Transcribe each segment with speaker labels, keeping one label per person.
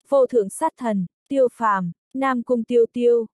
Speaker 1: Vô thượng sát thần, Tiêu Phàm, Nam Cung Tiêu Tiêu.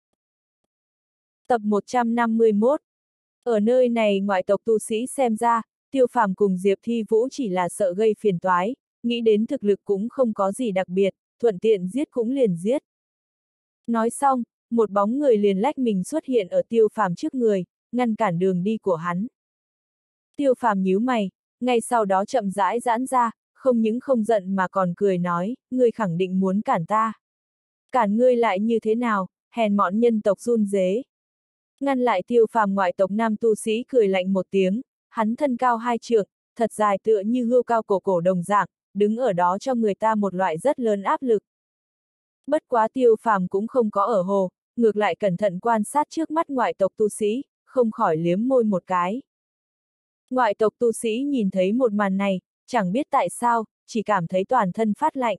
Speaker 1: Tập 151. Ở nơi này ngoại tộc tu sĩ xem ra, Tiêu Phàm cùng Diệp Thi Vũ chỉ là sợ gây phiền toái, nghĩ đến thực lực cũng không có gì đặc biệt, thuận tiện giết cũng liền giết. Nói xong, một bóng người liền lách mình xuất hiện ở Tiêu Phàm trước người, ngăn cản đường đi của hắn. Tiêu Phàm nhíu mày, ngay sau đó chậm rãi giãn ra, không những không giận mà còn cười nói, ngươi khẳng định muốn cản ta. Cản ngươi lại như thế nào, hèn mọn nhân tộc run rế. Ngăn lại Tiêu Phàm ngoại tộc nam tu sĩ cười lạnh một tiếng, hắn thân cao 2 trượng, thật dài tựa như hươu cao cổ cổ đồng dạng, đứng ở đó cho người ta một loại rất lớn áp lực. Bất quá Tiêu Phàm cũng không có ở hồ, ngược lại cẩn thận quan sát trước mắt ngoại tộc tu sĩ, không khỏi liếm môi một cái. Ngoại tộc tu sĩ nhìn thấy một màn này, chẳng biết tại sao, chỉ cảm thấy toàn thân phát lạnh.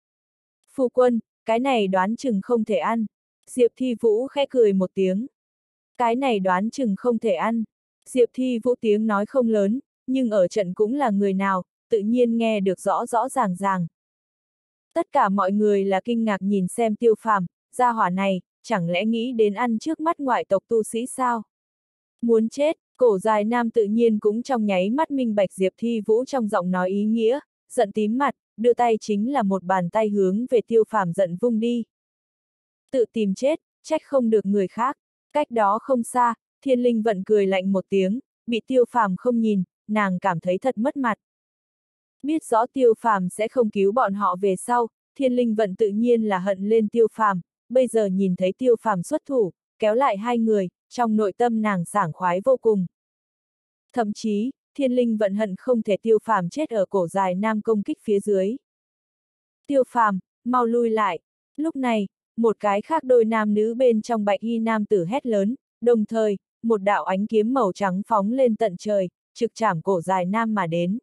Speaker 1: Phu quân, cái này đoán chừng không thể ăn. Diệp Thi Vũ khẽ cười một tiếng. Cái này đoán chừng không thể ăn. Diệp Thi Vũ tiếng nói không lớn, nhưng ở trận cũng là người nào, tự nhiên nghe được rõ rõ ràng ràng. Tất cả mọi người là kinh ngạc nhìn xem Tiêu Phàm, gia hỏa này, chẳng lẽ nghĩ đến ăn trước mắt ngoại tộc tu sĩ sao? Muốn chết, cổ dài nam tự nhiên cũng trong nháy mắt minh bạch Diệp Thi Vũ trong giọng nói ý nghĩa, giận tím mặt, đưa tay chính là một bàn tay hướng về Tiêu Phàm giận vung đi. Tự tìm chết, trách không được người khác. Cách đó không xa, Thiên Linh Vận cười lạnh một tiếng, bị Tiêu Phàm không nhìn, nàng cảm thấy thật mất mặt. Biết rõ Tiêu Phàm sẽ không cứu bọn họ về sau, Thiên Linh Vận tự nhiên là hận lên Tiêu Phàm, bây giờ nhìn thấy Tiêu Phàm xuất thủ, kéo lại hai người, trong nội tâm nàng sảng khoái vô cùng. Thậm chí, Thiên Linh Vận hận không thể Tiêu Phàm chết ở cổ dài nam công kích phía dưới. Tiêu Phàm, mau lui lại. Lúc này, một cái khác đôi nam nữ bên trong bạch y nam tử hét lớn, đồng thời, một đạo ánh kiếm màu trắng phóng lên tận trời, trực chạm cổ dài nam mà đến.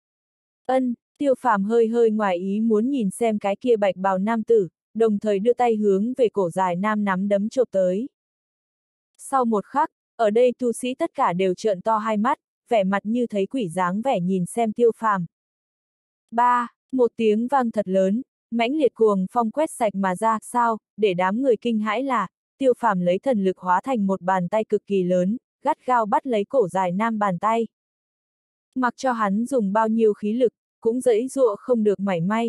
Speaker 1: Tiêu Phàm hơi hơi ngoài ý muốn nhìn xem cái kia bạch bào nam tử, đồng thời đưa tay hướng về cổ dài nam nắm đấm chộp tới. Sau một khắc, ở đây tu sĩ tất cả đều trợn to hai mắt, vẻ mặt như thấy quỷ dáng vẻ nhìn xem Tiêu Phàm. Một tiếng vang thật lớn, mãnh liệt cuồng phong quét sạch mà ra, sao, để đám người kinh hãi là, Tiêu Phàm lấy thần lực hóa thành một bàn tay cực kỳ lớn, gắt gao bắt lấy cổ dài nam bàn tay. Mặc cho hắn dùng bao nhiêu khí lực, cũng giãy giụa không được mảy may.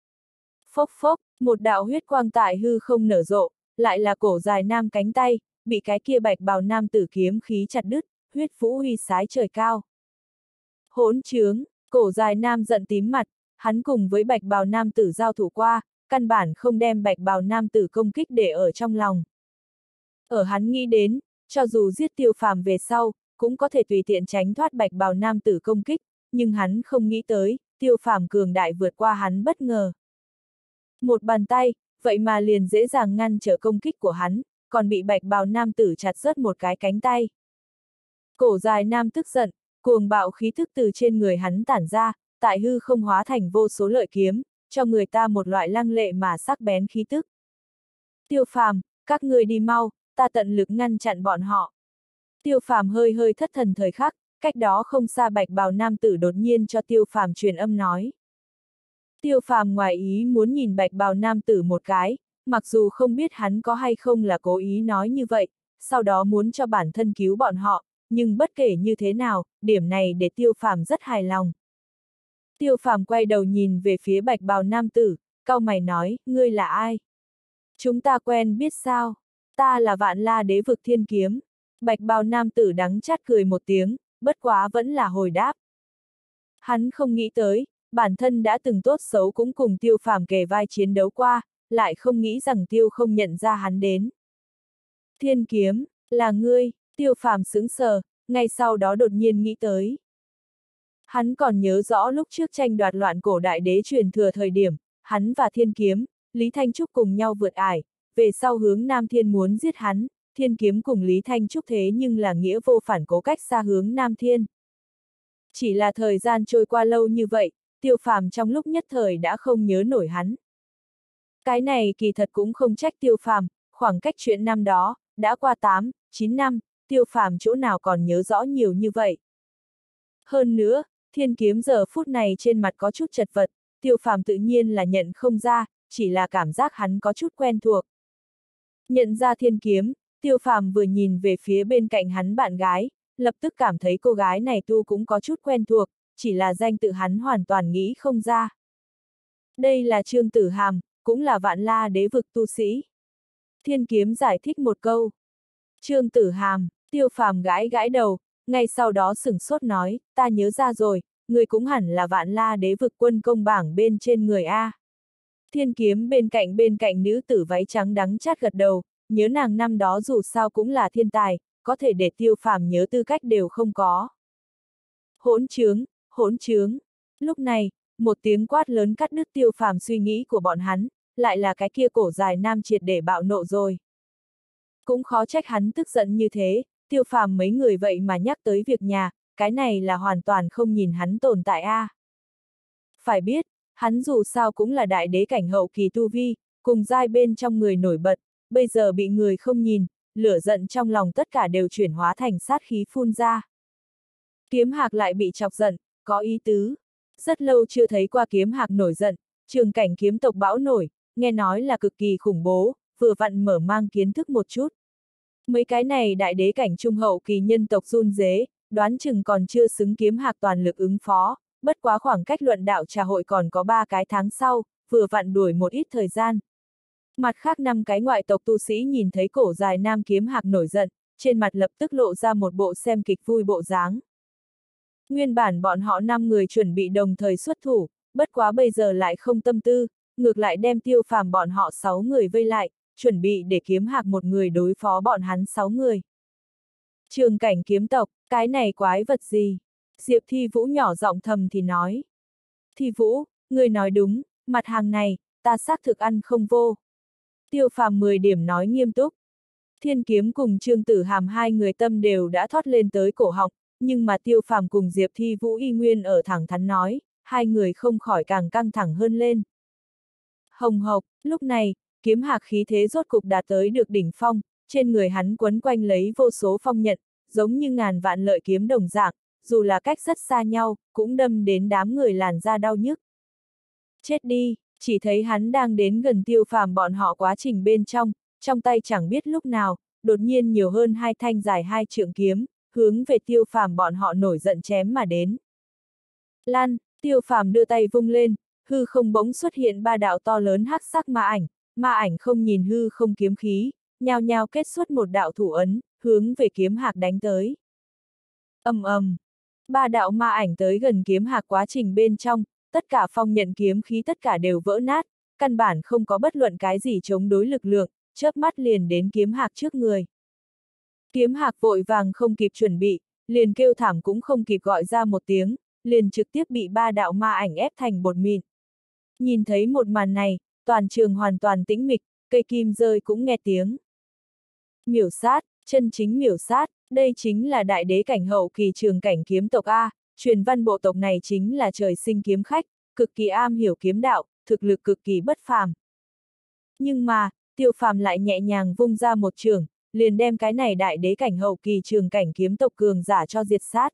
Speaker 1: Phốc phốc, một đạo huyết quang tại hư không nở rộ, lại là cổ dài nam cánh tay, bị cái kia bạch bào nam tử kiếm khí chặt đứt, huyết vũ huy sái trời cao. Hỗn trướng, cổ dài nam giận tím mặt, hắn cùng với bạch bào nam tử giao thủ qua, căn bản không đem bạch bào nam tử công kích để ở trong lòng. Ở hắn nghĩ đến, cho dù giết Tiêu Phàm về sau, cũng có thể tùy tiện tránh thoát bạch bào nam tử công kích, nhưng hắn không nghĩ tới, Tiêu Phàm cường đại vượt qua hắn bất ngờ. Một bàn tay, vậy mà liền dễ dàng ngăn trở công kích của hắn, còn bị bạch bào nam tử chặt rớt một cái cánh tay. Cổ dài nam tức giận, cuồng bạo khí thức từ trên người hắn tản ra, tại hư không hóa thành vô số lợi kiếm, cho người ta một loại lăng lệ mà sắc bén khí tức. Tiêu Phàm, các ngươi đi mau, ta tận lực ngăn chặn bọn họ. Tiêu Phàm hơi hơi thất thần thời khắc, cách đó không xa bạch bào nam tử đột nhiên cho Tiêu Phàm truyền âm nói. Tiêu Phàm ngoài ý muốn nhìn bạch bào nam tử một cái, mặc dù không biết hắn có hay không là cố ý nói như vậy, sau đó muốn cho bản thân cứu bọn họ, nhưng bất kể như thế nào, điểm này để Tiêu Phàm rất hài lòng. Tiêu Phàm quay đầu nhìn về phía bạch bào nam tử, cau mày nói, ngươi là ai? Chúng ta quen biết sao? Ta là Vạn La Đế Vực Thiên Kiếm. Bạch bào nam tử đắng chát cười một tiếng, bất quá vẫn là hồi đáp. Hắn không nghĩ tới, bản thân đã từng tốt xấu cũng cùng Tiêu Phàm kề vai chiến đấu qua, lại không nghĩ rằng Tiêu không nhận ra hắn đến. Thiên Kiếm, là ngươi, Tiêu Phàm sững sờ, ngay sau đó đột nhiên nghĩ tới. Hắn còn nhớ rõ lúc trước tranh đoạt loạn cổ đại đế truyền thừa thời điểm, hắn và Thiên Kiếm, Lý Thanh Trúc cùng nhau vượt ải, về sau hướng Nam Thiên muốn giết hắn, Thiên Kiếm cùng Lý Thanh Trúc thế nhưng là nghĩa vô phản cố cách xa hướng Nam Thiên. Chỉ là thời gian trôi qua lâu như vậy, Tiêu Phàm trong lúc nhất thời đã không nhớ nổi hắn. Cái này kỳ thật cũng không trách Tiêu Phàm, khoảng cách chuyện năm đó, đã qua 8, 9 năm, Tiêu Phàm chỗ nào còn nhớ rõ nhiều như vậy. Hơn nữa, Thiên Kiếm giờ phút này trên mặt có chút chật vật, Tiêu Phàm tự nhiên là nhận không ra, chỉ là cảm giác hắn có chút quen thuộc. Nhận ra Thiên Kiếm, Tiêu Phàm vừa nhìn về phía bên cạnh hắn bạn gái, lập tức cảm thấy cô gái này tu cũng có chút quen thuộc, chỉ là danh tự hắn hoàn toàn nghĩ không ra. Đây là Trương Tử Hàm, cũng là Vạn La Đế vực tu sĩ. Thiên Kiếm giải thích một câu. Trương Tử Hàm, Tiêu Phàm gãi gãi đầu, ngay sau đó sửng sốt nói, ta nhớ ra rồi, người cũng hẳn là Vạn La Đế vực quân công bảng bên trên người A. Thiên Kiếm bên cạnh nữ tử váy trắng đắng chát gật đầu, nhớ nàng năm đó dù sao cũng là thiên tài, có thể để Tiêu Phàm nhớ tư cách đều không có. Hỗn trướng, hỗn trướng. Lúc này, một tiếng quát lớn cắt đứt Tiêu Phàm suy nghĩ của bọn hắn, lại là cái kia cổ dài nam triệt để bạo nộ rồi. Cũng khó trách hắn tức giận như thế, Tiêu Phàm mấy người vậy mà nhắc tới việc nhà, cái này là hoàn toàn không nhìn hắn tồn tại a. Phải biết, hắn dù sao cũng là đại đế cảnh hậu kỳ tu vi, cùng giai bên trong người nổi bật, bây giờ bị người không nhìn, lửa giận trong lòng tất cả đều chuyển hóa thành sát khí phun ra. Kiếm Hạc lại bị chọc giận, có ý tứ. Rất lâu chưa thấy qua Kiếm Hạc nổi giận, trường cảnh kiếm tộc bão nổi, nghe nói là cực kỳ khủng bố, vừa vặn mở mang kiến thức một chút. Mấy cái này đại đế cảnh trung hậu kỳ nhân tộc run rế, đoán chừng còn chưa xứng Kiếm Hạc toàn lực ứng phó, bất quá khoảng cách luận đạo trà hội còn có 3 cái tháng sau, vừa vặn đuổi một ít thời gian. Mặt khác 5 cái ngoại tộc tu sĩ nhìn thấy cổ dài nam Kiếm Hạc nổi giận, trên mặt lập tức lộ ra một bộ xem kịch vui bộ dáng. Nguyên bản bọn họ 5 người chuẩn bị đồng thời xuất thủ, bất quá bây giờ lại không tâm tư, ngược lại đem Tiêu Phàm bọn họ 6 người vây lại, chuẩn bị để Kiếm Hạc một người đối phó bọn hắn 6 người. Trường cảnh kiếm tộc, cái này quái vật gì? Diệp Thi Vũ nhỏ giọng thầm thì nói. Thi Vũ, người nói đúng, mặt hàng này, ta xác thực ăn không vô. Tiêu Phàm 10 điểm nói nghiêm túc. Thiên Kiếm cùng Trương Tử Hàm hai người tâm đều đã thoát lên tới cổ họng, nhưng mà Tiêu Phàm cùng Diệp Thi Vũ y nguyên ở thẳng thắn nói, hai người không khỏi càng căng thẳng hơn lên. Hồng hộc, lúc này, Kiếm Hạc khí thế rốt cục đạt tới được đỉnh phong, trên người hắn quấn quanh lấy vô số phong nhận, giống như ngàn vạn lợi kiếm đồng dạng, dù là cách rất xa nhau, cũng đâm đến đám người làn da đau nhức. Chết đi, chỉ thấy hắn đang đến gần Tiêu Phàm bọn họ quá trình bên trong tay chẳng biết lúc nào, đột nhiên nhiều hơn 2 thanh dài 2 trượng kiếm, hướng về Tiêu Phàm bọn họ nổi giận chém mà đến. Lan, Tiêu Phàm đưa tay vung lên, hư không bỗng xuất hiện 3 đạo to lớn hắc sắc ma ảnh không nhìn hư không kiếm khí, nhao nhao kết xuất một đạo thủ ấn, hướng về Kiếm Hạc đánh tới. Ầm ầm, 3 đạo ma ảnh tới gần Kiếm Hạc quá trình bên trong, tất cả phong nhận kiếm khí tất cả đều vỡ nát, căn bản không có bất luận cái gì chống đối lực lượng, chớp mắt liền đến Kiếm Hạc trước người. Kiếm Hạc vội vàng không kịp chuẩn bị, liền kêu thảm cũng không kịp gọi ra một tiếng, liền trực tiếp bị 3 đạo ma ảnh ép thành bột mịn. Nhìn thấy một màn này, toàn trường hoàn toàn tĩnh mịch, cây kim rơi cũng nghe tiếng. Miểu sát, chân chính miểu sát, đây chính là đại đế cảnh hậu kỳ trường cảnh kiếm tộc A, truyền văn bộ tộc này chính là trời sinh kiếm khách, cực kỳ am hiểu kiếm đạo, thực lực cực kỳ bất phàm. Nhưng mà, Tiêu Phàm lại nhẹ nhàng vung ra một trường, liền đem cái này đại đế cảnh hậu kỳ trường cảnh kiếm tộc cường giả cho diệt sát.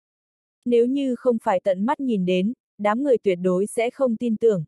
Speaker 1: Nếu như không phải tận mắt nhìn đến, đám người tuyệt đối sẽ không tin tưởng.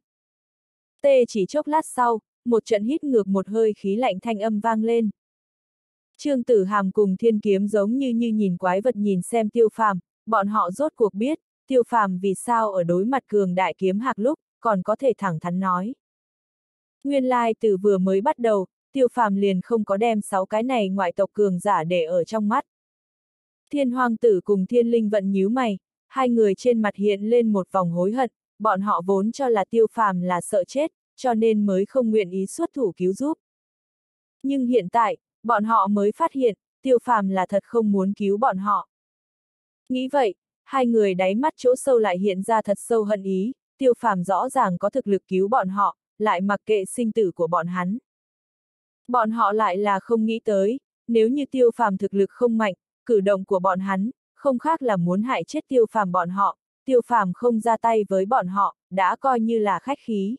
Speaker 1: Tê chỉ chốc lát sau, một trận hít ngược một hơi khí lạnh thanh âm vang lên. Trương Tử Hàm cùng Thiên Kiếm giống như nhìn quái vật nhìn xem Tiêu Phàm, bọn họ rốt cuộc biết, Tiêu Phàm vì sao ở đối mặt cường đại Kiếm Hạc lúc, còn có thể thẳng thắn nói. Nguyên lai từ vừa mới bắt đầu, Tiêu Phàm liền không có đem 6 cái này ngoại tộc cường giả để ở trong mắt. Thiên Hoang Tử cùng Thiên Linh Vận nhíu mày, hai người trên mặt hiện lên một vòng hối hận, bọn họ vốn cho là Tiêu Phàm là sợ chết, cho nên mới không nguyện ý xuất thủ cứu giúp. Nhưng hiện tại, bọn họ mới phát hiện, Tiêu Phàm là thật không muốn cứu bọn họ. Nghĩ vậy, hai người đáy mắt chỗ sâu lại hiện ra thật sâu hận ý, Tiêu Phàm rõ ràng có thực lực cứu bọn họ, lại mặc kệ sinh tử của bọn hắn. Bọn họ lại là không nghĩ tới, nếu như Tiêu Phàm thực lực không mạnh, cử động của bọn hắn, không khác là muốn hại chết Tiêu Phàm bọn họ, Tiêu Phàm không ra tay với bọn họ, đã coi như là khách khí.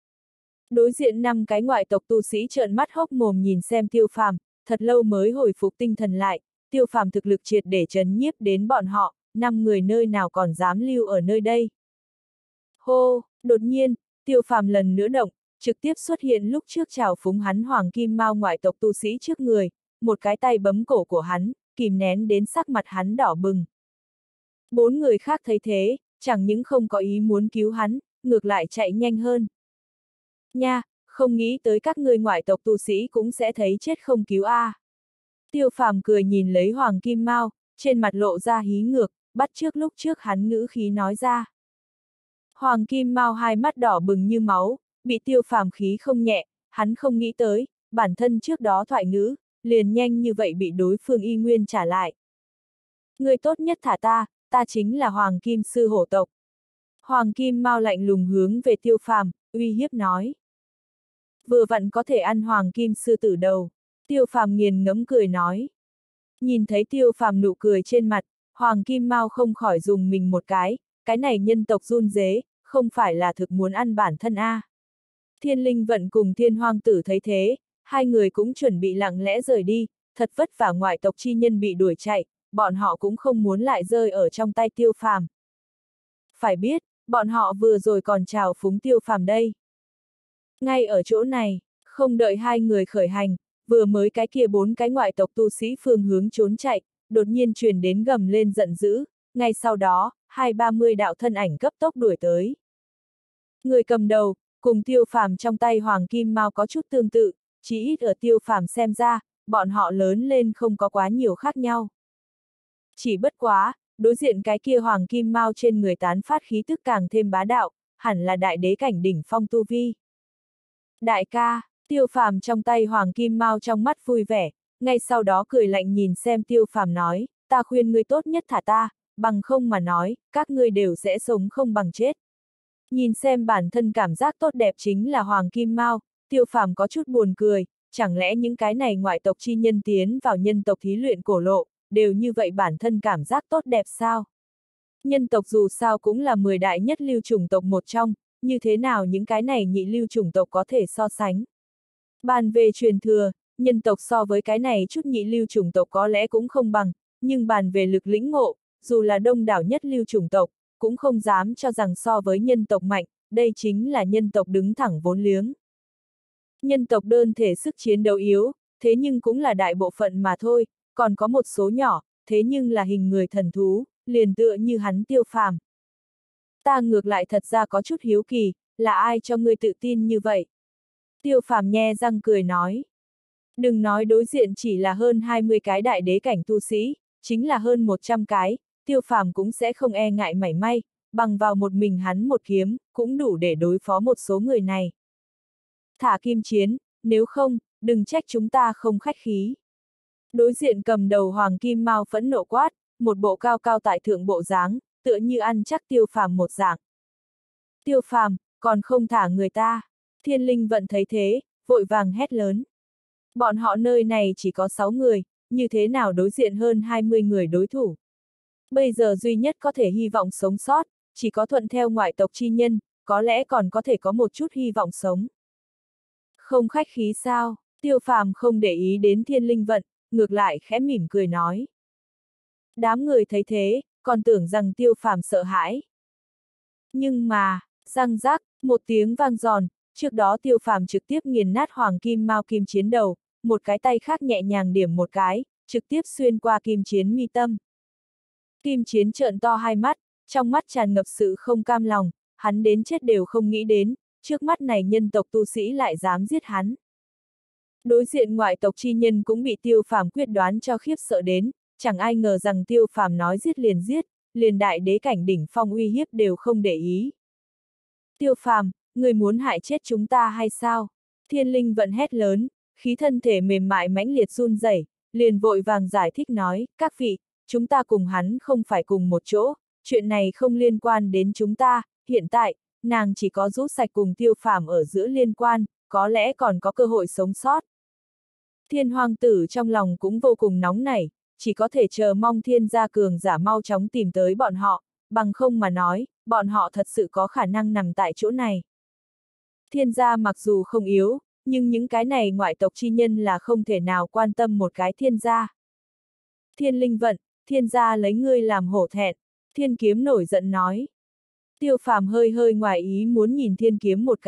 Speaker 1: Đối diện 5 cái ngoại tộc tu sĩ trợn mắt hốc mồm nhìn xem Tiêu Phàm, thật lâu mới hồi phục tinh thần lại, Tiêu Phàm thực lực triệt để trấn nhiếp đến bọn họ, 5 người nơi nào còn dám lưu ở nơi đây. Hô, đột nhiên, Tiêu Phàm lần nữa động, trực tiếp xuất hiện lúc trước chào phúng hắn Hoàng Kim Mao ngoại tộc tu sĩ trước người, một cái tay bấm cổ của hắn, kìm nén đến sắc mặt hắn đỏ bừng. 4 người khác thấy thế, chẳng những không có ý muốn cứu hắn, ngược lại chạy nhanh hơn. Nha, không nghĩ tới các ngươi ngoại tộc tu sĩ cũng sẽ thấy chết không cứu a. Tiêu Phàm cười nhìn lấy Hoàng Kim Mao, trên mặt lộ ra hí ngược, bắt chước lúc trước hắn ngữ khí nói ra. Hoàng Kim Mao hai mắt đỏ bừng như máu, bị Tiêu Phàm khí không nhẹ, hắn không nghĩ tới, bản thân trước đó thoại ngữ, liền nhanh như vậy bị đối phương y nguyên trả lại. Người tốt nhất thả ta, ta chính là Hoàng Kim Sư hổ tộc. Hoàng Kim Mao lạnh lùng hướng về Tiêu Phàm, uy hiếp nói. Vừa vặn có thể ăn Hoàng Kim Sư tử đầu. Tiêu Phàm nghiền ngẫm cười nói. Nhìn thấy Tiêu Phàm nụ cười trên mặt, Hoàng Kim Mao không khỏi dùng mình một cái này nhân tộc run rế, không phải là thực muốn ăn bản thân a. Thiên Linh Vận cùng Thiên Hoang Tử thấy thế, hai người cũng chuẩn bị lặng lẽ rời đi, thật vất vả ngoại tộc chi nhân bị đuổi chạy, bọn họ cũng không muốn lại rơi ở trong tay Tiêu Phàm. Phải biết, bọn họ vừa rồi còn chào phúng Tiêu Phàm đây. Ngay ở chỗ này, không đợi hai người khởi hành, vừa mới cái kia 4 cái ngoại tộc tu sĩ phương hướng trốn chạy, đột nhiên truyền đến gầm lên giận dữ, ngay sau đó, 20-30 đạo thân ảnh cấp tốc đuổi tới. Người cầm đầu, cùng Tiêu Phàm trong tay Hoàng Kim Mao có chút tương tự, chỉ ít ở Tiêu Phàm xem ra, bọn họ lớn lên không có quá nhiều khác nhau. Chỉ bất quá, đối diện cái kia Hoàng Kim Mao trên người tán phát khí tức càng thêm bá đạo, hẳn là đại đế cảnh đỉnh phong tu vi. Đại ca, Tiêu Phàm trong tay Hoàng Kim Mao trong mắt vui vẻ, ngay sau đó cười lạnh nhìn xem Tiêu Phàm nói, ta khuyên ngươi tốt nhất thả ta, bằng không mà nói, các ngươi đều sẽ sống không bằng chết. Nhìn xem bản thân cảm giác tốt đẹp chính là Hoàng Kim Mao, Tiêu Phàm có chút buồn cười, chẳng lẽ những cái này ngoại tộc chi nhân tiến vào nhân tộc thí luyện cổ lộ, đều như vậy bản thân cảm giác tốt đẹp sao? Nhân tộc dù sao cũng là 10 đại nhất lưu chủng tộc một trong, như thế nào những cái này nhị lưu chủng tộc có thể so sánh? Bàn về truyền thừa, nhân tộc so với cái này chút nhị lưu chủng tộc có lẽ cũng không bằng, nhưng bàn về lực lĩnh ngộ, dù là đông đảo nhất lưu chủng tộc, cũng không dám cho rằng so với nhân tộc mạnh, đây chính là nhân tộc đứng thẳng vốn liếng. Nhân tộc đơn thể sức chiến đấu yếu, thế nhưng cũng là đại bộ phận mà thôi, còn có một số nhỏ, thế nhưng là hình người thần thú, liền tựa như hắn Tiêu Phàm. Ta ngược lại thật ra có chút hiếu kỳ, là ai cho ngươi tự tin như vậy? Tiêu Phàm nhe răng cười nói. Đừng nói đối diện chỉ là hơn 20 cái đại đế cảnh tu sĩ, chính là hơn 100 cái, Tiêu Phàm cũng sẽ không e ngại mảy may, bằng vào một mình hắn một kiếm, cũng đủ để đối phó một số người này. Thả kim chiến, nếu không, đừng trách chúng ta không khách khí. Đối diện cầm đầu Hoàng Kim Mao phẫn nộ quát, một bộ cao cao tại thượng bộ dáng, tựa như ăn chắc Tiêu Phàm một dạng. Tiêu Phàm, còn không thả người ta. Thiên Linh Vận thấy thế, vội vàng hét lớn. Bọn họ nơi này chỉ có 6 người, như thế nào đối diện hơn 20 người đối thủ. Bây giờ duy nhất có thể hy vọng sống sót, chỉ có thuận theo ngoại tộc chi nhân, có lẽ còn có thể có một chút hy vọng sống. Không khách khí sao? Tiêu Phàm không để ý đến Thiên Linh Vận, ngược lại khẽ mỉm cười nói. Đám người thấy thế, còn tưởng rằng Tiêu Phàm sợ hãi. Nhưng mà, răng rắc, một tiếng vang giòn, trước đó Tiêu Phàm trực tiếp nghiền nát Hoàng Kim Mao kim chiến đầu, một cái tay khác nhẹ nhàng điểm một cái, trực tiếp xuyên qua kim chiến mi tâm. Kim chiến trợn to hai mắt, trong mắt tràn ngập sự không cam lòng, hắn đến chết đều không nghĩ đến, trước mắt này nhân tộc tu sĩ lại dám giết hắn. Đối diện ngoại tộc chi nhân cũng bị Tiêu Phàm quyết đoán cho khiếp sợ đến, chẳng ai ngờ rằng Tiêu Phàm nói giết, liền đại đế cảnh đỉnh phong uy hiếp đều không để ý. Tiêu Phàm, người muốn hại chết chúng ta hay sao? Thiên Linh Vận hét lớn, khí thân thể mềm mại mãnh liệt run rẩy, liền vội vàng giải thích nói, các vị, chúng ta cùng hắn không phải cùng một chỗ, chuyện này không liên quan đến chúng ta, hiện tại, nàng chỉ có rũ sạch cùng Tiêu Phàm ở giữa liên quan, có lẽ còn có cơ hội sống sót. Thiên Hoang Tử trong lòng cũng vô cùng nóng nảy, chỉ có thể chờ mong Thiên gia cường giả mau chóng tìm tới bọn họ, bằng không mà nói, bọn họ thật sự có khả năng nằm tại chỗ này. Thiên gia mặc dù không yếu, nhưng những cái này ngoại tộc chi nhân là không thể nào quan tâm một cái Thiên gia. Thiên Linh Vận, Thiên gia lấy ngươi làm hổ thẹn, Thiên Kiếm nổi giận nói. Tiêu Phàm hơi hơi ngoài ý muốn nhìn Thiên Kiếm một cái,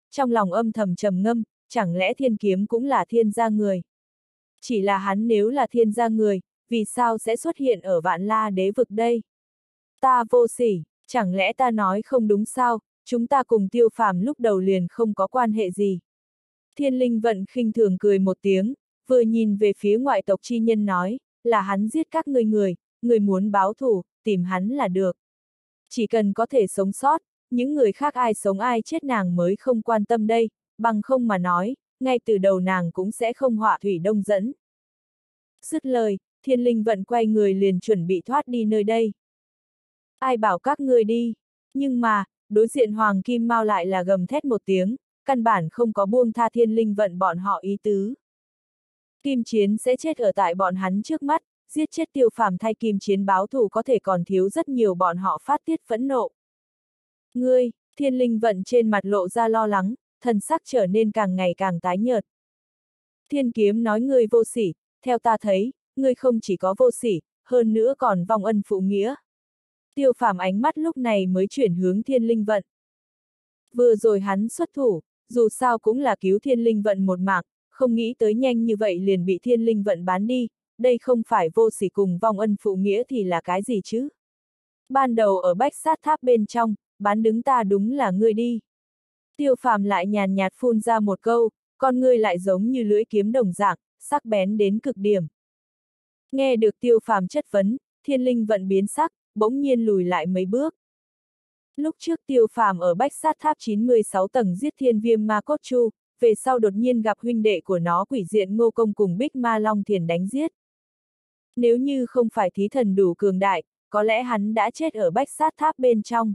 Speaker 1: trong lòng âm thầm trầm ngâm, chẳng lẽ thiên kiếm cũng là thiên gia người? Chỉ là hắn nếu là thiên gia người, vì sao sẽ xuất hiện ở Vạn La Đế vực đây? Ta vô sỉ, chẳng lẽ ta nói không đúng sao, chúng ta cùng Tiêu Phàm lúc đầu liền không có quan hệ gì. Thiên Linh Vận khinh thường cười một tiếng, vừa nhìn về phía ngoại tộc chi nhân nói, là hắn giết các ngươi người muốn báo thù, tìm hắn là được. Chỉ cần có thể sống sót, những người khác ai sống ai chết nàng mới không quan tâm đây, bằng không mà nói, ngay từ đầu nàng cũng sẽ không họa thủy đông dẫn. Dứt lời, Thiên Linh Vận quay người liền chuẩn bị thoát đi nơi đây. Ai bảo các ngươi đi, nhưng mà, đối diện Hoàng Kim Mao lại là gầm thét một tiếng, căn bản không có buông tha Thiên Linh Vận bọn họ ý tứ. Kim Chiến sẽ chết ở tại bọn hắn trước mắt, giết chết Tiêu Phàm thay Kim Chiến báo thù có thể còn thiếu rất nhiều bọn họ phát tiết phẫn nộ. Ngươi, Thiên Linh Vận trên mặt lộ ra lo lắng, thần sắc trở nên càng ngày càng tái nhợt. Thiên Kiếm nói ngươi vô sỉ, theo ta thấy, ngươi không chỉ có vô sỉ, hơn nữa còn vong ân phụ nghĩa. Tiêu Phàm ánh mắt lúc này mới chuyển hướng Thiên Linh Vận. Vừa rồi hắn xuất thủ, dù sao cũng là cứu Thiên Linh Vận một mạng, không nghĩ tới nhanh như vậy liền bị Thiên Linh Vận bán đi, đây không phải vô sỉ cùng vong ân phụ nghĩa thì là cái gì chứ? Ban đầu ở Bách Sát Tháp bên trong, bán đứng ta đúng là ngươi đi. Tiêu Phàm lại nhàn nhạt phun ra một câu, con ngươi lại giống như lưỡi kiếm đồng dạng, sắc bén đến cực điểm. Nghe được Tiêu Phàm chất vấn, Thiên Linh Vận biến sắc, bỗng nhiên lùi lại mấy bước. Lúc trước Tiêu Phàm ở Bách Sát Tháp 96 tầng giết Thiên Viêm Ma Cốt Chu, về sau đột nhiên gặp huynh đệ của nó Quỷ Diện Ngô Công cùng Bích Ma Long Thiền đánh giết. Nếu như không phải thí thần đủ cường đại, có lẽ hắn đã chết ở Bách Sát Tháp bên trong.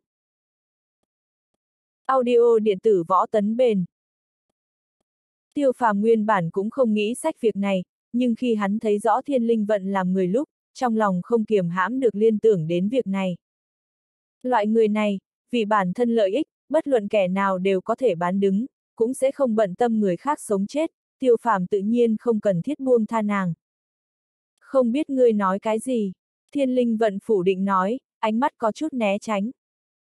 Speaker 1: Audio điện tử Võ Tấn Bền. Tiêu Phàm nguyên bản cũng không nghĩ sách việc này, nhưng khi hắn thấy rõ Thiên Linh Vận làm người lúc, trong lòng không kiềm hãm được liên tưởng đến việc này. Loại người này, vì bản thân lợi ích, bất luận kẻ nào đều có thể bán đứng, cũng sẽ không bận tâm người khác sống chết, Tiêu Phàm tự nhiên không cần thiết buông tha nàng. Không biết ngươi nói cái gì, Thiên Linh Vận phủ định nói, ánh mắt có chút né tránh.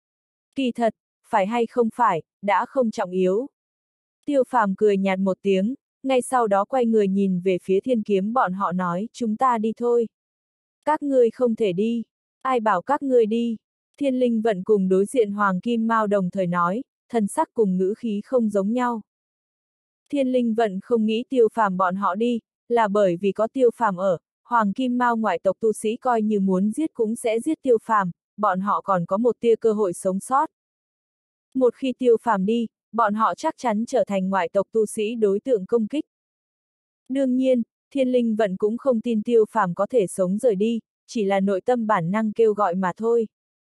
Speaker 1: Kỳ thật, phải hay không phải, đã không trọng yếu. Tiêu Phàm cười nhạt một tiếng, ngay sau đó quay người nhìn về phía Thiên Kiếm bọn họ nói, chúng ta đi thôi. Các ngươi không thể đi, ai bảo các ngươi đi. Thiên Linh Vận cùng đối diện Hoàng Kim Mao đồng thời nói, thần sắc cùng ngữ khí không giống nhau. Thiên Linh Vận không nghĩ Tiêu Phàm bọn họ đi, là bởi vì có Tiêu Phàm ở, Hoàng Kim Mao ngoại tộc tu sĩ coi như muốn giết cũng sẽ giết Tiêu Phàm, bọn họ còn có một tia cơ hội sống sót. Một khi Tiêu Phàm đi, bọn họ chắc chắn trở thành ngoại tộc tu sĩ đối tượng công kích. Đương nhiên, Thiên Linh Vận cũng không tin Tiêu Phàm có thể sống rời đi, chỉ là nội tâm bản năng kêu gọi mà thôi.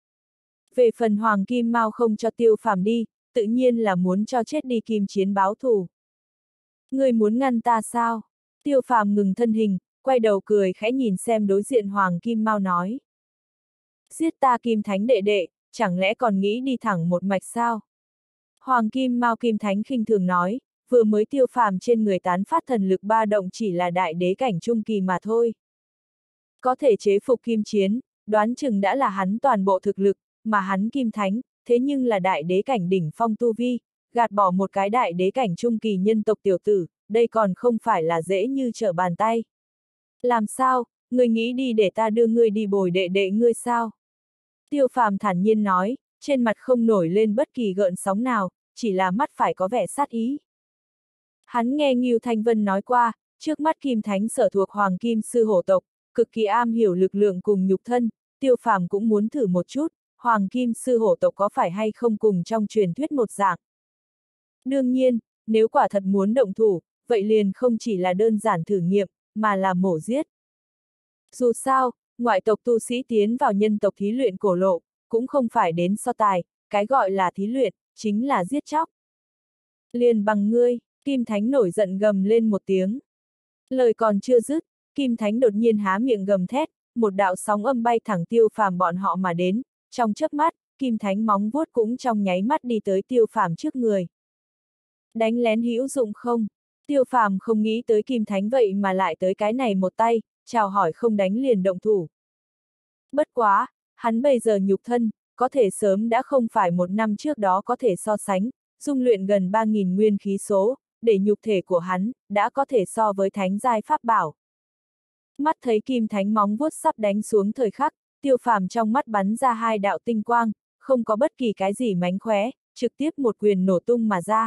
Speaker 1: Về phần Hoàng Kim Mao không cho Tiêu Phàm đi, tự nhiên là muốn cho chết đi Kim Chiến báo thù. Ngươi muốn ngăn ta sao? Tiêu Phàm ngừng thân hình, quay đầu cười khẽ nhìn xem đối diện Hoàng Kim Mao nói. Giết ta Kim Thánh đệ đệ, chẳng lẽ còn nghĩ đi thẳng một mạch sao? Hoàng Kim Mao Kim Thánh khinh thường nói, vừa mới Tiêu Phàm trên người tán phát thần lực ba động chỉ là đại đế cảnh trung kỳ mà thôi. Có thể chế phục Kim Chiến, đoán chừng đã là hắn toàn bộ thực lực, mà hắn Kim Thánh, thế nhưng là đại đế cảnh đỉnh phong tu vi, gạt bỏ một cái đại đế cảnh trung kỳ nhân tộc tiểu tử, đây còn không phải là dễ như trở bàn tay. Làm sao, ngươi nghĩ đi để ta đưa ngươi đi bồi đệ đệ ngươi sao? Tiêu Phàm thản nhiên nói, trên mặt không nổi lên bất kỳ gợn sóng nào, chỉ là mắt phải có vẻ sát ý. Hắn nghe Ngưu Thanh Vân nói qua, trước mắt Kim Thánh sở thuộc Hoàng Kim Sư Hổ tộc, cực kỳ am hiểu lực lượng cùng nhục thân, Tiêu Phàm cũng muốn thử một chút, Hoàng Kim Sư Hổ tộc có phải hay không cùng trong truyền thuyết một dạng. Đương nhiên, nếu quả thật muốn động thủ, vậy liền không chỉ là đơn giản thử nghiệm, mà là mổ giết. Dù sao, ngoại tộc tu sĩ tiến vào nhân tộc thí luyện cổ lộ, cũng không phải đến so tài, cái gọi là thí luyện, chính là giết chóc. Liền bằng ngươi, Kim Thánh nổi giận gầm lên một tiếng. Lời còn chưa dứt, Kim Thánh đột nhiên há miệng gầm thét, một đạo sóng âm bay thẳng Tiêu Phàm bọn họ mà đến, trong chớp mắt, Kim Thánh móng vuốt cũng trong nháy mắt đi tới Tiêu Phàm trước người. Đánh lén hữu dụng không? Tiêu Phàm không nghĩ tới Kim Thánh vậy mà lại tới cái này một tay, chào hỏi không đánh liền động thủ. Bất quá, hắn bây giờ nhục thân, có thể sớm đã không phải một năm trước đó có thể so sánh, dung luyện gần 3.000 nguyên khí số, để nhục thể của hắn, đã có thể so với thánh giai pháp bảo. Mắt thấy Kim Thánh móng vuốt sắp đánh xuống thời khắc, Tiêu Phàm trong mắt bắn ra hai đạo tinh quang, không có bất kỳ cái gì mánh khóe, trực tiếp một quyền nổ tung mà ra.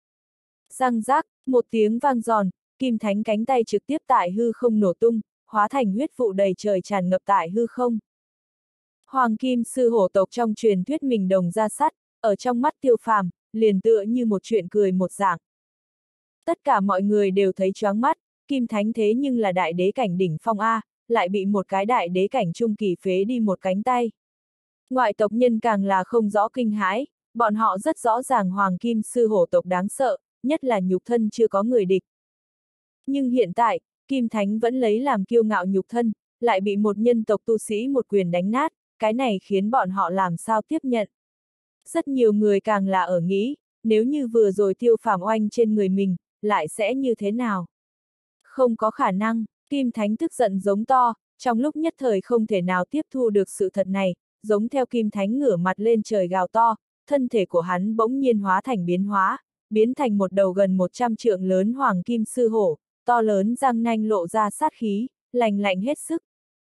Speaker 1: Răng rác, một tiếng vang giòn, Kim Thánh cánh tay trực tiếp tại hư không nổ tung, hóa thành huyết vụ đầy trời tràn ngập tại hư không. Hoàng Kim Sư Hổ tộc trong truyền thuyết mình đồng ra sắt, ở trong mắt Tiêu Phàm, liền tựa như một chuyện cười một dạng. Tất cả mọi người đều thấy choáng mắt, Kim Thánh thế nhưng là đại đế cảnh đỉnh phong A, lại bị một cái đại đế cảnh trung kỳ phế đi một cánh tay. Ngoại tộc nhân càng là không rõ kinh hãi, bọn họ rất rõ ràng Hoàng Kim Sư Hổ tộc đáng sợ, nhất là nhục thân chưa có người địch. Nhưng hiện tại, Kim Thánh vẫn lấy làm kiêu ngạo nhục thân, lại bị một nhân tộc tu sĩ một quyền đánh nát, cái này khiến bọn họ làm sao tiếp nhận. Rất nhiều người càng là ở nghĩ, nếu như vừa rồi Tiêu Phàm oanh trên người mình, lại sẽ như thế nào? Không có khả năng, Kim Thánh tức giận giống to, trong lúc nhất thời không thể nào tiếp thu được sự thật này, giống theo Kim Thánh ngửa mặt lên trời gào to, thân thể của hắn bỗng nhiên hóa thành biến thành một đầu gần 100 trượng lớn Hoàng Kim Sư Hổ, to lớn răng nanh lộ ra sát khí, lành lạnh hết sức.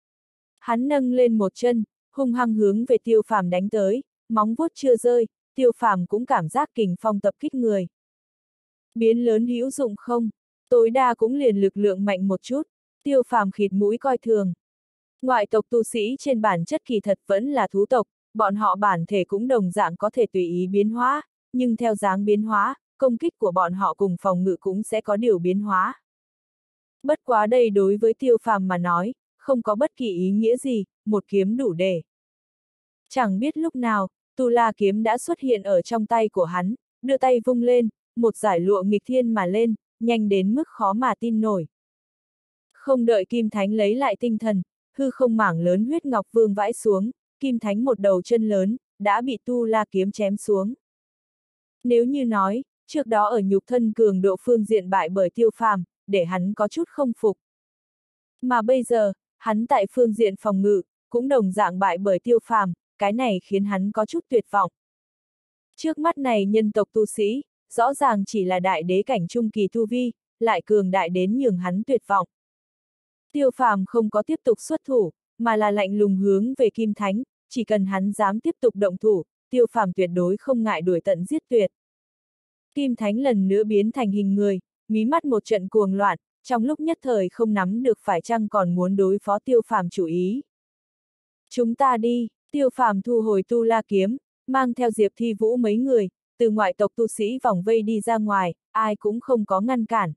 Speaker 1: Hắn nâng lên một chân, hung hăng hướng về Tiêu Phàm đánh tới, móng vuốt chưa rơi, Tiêu Phàm cũng cảm giác kình phong tập kích người. Biến lớn hữu dụng không? Tối đa cũng liền lực lượng mạnh một chút, Tiêu Phàm khịt mũi coi thường. Ngoại tộc tu sĩ trên bản chất kỳ thật vẫn là thú tộc, bọn họ bản thể cũng đồng dạng có thể tùy ý biến hóa, nhưng theo dáng biến hóa, công kích của bọn họ cùng phòng ngự cũng sẽ có điều biến hóa. Bất quá đây đối với Tiêu Phàm mà nói, không có bất kỳ ý nghĩa gì, một kiếm đủ để. Chẳng biết lúc nào, Tu La kiếm đã xuất hiện ở trong tay của hắn, đưa tay vung lên, một giải lụa nghịch thiên mà lên, nhanh đến mức khó mà tin nổi. Không đợi Kim Thánh lấy lại tinh thần, hư không mảng lớn huyết ngọc vương vãi xuống, Kim Thánh một đầu chân lớn, đã bị Tu La kiếm chém xuống. Nếu như nói, trước đó ở nhục thân cường độ phương diện bại bởi Tiêu Phàm, để hắn có chút không phục. Mà bây giờ, hắn tại phương diện phòng ngự, cũng đồng dạng bại bởi Tiêu Phàm, cái này khiến hắn có chút tuyệt vọng. Trước mắt này nhân tộc tu sĩ, rõ ràng chỉ là đại đế cảnh trung kỳ tu vi, lại cường đại đến nhường hắn tuyệt vọng. Tiêu Phàm không có tiếp tục xuất thủ, mà là lạnh lùng hướng về Kim Thánh, chỉ cần hắn dám tiếp tục động thủ, Tiêu Phàm tuyệt đối không ngại đuổi tận giết tuyệt. Kim Thánh lần nữa biến thành hình người, mí mắt một trận cuồng loạn, trong lúc nhất thời không nắm được phải chăng còn muốn đối phó Tiêu Phàm chủ ý. Chúng ta đi, Tiêu Phàm thu hồi Tu La kiếm, mang theo Diệp Thi Vũ mấy người, từ ngoại tộc tu sĩ vòng vây đi ra ngoài, ai cũng không có ngăn cản.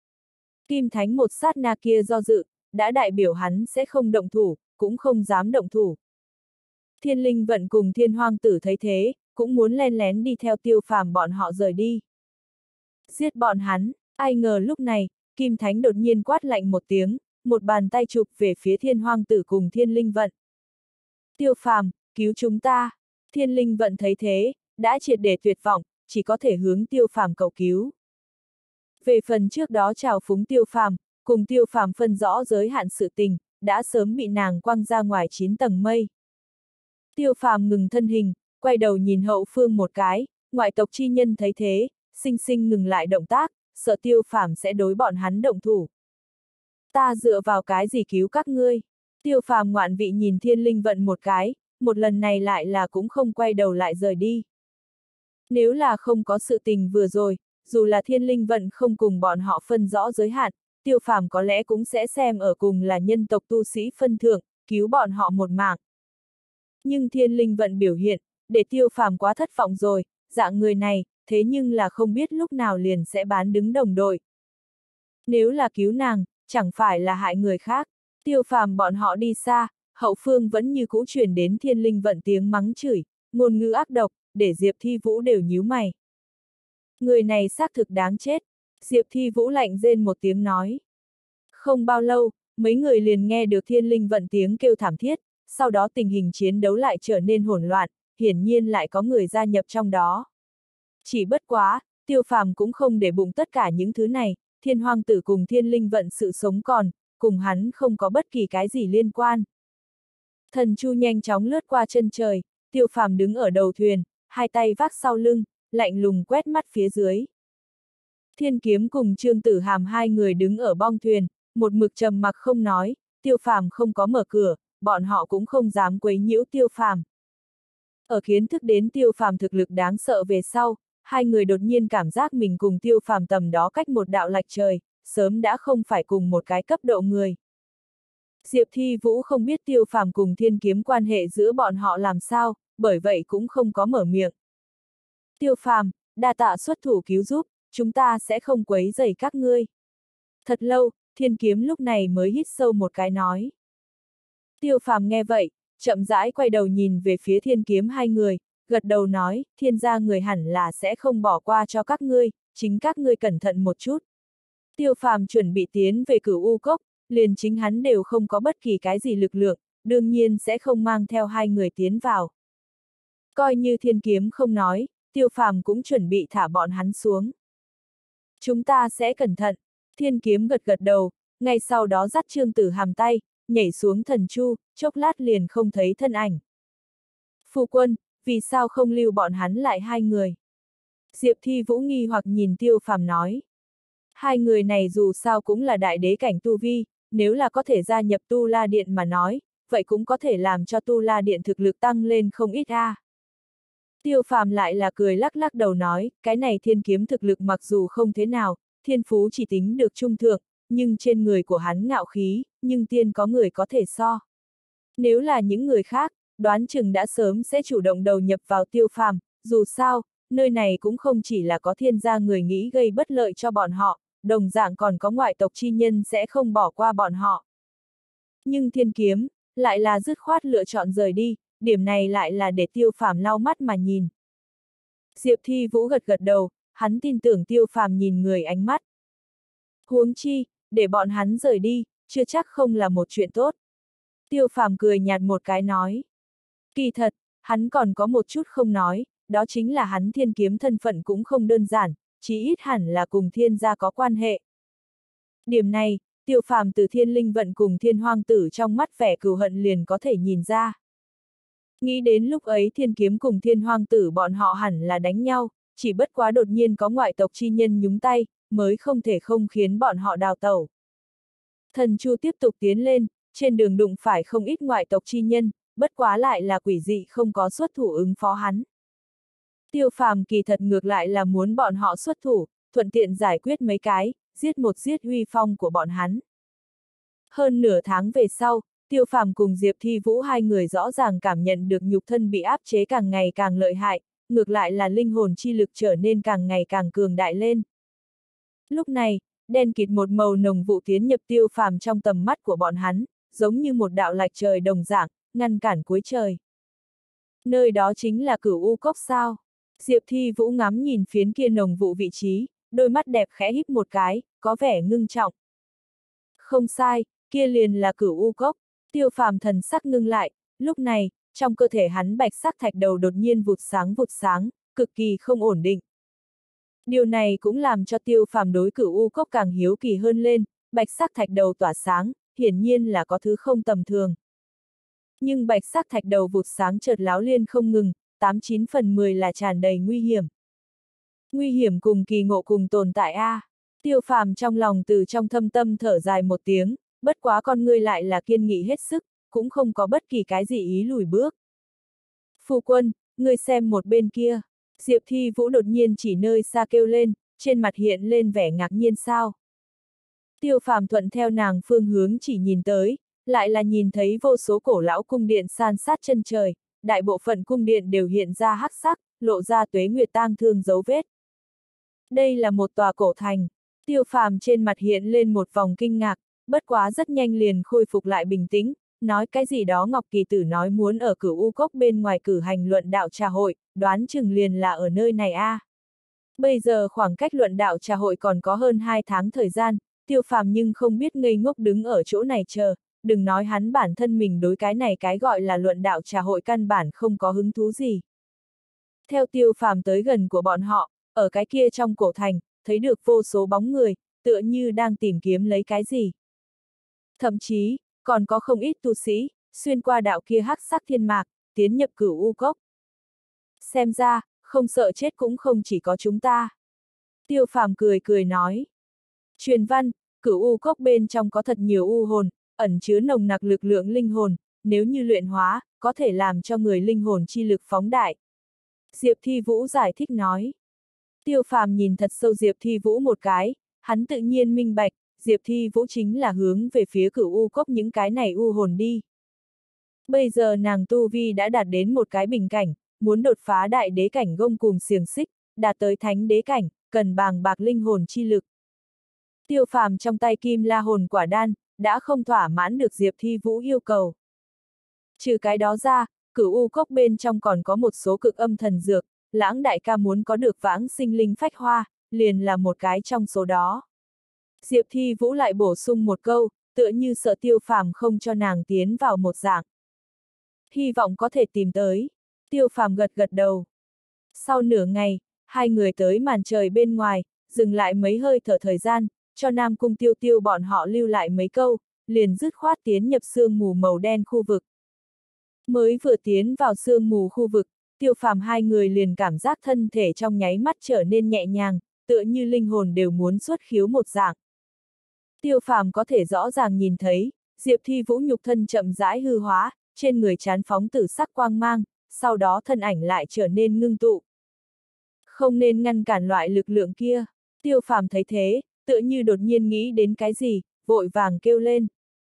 Speaker 1: Kim Thánh một sát na kia do dự, đã đại biểu hắn sẽ không động thủ, cũng không dám động thủ. Thiên Linh Vận cùng Thiên Hoang Tử thấy thế, cũng muốn len lén đi theo Tiêu Phàm bọn họ rời đi. Giết bọn hắn, ai ngờ lúc này, Kim Thánh đột nhiên quát lạnh một tiếng, một bàn tay chụp về phía Thiên Hoang Tử cùng Thiên Linh Vận. Tiêu Phàm, cứu chúng ta! Thiên Linh Vận thấy thế, đã triệt để tuyệt vọng, chỉ có thể hướng Tiêu Phàm cầu cứu. Về phần trước đó trào phúng Tiêu Phàm, cùng Tiêu Phàm phân rõ giới hạn sự tình, đã sớm bị nàng quăng ra ngoài 9 tầng mây. Tiêu Phàm ngừng thân hình, quay đầu nhìn hậu phương một cái, ngoại tộc chi nhân thấy thế, sinh sinh ngừng lại động tác, sợ Tiêu Phàm sẽ đối bọn hắn động thủ. Ta dựa vào cái gì cứu các ngươi? Tiêu Phàm ngoạn vị nhìn Thiên Linh Vận một cái, một lần này lại là cũng không quay đầu lại rời đi. Nếu là không có sự tình vừa rồi, dù là Thiên Linh Vận không cùng bọn họ phân rõ giới hạn, Tiêu Phàm có lẽ cũng sẽ xem ở cùng là nhân tộc tu sĩ phân thượng, cứu bọn họ một mạng. Nhưng Thiên Linh Vận biểu hiện, để Tiêu Phàm quá thất vọng rồi, dạng người này, thế nhưng là không biết lúc nào liền sẽ bán đứng đồng đội. Nếu là cứu nàng, chẳng phải là hại người khác. Tiêu Phàm bọn họ đi xa, hậu phương vẫn như cũ truyền đến Thiên Linh Vận tiếng mắng chửi, ngôn ngữ ác độc, để Diệp Thi Vũ đều nhíu mày. Người này xác thực đáng chết, Diệp Thi Vũ lạnh rên một tiếng nói. Không bao lâu, mấy người liền nghe được Thiên Linh Vận tiếng kêu thảm thiết, sau đó tình hình chiến đấu lại trở nên hỗn loạn, hiển nhiên lại có người gia nhập trong đó. Chỉ bất quá, Tiêu Phàm cũng không để bụng tất cả những thứ này, Thiên Hoang Tử cùng Thiên Linh Vận sự sống còn, cùng hắn không có bất kỳ cái gì liên quan. Thần chu nhanh chóng lướt qua chân trời, Tiêu Phàm đứng ở đầu thuyền, hai tay vác sau lưng, lạnh lùng quét mắt phía dưới. Thiên Kiếm cùng Trương Tử Hàm hai người đứng ở bong thuyền, một mực trầm mặc không nói, Tiêu Phàm không có mở cửa, bọn họ cũng không dám quấy nhiễu Tiêu Phàm. Ở kiến thức đến Tiêu Phàm thực lực đáng sợ về sau, hai người đột nhiên cảm giác mình cùng Tiêu Phàm tầm đó cách một đạo lạch trời, sớm đã không phải cùng một cái cấp độ người. Diệp Thi Vũ không biết Tiêu Phàm cùng Thiên Kiếm quan hệ giữa bọn họ làm sao, bởi vậy cũng không có mở miệng. Tiêu Phàm, đa tạ xuất thủ cứu giúp, chúng ta sẽ không quấy rầy các ngươi. Thật lâu, Thiên Kiếm lúc này mới hít sâu một cái nói. Tiêu Phàm nghe vậy, chậm rãi quay đầu nhìn về phía Thiên Kiếm hai người, gật đầu nói, Thiên gia người hẳn là sẽ không bỏ qua cho các ngươi, chính các ngươi cẩn thận một chút. Tiêu Phàm chuẩn bị tiến về Cửu U Cốc, liền chính hắn đều không có bất kỳ cái gì lực lượng, đương nhiên sẽ không mang theo hai người tiến vào. Coi như Thiên Kiếm không nói, Tiêu Phàm cũng chuẩn bị thả bọn hắn xuống. Chúng ta sẽ cẩn thận, Thiên Kiếm gật gật đầu, ngay sau đó dắt Trương Tử Hàm tay, nhảy xuống thần chu, chốc lát liền không thấy thân ảnh. Phu quân, vì sao không lưu bọn hắn lại hai người? Diệp Thi Vũ nghi hoặc nhìn Tiêu Phàm nói. Hai người này dù sao cũng là đại đế cảnh tu vi, nếu là có thể gia nhập Tu La Điện mà nói, vậy cũng có thể làm cho Tu La Điện thực lực tăng lên không ít a. Tiêu Phàm lại là cười lắc lắc đầu nói, cái này Thiên Kiếm thực lực mặc dù không thế nào, thiên phú chỉ tính được trung thượng, nhưng trên người của hắn ngạo khí, nhưng tiên có người có thể so. Nếu là những người khác, đoán chừng đã sớm sẽ chủ động đầu nhập vào Tiêu Phàm, dù sao, nơi này cũng không chỉ là có Thiên gia người nghĩ gây bất lợi cho bọn họ, đồng dạng còn có ngoại tộc chi nhân sẽ không bỏ qua bọn họ. Nhưng Thiên Kiếm, lại là dứt khoát lựa chọn rời đi, điểm này lại là để Tiêu Phàm lau mắt mà nhìn. Diệp Thi Vũ gật gật đầu, hắn tin tưởng Tiêu Phàm nhìn người ánh mắt. Huống chi, để bọn hắn rời đi, chưa chắc không là một chuyện tốt. Tiêu Phàm cười nhạt một cái nói. Kỳ thật, hắn còn có một chút không nói, đó chính là hắn Thiên Kiếm thân phận cũng không đơn giản, chí ít hẳn là cùng Thiên gia có quan hệ. Điểm này, Tiêu Phàm từ Thiên Linh Vận cùng Thiên Hoang Tử trong mắt vẻ cừu hận liền có thể nhìn ra. Nghĩ đến lúc ấy Thiên Kiếm cùng Thiên Hoang Tử bọn họ hẳn là đánh nhau, chỉ bất quá đột nhiên có ngoại tộc chi nhân nhúng tay, mới không thể không khiến bọn họ đào tẩu. Thần Chu tiếp tục tiến lên, trên đường đụng phải không ít ngoại tộc chi nhân, bất quá lại là quỷ dị không có xuất thủ ứng phó hắn. Tiêu Phàm kỳ thật ngược lại là muốn bọn họ xuất thủ, thuận tiện giải quyết mấy cái, giết một giết uy phong của bọn hắn. Hơn nửa tháng về sau, Tiêu Phàm cùng Diệp Thi Vũ hai người rõ ràng cảm nhận được nhục thân bị áp chế càng ngày càng lợi hại, ngược lại là linh hồn chi lực trở nên càng ngày càng cường đại lên. Lúc này, đen kịt một màu nồng vụ tiến nhập Tiêu Phàm trong tầm mắt của bọn hắn, giống như một đạo lạch trời đồng dạng, ngăn cản cuối trời. Nơi đó chính là Cửu U Cốc sao? Diệp Thi Vũ ngắm nhìn phiến kia nồng vụ vị trí, đôi mắt đẹp khẽ híp một cái, có vẻ ngưng trọng. Không sai, kia liền là Cửu U Cốc. Tiêu Phàm thần sắc ngưng lại, lúc này, trong cơ thể hắn bạch sắc thạch đầu đột nhiên vụt sáng, cực kỳ không ổn định. Điều này cũng làm cho Tiêu Phàm đối Cửu U Cốc càng hiếu kỳ hơn lên, bạch sắc thạch đầu tỏa sáng, hiển nhiên là có thứ không tầm thường. Nhưng bạch sắc thạch đầu vụt sáng chợt láo liên không ngừng, 89/10 là tràn đầy nguy hiểm. Nguy hiểm cùng kỳ ngộ cùng tồn tại a. Tiêu Phàm trong lòng từ trong thâm tâm thở dài một tiếng, bất quá con ngươi lại là kiên nghị hết sức, cũng không có bất kỳ cái gì ý lùi bước. Phu quân, ngươi xem một bên kia. Diệp Thi Vũ đột nhiên chỉ nơi xa kêu lên, trên mặt hiện lên vẻ ngạc nhiên sao. Tiêu Phàm thuận theo nàng phương hướng chỉ nhìn tới, lại là nhìn thấy vô số cổ lão cung điện san sát chân trời, đại bộ phận cung điện đều hiện ra hắc sắc, lộ ra tuế nguyệt tang thương dấu vết. Đây là một tòa cổ thành. Tiêu Phàm trên mặt hiện lên một vòng kinh ngạc, bất quá rất nhanh liền khôi phục lại bình tĩnh, nói cái gì đó Ngọc Kỳ Tử nói muốn ở Cửu U Cốc bên ngoài cử hành luận đạo trà hội, đoán chừng liền là ở nơi này a. Bây giờ khoảng cách luận đạo trà hội còn có hơn 2 tháng thời gian, Tiêu Phàm nhưng không biết ngây ngốc đứng ở chỗ này chờ, đừng nói hắn bản thân mình đối cái này cái gọi là luận đạo trà hội căn bản không có hứng thú gì. Theo Tiêu Phàm tới gần của bọn họ, ở cái kia trong cổ thành, thấy được vô số bóng người, tựa như đang tìm kiếm lấy cái gì. Thậm chí, còn có không ít tu sĩ, xuyên qua đạo kia hắc sắc thiên mạc, tiến nhập Cửu U Cốc. Xem ra, không sợ chết cũng không chỉ có chúng ta. Tiêu Phàm cười cười nói. Truyền văn, Cửu U Cốc bên trong có thật nhiều u hồn, ẩn chứa nồng nặc lực lượng linh hồn, nếu như luyện hóa, có thể làm cho người linh hồn chi lực phóng đại. Diệp Thi Vũ giải thích nói. Tiêu Phàm nhìn thật sâu Diệp Thi Vũ một cái, hắn tự nhiên minh bạch, Diệp Thi Vũ chính là hướng về phía Cửu U Cốc những cái này u hồn đi. Bây giờ nàng tu vi đã đạt đến một cái bình cảnh, muốn đột phá đại đế cảnh gông cùm xiềng xích, đạt tới thánh đế cảnh, cần bàng bạc linh hồn chi lực. Tiêu Phàm trong tay Kim La hồn quả đan, đã không thỏa mãn được Diệp Thi Vũ yêu cầu. Trừ cái đó ra, Cửu U Cốc bên trong còn có một số cực âm thần dược, Lãng đại ca muốn có được vãng sinh linh phách hoa, liền là một cái trong số đó. Diệp Thi Vũ lại bổ sung một câu, tựa như sợ Tiêu Phàm không cho nàng tiến vào một dạng. Hy vọng có thể tìm tới. Tiêu Phàm gật gật đầu. Sau nửa ngày, hai người tới màn trời bên ngoài, dừng lại mấy hơi thở thời gian, cho Nam Cung Tiêu Tiêu bọn họ lưu lại mấy câu, liền dứt khoát tiến nhập sương mù màu đen khu vực. Mới vừa tiến vào sương mù khu vực, Tiêu Phàm hai người liền cảm giác thân thể trong nháy mắt trở nên nhẹ nhàng, tựa như linh hồn đều muốn xuất khiếu một dạng. Tiêu Phàm có thể rõ ràng nhìn thấy, Diệp Thi Vũ nhục thân chậm rãi hư hóa, trên người chán phóng tử sắc quang mang, sau đó thân ảnh lại trở nên ngưng tụ. Không nên ngăn cản loại lực lượng kia. Tiêu Phàm thấy thế, tựa như đột nhiên nghĩ đến cái gì, vội vàng kêu lên.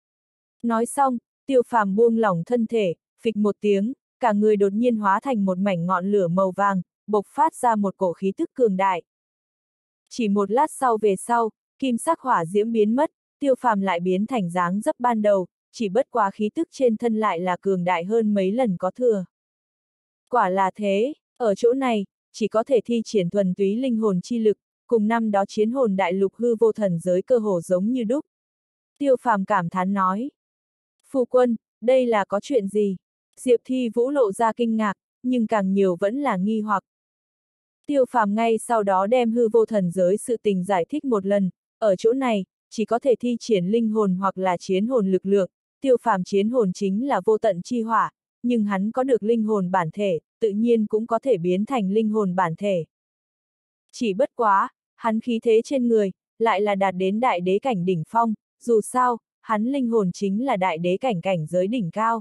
Speaker 1: Nói xong, Tiêu Phàm buông lỏng thân thể, phịch một tiếng, cả người đột nhiên hóa thành một mảnh ngọn lửa màu vàng, bộc phát ra một cổ khí tức cường đại. Chỉ một lát sau về sau, kim sắc hỏa diễm biến mất, Tiêu Phàm lại biến thành dáng dấp ban đầu, chỉ bất quá khí tức trên thân lại là cường đại hơn mấy lần có thừa. Quả là thế, ở chỗ này, chỉ có thể thi triển thuần túy linh hồn chi lực, cùng năm đó chiến hồn đại lục hư vô thần giới cơ hồ giống như đúc. Tiêu Phàm cảm thán nói. Phu quân, đây là có chuyện gì? Diệp Thi Vũ lộ ra kinh ngạc, nhưng càng nhiều vẫn là nghi hoặc. Tiêu Phàm ngay sau đó đem hư vô thần giới sự tình giải thích một lần, ở chỗ này, chỉ có thể thi triển linh hồn hoặc là chiến hồn lực lượng, Tiêu Phàm chiến hồn chính là vô tận chi hỏa, nhưng hắn có được linh hồn bản thể, tự nhiên cũng có thể biến thành linh hồn bản thể. Chỉ bất quá, hắn khí thế trên người, lại là đạt đến đại đế cảnh đỉnh phong, dù sao, hắn linh hồn chính là đại đế cảnh cảnh giới đỉnh cao.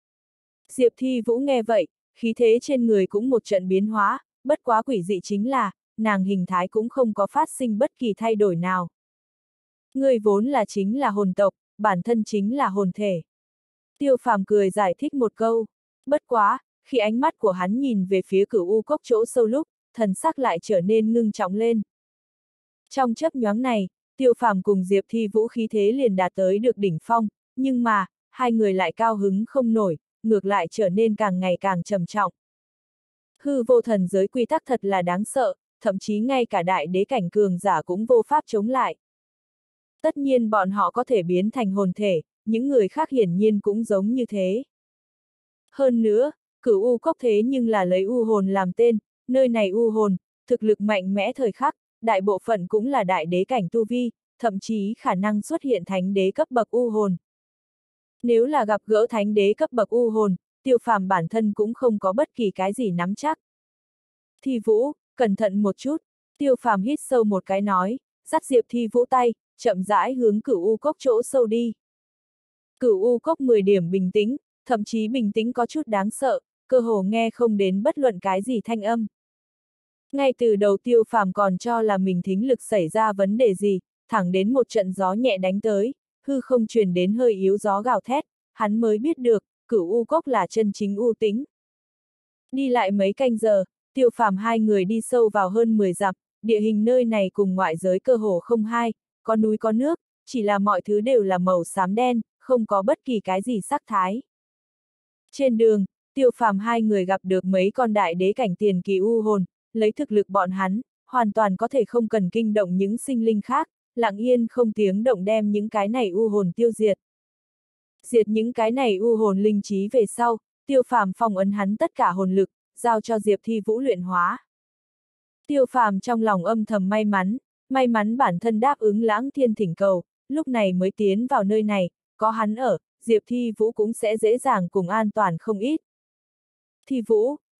Speaker 1: Diệp Thi Vũ nghe vậy, khí thế trên người cũng một trận biến hóa, bất quá quỷ dị chính là, nàng hình thái cũng không có phát sinh bất kỳ thay đổi nào. Người vốn là chính là hồn tộc, bản thân chính là hồn thể. Tiêu Phàm cười giải thích một câu, bất quá, khi ánh mắt của hắn nhìn về phía Cửu U Cốc chỗ sâu lúc, thần sắc lại trở nên ngưng trọng lên. Trong chớp nhoáng này, Tiêu Phàm cùng Diệp Thi Vũ khí thế liền đạt tới được đỉnh phong, nhưng mà, hai người lại cao hứng không nổi, ngược lại trở nên càng ngày càng trầm trọng. Hư vô thần giới quy tắc thật là đáng sợ, thậm chí ngay cả đại đế cảnh cường giả cũng vô pháp chống lại. Tất nhiên bọn họ có thể biến thành hồn thể, những người khác hiển nhiên cũng giống như thế. Hơn nữa, Cửu U Cốc thế nhưng là lấy u hồn làm tên, nơi này u hồn, thực lực mạnh mẽ thời khắc, đại bộ phận cũng là đại đế cảnh tu vi, thậm chí khả năng xuất hiện thánh đế cấp bậc u hồn. Nếu là gặp gỡ thánh đế cấp bậc u hồn, Tiêu Phàm bản thân cũng không có bất kỳ cái gì nắm chắc. Thi Vũ, cẩn thận một chút, Tiêu Phàm hít sâu một cái nói, dắt Diệp Thi Vũ tay, chậm rãi hướng Cửu U Cốc chỗ sâu đi. Cửu U Cốc 10 điểm bình tĩnh, thậm chí bình tĩnh có chút đáng sợ, cơ hồ nghe không đến bất luận cái gì thanh âm. Ngay từ đầu Tiêu Phàm còn cho là mình thính lực xảy ra vấn đề gì, thẳng đến một trận gió nhẹ đánh tới, hư không truyền đến hơi yếu gió gào thét, hắn mới biết được, Cửu U Cốc là chân chính u tĩnh. Đi lại mấy canh giờ, Tiêu Phàm hai người đi sâu vào hơn 10 dặm, địa hình nơi này cùng ngoại giới cơ hồ không hai, có núi có nước, chỉ là mọi thứ đều là màu xám đen, không có bất kỳ cái gì sắc thái. Trên đường, Tiêu Phàm hai người gặp được mấy con đại đế cảnh tiền kỳ u hồn, lấy thực lực bọn hắn, hoàn toàn có thể không cần kinh động những sinh linh khác, lặng yên không tiếng động đem những cái này u hồn tiêu diệt. Diệt những cái này u hồn linh trí về sau, Tiêu Phàm phong ấn hắn tất cả hồn lực, giao cho Diệp Thi Vũ luyện hóa. Tiêu Phàm trong lòng âm thầm may mắn bản thân đáp ứng Lãng Thiên thỉnh cầu, lúc này mới tiến vào nơi này, có hắn ở, Diệp Thi Vũ cũng sẽ dễ dàng cùng an toàn không ít. Thi Vũ,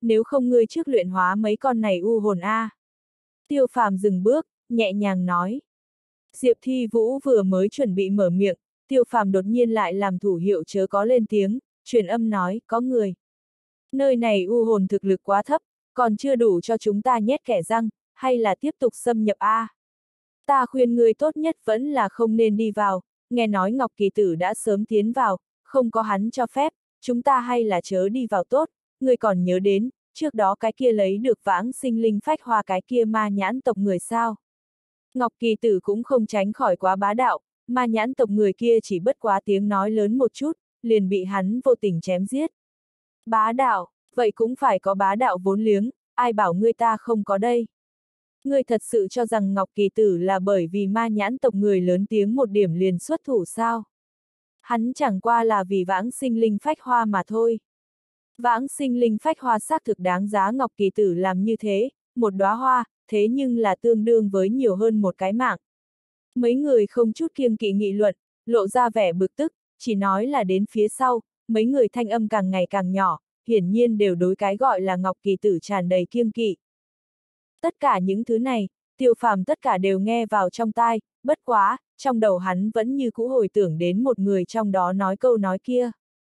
Speaker 1: nếu không ngươi trước luyện hóa mấy con này u hồn a. Tiêu Phàm dừng bước, nhẹ nhàng nói. Diệp Thi Vũ vừa mới chuẩn bị mở miệng, Tiêu Phàm đột nhiên lại làm thủ hiệu chớ có lên tiếng, truyền âm nói, có người. Nơi này u hồn thực lực quá thấp, còn chưa đủ cho chúng ta nhét kẻ răng, hay là tiếp tục xâm nhập a? Ta khuyên ngươi tốt nhất vẫn là không nên đi vào, nghe nói Ngọc Kỳ Tử đã sớm tiến vào, không có hắn cho phép, chúng ta hay là chớ đi vào tốt, ngươi còn nhớ đến, trước đó cái kia lấy được vãng sinh linh phách hoa cái kia ma nhãn tộc người sao. Ngọc Kỳ Tử cũng không tránh khỏi quá bá đạo, ma nhãn tộc người kia chỉ bất quá tiếng nói lớn một chút, liền bị hắn vô tình chém giết. Bá đạo, vậy cũng phải có bá đạo vốn liếng, ai bảo ngươi ta không có đây. Ngươi thật sự cho rằng Ngọc Kỳ Tử là bởi vì ma nhãn tộc người lớn tiếng một điểm liền xuất thủ sao? Hắn chẳng qua là vì vãng sinh linh phách hoa mà thôi. Vãng sinh linh phách hoa xác thực đáng giá Ngọc Kỳ Tử làm như thế, một đóa hoa, thế nhưng là tương đương với nhiều hơn một cái mạng. Mấy người không chút kiêng kỵ nghị luận, lộ ra vẻ bực tức, chỉ nói là đến phía sau, mấy người thanh âm càng ngày càng nhỏ, hiển nhiên đều đối cái gọi là Ngọc Kỳ Tử tràn đầy kiêng kỵ. Tất cả những thứ này, Tiêu Phàm tất cả đều nghe vào trong tai, bất quá, trong đầu hắn vẫn như cũ hồi tưởng đến một người trong đó nói câu nói kia.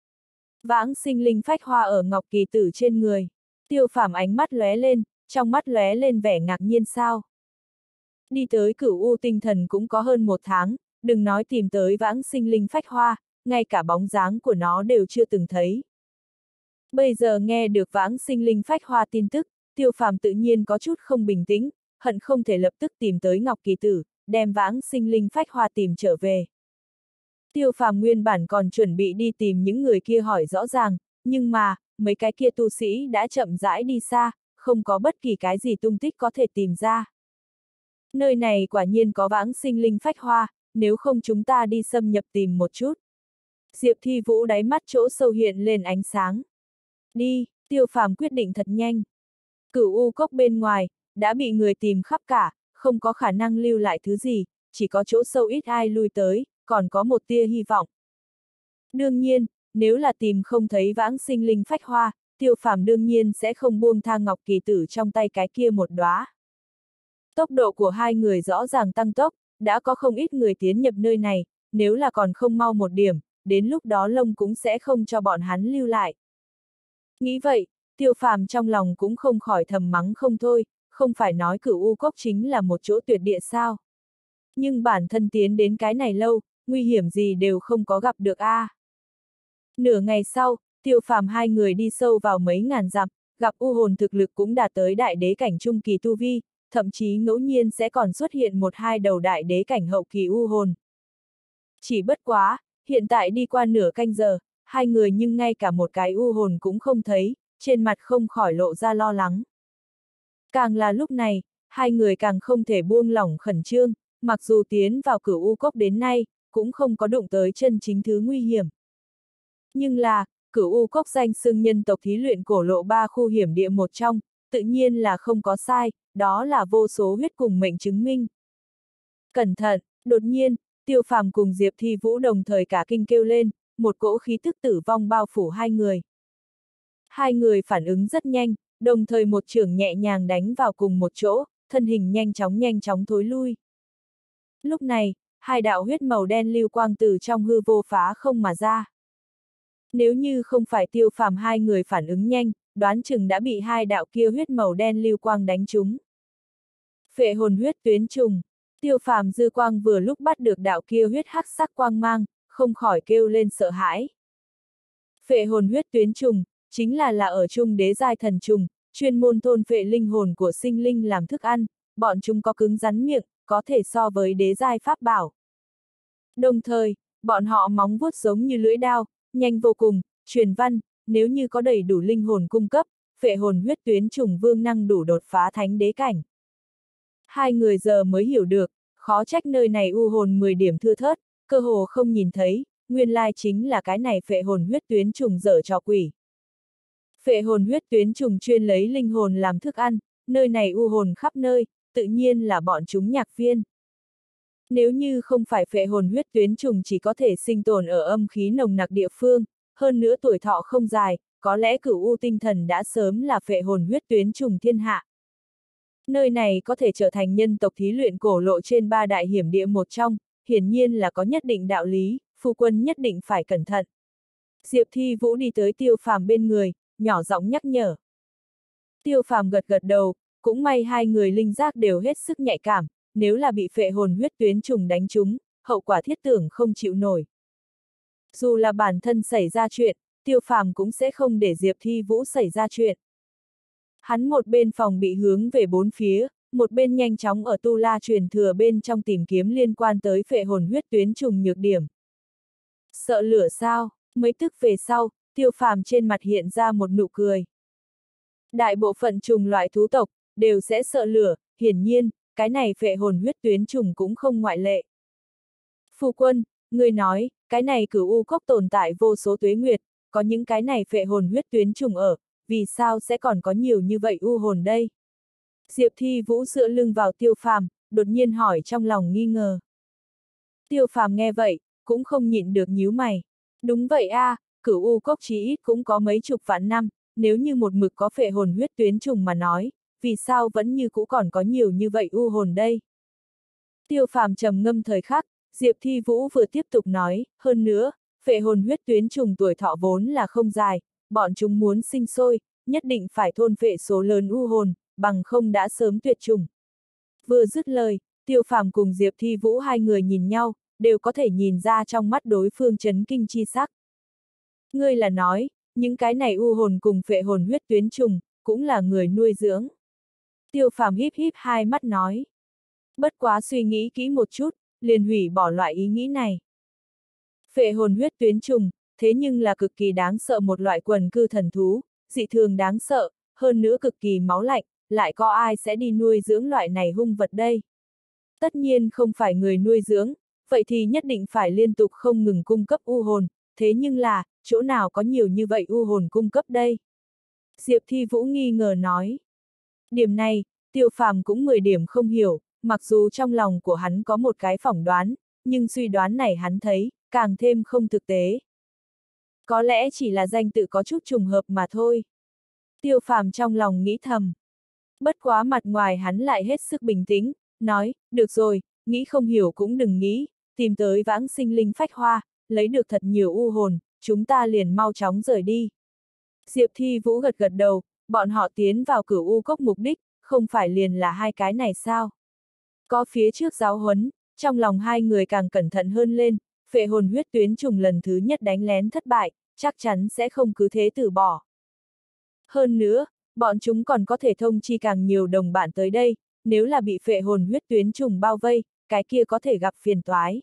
Speaker 1: Vãng sinh linh phách hoa ở Ngọc Kỳ Tử trên người. Tiêu Phàm ánh mắt lóe lên, trong mắt lóe lên vẻ ngạc nhiên sao. Đi tới Cửu U Tinh Thần cũng có hơn 1 tháng, đừng nói tìm tới vãng sinh linh phách hoa, ngay cả bóng dáng của nó đều chưa từng thấy. Bây giờ nghe được vãng sinh linh phách hoa tin tức, Tiêu Phàm tự nhiên có chút không bình tĩnh, hận không thể lập tức tìm tới Ngọc Kỳ Tử, đem vãng sinh linh phách hoa tìm trở về. Tiêu Phàm nguyên bản còn chuẩn bị đi tìm những người kia hỏi rõ ràng, nhưng mà, mấy cái kia tu sĩ đã chậm rãi đi xa, không có bất kỳ cái gì tung tích có thể tìm ra. Nơi này quả nhiên có vãng sinh linh phách hoa, nếu không chúng ta đi xâm nhập tìm một chút. Diệp Thi Vũ đáy mắt chỗ sâu hiện lên ánh sáng. Đi, Tiêu Phàm quyết định thật nhanh. Cửu U cốc bên ngoài, đã bị người tìm khắp cả, không có khả năng lưu lại thứ gì, chỉ có chỗ sâu ít ai lui tới, còn có một tia hy vọng. Đương nhiên, nếu là tìm không thấy vãng sinh linh phách hoa, Tiêu Phàm đương nhiên sẽ không buông tha Ngọc Kỳ Tử trong tay cái kia một đóa. Tốc độ của hai người rõ ràng tăng tốc, đã có không ít người tiến nhập nơi này, nếu là còn không mau một điểm, đến lúc đó lông cũng sẽ không cho bọn hắn lưu lại. Nghĩ vậy, Tiêu Phàm trong lòng cũng không khỏi thầm mắng không thôi, không phải nói Cửu U cốc chính là một chỗ tuyệt địa sao. Nhưng bản thân tiến đến cái này lâu, nguy hiểm gì đều không có gặp được a. Nửa ngày sau, Tiêu Phàm hai người đi sâu vào mấy ngàn dặm, gặp u hồn thực lực cũng đạt tới đại đế cảnh trung kỳ tu vi, thậm chí ngẫu nhiên sẽ còn xuất hiện 1-2 đầu đại đế cảnh hậu kỳ u hồn. Chỉ bất quá, hiện tại đi qua nửa canh giờ, hai người nhưng ngay cả một cái u hồn cũng không thấy, trên mặt không khỏi lộ ra lo lắng. Càng là lúc này, hai người càng không thể buông lỏng khẩn trương, mặc dù tiến vào Cửu U cốc đến nay, cũng không có đụng tới chân chính thứ nguy hiểm. Nhưng là, Cửu U cốc danh xưng nhân tộc thí luyện cổ lộ 3 khu hiểm địa một trong, tự nhiên là không có sai, đó là vô số huyết cùng mệnh chứng minh. Cẩn thận, đột nhiên, Tiêu Phàm cùng Diệp Thi Vũ đồng thời cả kinh kêu lên, một cỗ khí tức tử vong bao phủ hai người. Hai người phản ứng rất nhanh, đồng thời một chưởng nhẹ nhàng đánh vào cùng một chỗ, thân hình nhanh chóng thối lui. Lúc này, hai đạo huyết màu đen lưu quang từ trong hư vô phá không mà ra. Nếu như không phải Tiêu Phàm hai người phản ứng nhanh, đoán chừng đã bị hai đạo kia huyết màu đen lưu quang đánh trúng. Phệ hồn huyết tuyến trùng, Tiêu Phàm dư quang vừa lúc bắt được đạo kia huyết hắc sắc quang mang, không khỏi kêu lên sợ hãi. Phệ hồn huyết tuyến trùng, chính là ở trung đế giai thần trùng, chuyên môn thôn phệ linh hồn của sinh linh làm thức ăn, bọn chúng có cứng rắn miệng, có thể so với đế giai pháp bảo. Đồng thời, bọn họ móng vuốt giống như lưỡi đao, nhanh vô cùng, truyền văn, nếu như có đầy đủ linh hồn cung cấp, phệ hồn huyết tuyến trùng vương năng đủ đột phá thánh đế cảnh. Hai người giờ mới hiểu được, khó trách nơi này u hồn 10 điểm thưa thớt, cơ hồ không nhìn thấy, nguyên lai chính là cái này phệ hồn huyết tuyến trùng dở trò quỷ. Phệ hồn huyết tuyến trùng chuyên lấy linh hồn làm thức ăn, nơi này u hồn khắp nơi, tự nhiên là bọn chúng nhạc viên. Nếu như không phải phệ hồn huyết tuyến trùng chỉ có thể sinh tồn ở âm khí nồng nặc địa phương, hơn nữa tuổi thọ không dài, có lẽ Cửu U tinh thần đã sớm là phệ hồn huyết tuyến trùng thiên hạ. Nơi này có thể trở thành nhân tộc thí luyện cổ lộ trên 3 đại hiểm địa một trong, hiển nhiên là có nhất định đạo lý, phu quân nhất định phải cẩn thận. Diệp Thi Vũ đi tới Tiêu Phàm bên người, nhỏ giọng nhắc nhở. Tiêu Phàm gật gật đầu, cũng may hai người linh giác đều hết sức nhạy cảm, nếu là bị phệ hồn huyết tuyến trùng đánh trúng, hậu quả thiết tưởng không chịu nổi. Dù là bản thân xảy ra chuyện, Tiêu Phàm cũng sẽ không để Diệp Thi Vũ xảy ra chuyện. Hắn một bên phòng bị hướng về bốn phía, một bên nhanh chóng ở tu la truyền thừa bên trong tìm kiếm liên quan tới phệ hồn huyết tuyến trùng nhược điểm. Sợ lửa sao? Mấy tức về sau, Tiêu Phàm trên mặt hiện ra một nụ cười. Đại bộ phận trùng loại thú tộc đều sẽ sợ lửa, hiển nhiên, cái này phệ hồn huyết tuyến trùng cũng không ngoại lệ. Phu quân, người nói, cái này Cửu U cốc tồn tại vô số tuế nguyệt, có những cái này phệ hồn huyết tuyến trùng ở, vì sao sẽ còn có nhiều như vậy u hồn đây? Diệp Thi Vũ dựa lưng vào Tiêu Phàm, đột nhiên hỏi trong lòng nghi ngờ. Tiêu Phàm nghe vậy, cũng không nhịn được nhíu mày. Đúng vậy a, Cửu U cốc chí ít cũng có mấy chục vạn năm, nếu như một mực có phệ hồn huyết tuyến trùng mà nói, vì sao vẫn như cũ còn có nhiều như vậy u hồn đây? Tiêu Phàm trầm ngâm thời khắc, Diệp Thi Vũ vừa tiếp tục nói, hơn nữa, phệ hồn huyết tuyến trùng tuổi thọ vốn là không dài, bọn chúng muốn sinh sôi, nhất định phải thôn phệ số lớn u hồn, bằng không đã sớm tuyệt chủng. Vừa dứt lời, Tiêu Phàm cùng Diệp Thi Vũ hai người nhìn nhau, đều có thể nhìn ra trong mắt đối phương chấn kinh chi sắc. Ngươi là nói, những cái này u hồn cùng phệ hồn huyết tuyến trùng, cũng là người nuôi dưỡng. Tiêu Phàm híp híp hai mắt nói. Bất quá suy nghĩ kỹ một chút, liền hủy bỏ loại ý nghĩ này. Phệ hồn huyết tuyến trùng, thế nhưng là cực kỳ đáng sợ một loại quần cư thần thú, dị thường đáng sợ, hơn nữa cực kỳ máu lạnh, lại có ai sẽ đi nuôi dưỡng loại này hung vật đây? Tất nhiên không phải người nuôi dưỡng, vậy thì nhất định phải liên tục không ngừng cung cấp u hồn, thế nhưng là, chỗ nào có nhiều như vậy u hồn cung cấp đây? Diệp Thi Vũ nghi ngờ nói. Điểm này, Tiêu Phàm cũng 10 điểm không hiểu, mặc dù trong lòng của hắn có một cái phỏng đoán, nhưng suy đoán này hắn thấy, càng thêm không thực tế. Có lẽ chỉ là danh tự có chút trùng hợp mà thôi. Tiêu Phàm trong lòng nghĩ thầm. Bất quá mặt ngoài hắn lại hết sức bình tĩnh, nói, được rồi, nghĩ không hiểu cũng đừng nghĩ, tìm tới vãng sinh linh phách hoa, lấy được thật nhiều u hồn, chúng ta liền mau chóng rời đi. Diệp Thi Vũ gật gật đầu, bọn họ tiến vào Cửu U cốc mục đích, không phải liền là hai cái này sao? Có phía trước giáo huấn, trong lòng hai người càng cẩn thận hơn lên, phệ hồn huyết tuyến trùng lần thứ nhất đánh lén thất bại, chắc chắn sẽ không cứ thế từ bỏ. Hơn nữa, bọn chúng còn có thể thông chi càng nhiều đồng bạn tới đây, nếu là bị phệ hồn huyết tuyến trùng bao vây, cái kia có thể gặp phiền toái.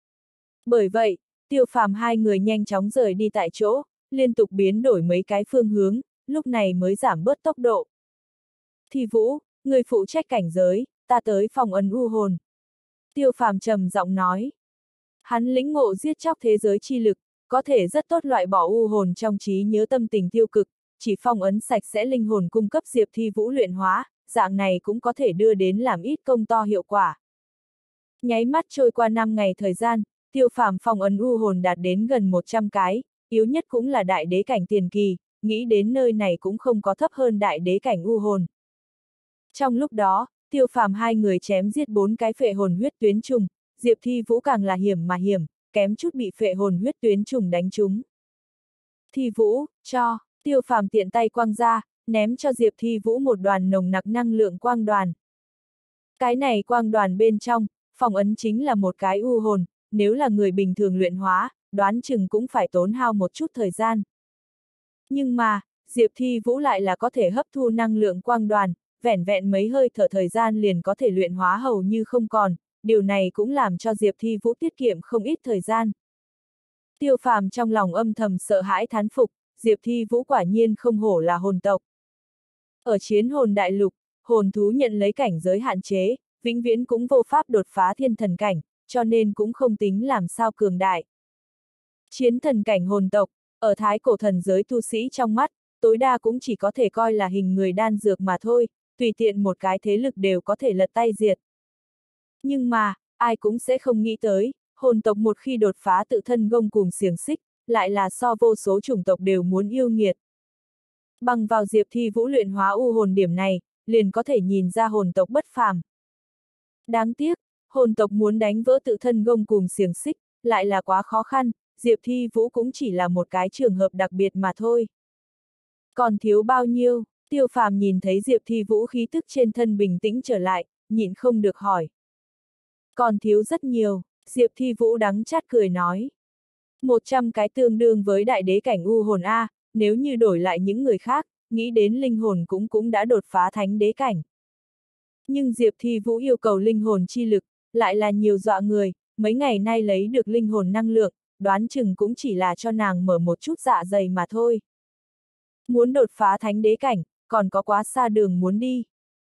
Speaker 1: Bởi vậy, Tiêu Phàm hai người nhanh chóng rời đi tại chỗ, liên tục biến đổi mấy cái phương hướng, lúc này mới giảm bớt tốc độ. Thi Vũ, người phụ trách cảnh giới, ta tới phòng ấn u hồn. Tiêu Phàm trầm giọng nói. Hắn lĩnh ngộ giết chóc thế giới chi lực, có thể rất tốt loại bỏ u hồn trong trí nhớ tâm tình tiêu cực, chỉ phong ấn sạch sẽ linh hồn cung cấp Diệp Thi Vũ luyện hóa, dạng này cũng có thể đưa đến làm ít công to hiệu quả. Nháy mắt trôi qua 5 ngày thời gian, Tiêu Phàm phong ấn u hồn đạt đến gần 100 cái, yếu nhất cũng là đại đế cảnh tiền kỳ, nghĩ đến nơi này cũng không có thấp hơn đại đế cảnh u hồn. Trong lúc đó, Tiêu Phàm hai người chém giết 4 cái phệ hồn huyết tuyến trùng, Diệp Thi Vũ càng là hiểm mà hiểm, kém chút bị phệ hồn huyết tuyến trùng đánh trúng. Thi Vũ, cho, Tiêu Phàm tiện tay quăng ra, ném cho Diệp Thi Vũ một đoàn nồng nặc năng lượng quang đoàn. Cái này quang đoàn bên trong, phong ấn chính là một cái u hồn, nếu là người bình thường luyện hóa, đoán chừng cũng phải tốn hao một chút thời gian. Nhưng mà, Diệp Thi Vũ lại là có thể hấp thu năng lượng quang đoàn, vẻn vẹn mấy hơi thở thời gian liền có thể luyện hóa hầu như không còn, điều này cũng làm cho Diệp Thi Vũ tiết kiệm không ít thời gian. Tiêu Phàm trong lòng âm thầm sợ hãi thán phục, Diệp Thi Vũ quả nhiên không hổ là hồn tộc. Ở chiến hồn đại lục, hồn thú nhận lấy cảnh giới hạn chế, vĩnh viễn cũng vô pháp đột phá thiên thần cảnh, cho nên cũng không tính làm sao cường đại. Chiến thần cảnh hồn tộc, ở thái cổ thần giới tu sĩ trong mắt, tối đa cũng chỉ có thể coi là hình người đan dược mà thôi, tùy tiện một cái thế lực đều có thể lật tay diệt. Nhưng mà, ai cũng sẽ không nghĩ tới, hồn tộc một khi đột phá tự thân gông cùm xiềng xích, lại là so vô số chủng tộc đều muốn yêu nghiệt. Bằng vào Diệp Thi Vũ luyện hóa u hồn điểm này, liền có thể nhìn ra hồn tộc bất phàm. Đáng tiếc, hồn tộc muốn đánh vỡ tự thân gông cùm xiềng xích, lại là quá khó khăn, Diệp Thi Vũ cũng chỉ là một cái trường hợp đặc biệt mà thôi. Còn thiếu bao nhiêu? Tiêu Phàm nhìn thấy Diệp Thi Vũ khí tức trên thân bình tĩnh trở lại, nhịn không được hỏi. Còn thiếu rất nhiều, Diệp Thi Vũ đắng chát cười nói. 100 cái tương đương với đại đế cảnh u hồn A, nếu như đổi lại những người khác, nghĩ đến linh hồn cũng đã đột phá thánh đế cảnh. Nhưng Diệp Thi Vũ yêu cầu linh hồn chi lực, lại là nhiều dọa người, mấy ngày nay lấy được linh hồn năng lượng, đoán chừng cũng chỉ là cho nàng mở một chút dạ dày mà thôi. Muốn đột phá thánh đế cảnh, còn có quá xa đường muốn đi.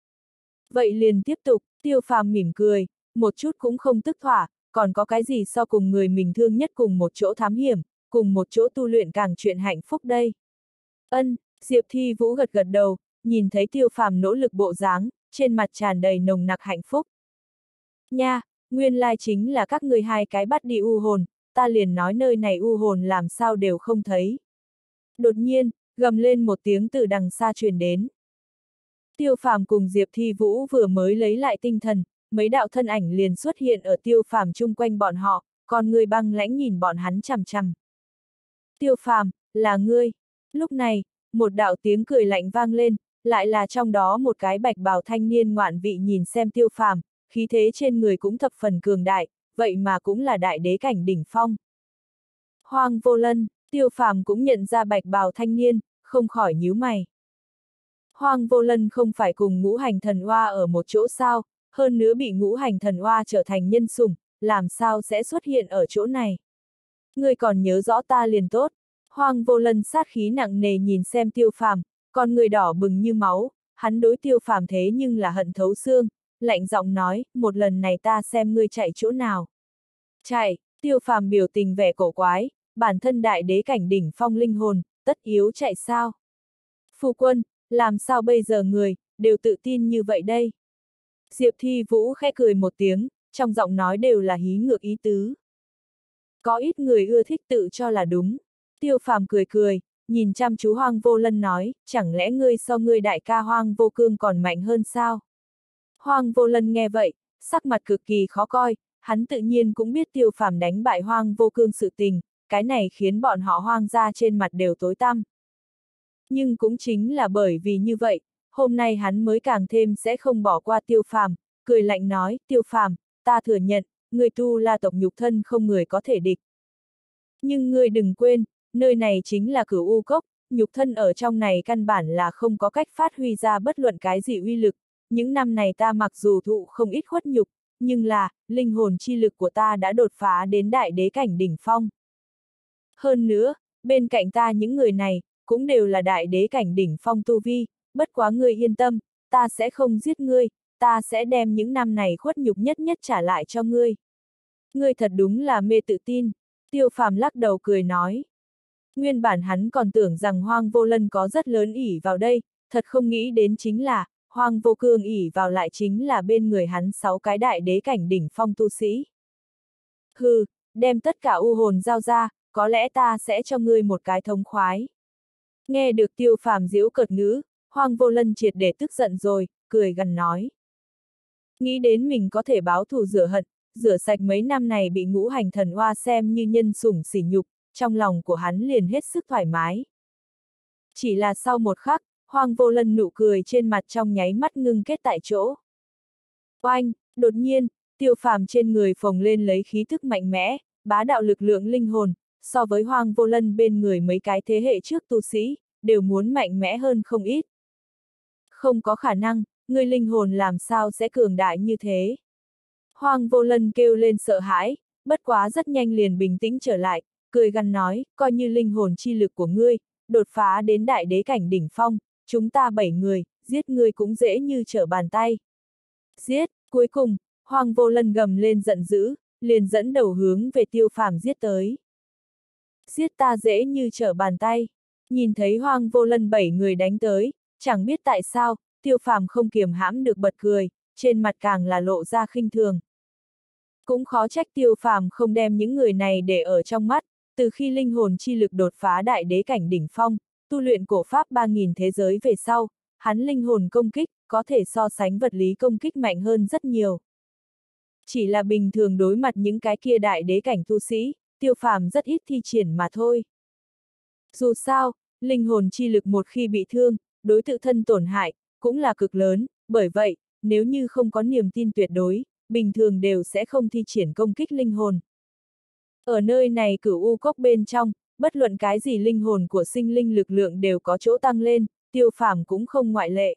Speaker 1: Vậy liền tiếp tục, Tiêu Phàm mỉm cười, một chút cũng không tức thỏa, còn có cái gì so cùng người mình thương nhất cùng một chỗ thám hiểm, cùng một chỗ tu luyện càng chuyện hạnh phúc đây. Ân, Diệp Thi Vũ gật gật đầu, nhìn thấy Tiêu Phàm nỗ lực bộ dáng, trên mặt tràn đầy nồng nặc hạnh phúc. Nha, nguyên lai chính là các ngươi hai cái bắt đi u hồn, ta liền nói nơi này u hồn làm sao đều không thấy. Đột nhiên, gầm lên một tiếng từ đằng xa truyền đến. Tiêu Phàm cùng Diệp Thi Vũ vừa mới lấy lại tinh thần, mấy đạo thân ảnh liền xuất hiện ở Tiêu Phàm chung quanh bọn họ, còn người băng lãnh nhìn bọn hắn chằm chằm. Tiêu Phàm, là ngươi. Lúc này, một đạo tiếng cười lạnh vang lên, lại là trong đó một cái bạch bào thanh niên ngoạn vị nhìn xem Tiêu Phàm, khí thế trên người cũng thập phần cường đại, vậy mà cũng là đại đế cảnh đỉnh phong. Hoang Vô Lân, Tiêu Phàm cũng nhận ra bạch bào thanh niên, không khỏi nhíu mày. Hoang Vô Lân không phải cùng ngũ hành thần oa ở một chỗ sao, hơn nữa bị ngũ hành thần oa trở thành nhân sủng, làm sao sẽ xuất hiện ở chỗ này. Ngươi còn nhớ rõ ta liền tốt. Hoang Vô Lân sát khí nặng nề nhìn xem Tiêu Phàm, con người đỏ bừng như máu, hắn đối Tiêu Phàm thế nhưng là hận thấu xương, lạnh giọng nói, một lần này ta xem ngươi chạy chỗ nào. Chạy, Tiêu Phàm biểu tình vẻ cổ quái, bản thân đại đế cảnh đỉnh phong linh hồn, tất yếu chạy sao? Phu quân, làm sao bây giờ người, đều tự tin như vậy đây? Diệp Thi Vũ khẽ cười một tiếng, trong giọng nói đều là hí ngược ý tứ. Có ít người ưa thích tự cho là đúng. Tiêu Phàm cười cười, nhìn chăm chú Hoang Vô Lân nói, chẳng lẽ ngươi so ngươi đại ca Hoang Vô Cương còn mạnh hơn sao? Hoang Vô Lân nghe vậy, sắc mặt cực kỳ khó coi, hắn tự nhiên cũng biết Tiêu Phàm đánh bại Hoang Vô Cương sự tình, cái này khiến bọn họ Hoang gia trên mặt đều tối tăm. Nhưng cũng chính là bởi vì như vậy, hôm nay hắn mới càng thêm sẽ không bỏ qua Tiêu Phàm, cười lạnh nói, Tiêu Phàm, ta thừa nhận, người tu la tộc nhục thân không người có thể địch. Nhưng ngươi đừng quên, nơi này chính là Cửu U Cốc, nhục thân ở trong này căn bản là không có cách phát huy ra bất luận cái gì uy lực. Những năm này ta mặc dù thụ không ít khuất nhục, nhưng là, linh hồn chi lực của ta đã đột phá đến đại đế cảnh đỉnh phong. Hơn nữa, bên cạnh ta những người này, cũng đều là đại đế cảnh đỉnh phong tu vi, bất quá ngươi yên tâm, ta sẽ không giết ngươi, ta sẽ đem những năm này khuất nhục nhất nhất trả lại cho ngươi. Ngươi thật đúng là mê tự tin. Tiêu Phàm lắc đầu cười nói. Nguyên bản hắn còn tưởng rằng Hoang Vô Lân có rất lớn ỷ vào đây, thật không nghĩ đến chính là, Hoang Vô Cương ỷ vào lại chính là bên người hắn 6 cái đại đế cảnh đỉnh phong tu sĩ. Hừ, đem tất cả u hồn giao ra, có lẽ ta sẽ cho ngươi một cái thống khoái. Nghe được Tiêu Phàm giễu cợt ngữ, Hoang Vô Lân triệt để tức giận rồi, cười gằn nói. Nghĩ đến mình có thể báo thù rửa hận, rửa sạch mấy năm này bị ngũ hành thần oa xem như nhân sủng sỉ nhục, trong lòng của hắn liền hết sức thoải mái. Chỉ là sau một khắc, Hoang Vô Lân nụ cười trên mặt trong nháy mắt ngưng kết tại chỗ. Oanh, đột nhiên, Tiêu Phàm trên người phồng lên lấy khí thức mạnh mẽ, bá đạo lực lượng linh hồn, so với Hoang Vô Lân bên người mấy cái thế hệ trước tu sĩ, đều muốn mạnh mẽ hơn không ít. Không có khả năng, người linh hồn làm sao sẽ cường đại như thế? Hoang Vô Lân kêu lên sợ hãi, bất quá rất nhanh liền bình tĩnh trở lại, cười gằn nói, coi như linh hồn chi lực của ngươi, đột phá đến đại đế cảnh đỉnh phong, chúng ta 7 người, giết ngươi cũng dễ như trở bàn tay. Giết, cuối cùng, Hoang Vô Lân gầm lên giận dữ, liền dẫn đầu hướng về Tiêu Phàm giết tới. Giết ta dễ như trở bàn tay. Nhìn thấy Hoang Vô Lân 7 người đánh tới, chẳng biết tại sao, Tiêu Phàm không kiềm hãm được bật cười, trên mặt càng là lộ ra khinh thường. Cũng khó trách Tiêu Phàm không đem những người này để ở trong mắt, từ khi linh hồn chi lực đột phá đại đế cảnh đỉnh phong, tu luyện cổ pháp 3.000 thế giới về sau, hắn linh hồn công kích, có thể so sánh vật lý công kích mạnh hơn rất nhiều. Chỉ là bình thường đối mặt những cái kia đại đế cảnh tu sĩ, Tiêu Phàm rất ít thi triển mà thôi. Dù sao, linh hồn chi lực một khi bị thương, đối tự thân tổn hại, cũng là cực lớn, bởi vậy, nếu như không có niềm tin tuyệt đối, bình thường đều sẽ không thi triển công kích linh hồn. Ở nơi này Cửu U Cốc bên trong, bất luận cái gì linh hồn của sinh linh lực lượng đều có chỗ tăng lên, Tiêu Phàm cũng không ngoại lệ.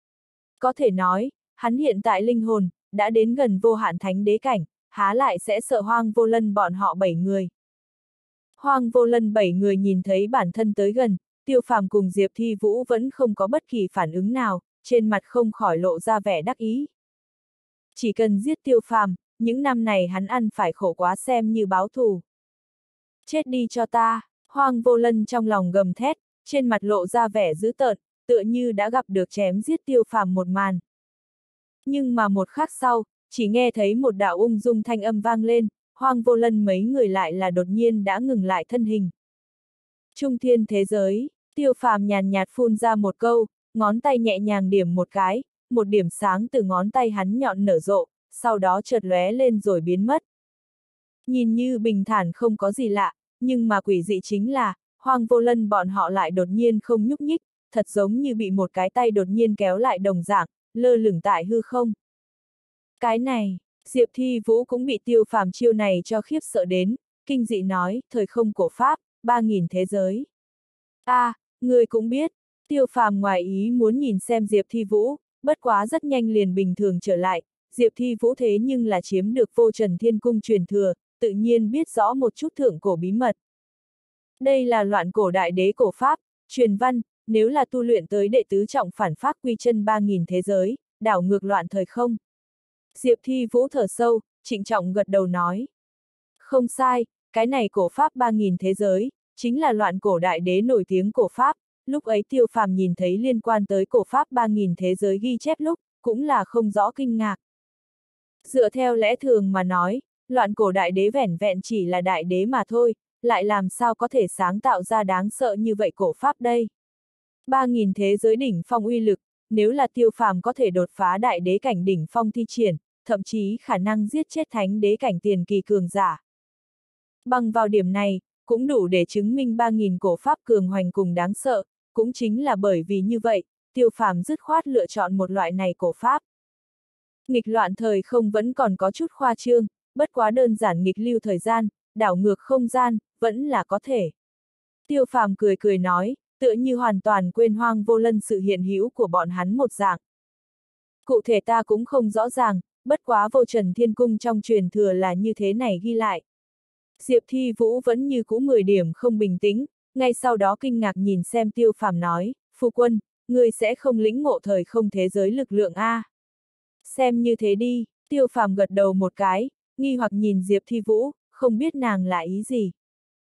Speaker 1: Có thể nói, hắn hiện tại linh hồn, đã đến gần vô hạn thánh đế cảnh, há lại sẽ sợ Hoang Vô Lân bọn họ 7 người. Hoang Vô Lân 7 người nhìn thấy bản thân tới gần, Tiêu Phàm cùng Diệp Thi Vũ vẫn không có bất kỳ phản ứng nào, trên mặt không khỏi lộ ra vẻ đắc ý. Chỉ cần giết Tiêu Phàm, những năm này hắn ăn phải khổ quá xem như báo thù. Chết đi cho ta, Hoang Vô Lân trong lòng gầm thét, trên mặt lộ ra vẻ dữ tợn, tựa như đã gặp được chém giết Tiêu Phàm một màn. Nhưng mà một khắc sau, chỉ nghe thấy một đạo ung dung thanh âm vang lên, Hoang Vô Lân mấy người lại là đột nhiên đã ngừng lại thân hình. Trung thiên thế giới, Tiêu Phàm nhàn nhạt phun ra một câu, ngón tay nhẹ nhàng điểm một cái, một điểm sáng từ ngón tay hắn nhọn nở rộ, sau đó chợt lóe lên rồi biến mất. Nhìn như bình thản không có gì lạ, nhưng mà quỷ dị chính là, Hoang Vô Lân bọn họ lại đột nhiên không nhúc nhích, thật giống như bị một cái tay đột nhiên kéo lại đồng dạng, lơ lửng tại hư không. Cái này, Diệp Thi Vũ cũng bị Tiêu Phàm chiêu này cho khiếp sợ đến, kinh dị nói, thời không cổ pháp, 3.000 thế giới. Người cũng biết, Tiêu Phàm ngoài ý muốn nhìn xem Diệp Thi Vũ, bất quá rất nhanh liền bình thường trở lại, Diệp Thi Vũ thế nhưng là chiếm được Vô Trần Thiên Cung truyền thừa, tự nhiên biết rõ một chút thượng cổ bí mật. Đây là loạn cổ đại đế cổ pháp, truyền văn, nếu là tu luyện tới đệ tứ trọng phản pháp quy chân 3.000 thế giới, đảo ngược loạn thời không. Diệp Thi Vũ thở sâu, trịnh trọng gật đầu nói. Không sai, cái này cổ pháp 3.000 thế giới, chính là loạn cổ đại đế nổi tiếng cổ pháp, lúc ấy Tiêu Phàm nhìn thấy liên quan tới cổ pháp 3.000 thế giới ghi chép lúc, cũng là không rõ kinh ngạc. Dựa theo lẽ thường mà nói, loạn cổ đại đế vẻn vẹn chỉ là đại đế mà thôi, lại làm sao có thể sáng tạo ra đáng sợ như vậy cổ pháp đây. 3.000 thế giới đỉnh phong uy lực, nếu là Tiêu Phàm có thể đột phá đại đế cảnh đỉnh phong thi triển, thậm chí khả năng giết chết thánh đế cảnh tiền kỳ cường giả. Bằng vào điểm này, cũng đủ để chứng minh 3.000 cổ pháp cường hoành cùng đáng sợ, cũng chính là bởi vì như vậy, Tiêu Phàm dứt khoát lựa chọn một loại này cổ pháp. Nghịch loạn thời không vẫn còn có chút khoa trương, bất quá đơn giản nghịch lưu thời gian, đảo ngược không gian, vẫn là có thể. Tiêu Phàm cười cười nói, tựa như hoàn toàn quên Hoang Vô Lân sự hiện hữu của bọn hắn một dạng. Cụ thể ta cũng không rõ ràng, bất quá Vô Trần Thiên Cung trong truyền thừa là như thế này ghi lại. Diệp Thi Vũ vẫn như cũ 10 điểm không bình tĩnh, ngay sau đó kinh ngạc nhìn xem Tiêu Phàm nói, phu quân, ngươi sẽ không lĩnh ngộ thời không thế giới lực lượng a? Xem như thế đi, Tiêu Phàm gật đầu một cái, nghi hoặc nhìn Diệp Thi Vũ, không biết nàng là ý gì.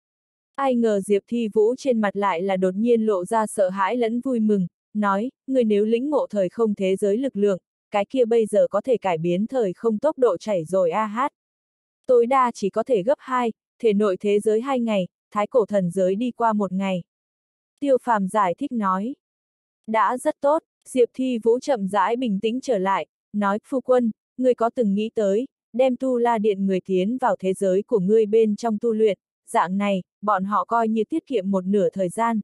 Speaker 1: Ai ngờ Diệp Thi Vũ trên mặt lại là đột nhiên lộ ra sợ hãi lẫn vui mừng, nói, người nếu lĩnh ngộ thời không thế giới lực lượng, cái kia bây giờ có thể cải biến thời không tốc độ chảy rồi a hát. Tối đa chỉ có thể gấp 2, thể nội thế giới 2 ngày, thái cổ thần giới đi qua 1 ngày. Tiêu Phàm giải thích nói. Đã rất tốt, Diệp Thi Vũ chậm rãi bình tĩnh trở lại, nói, phu quân, ngươi có từng nghĩ tới, đem Tu La Điện người tiến vào thế giới của ngươi bên trong tu luyện, dạng này, bọn họ coi như tiết kiệm một nửa thời gian.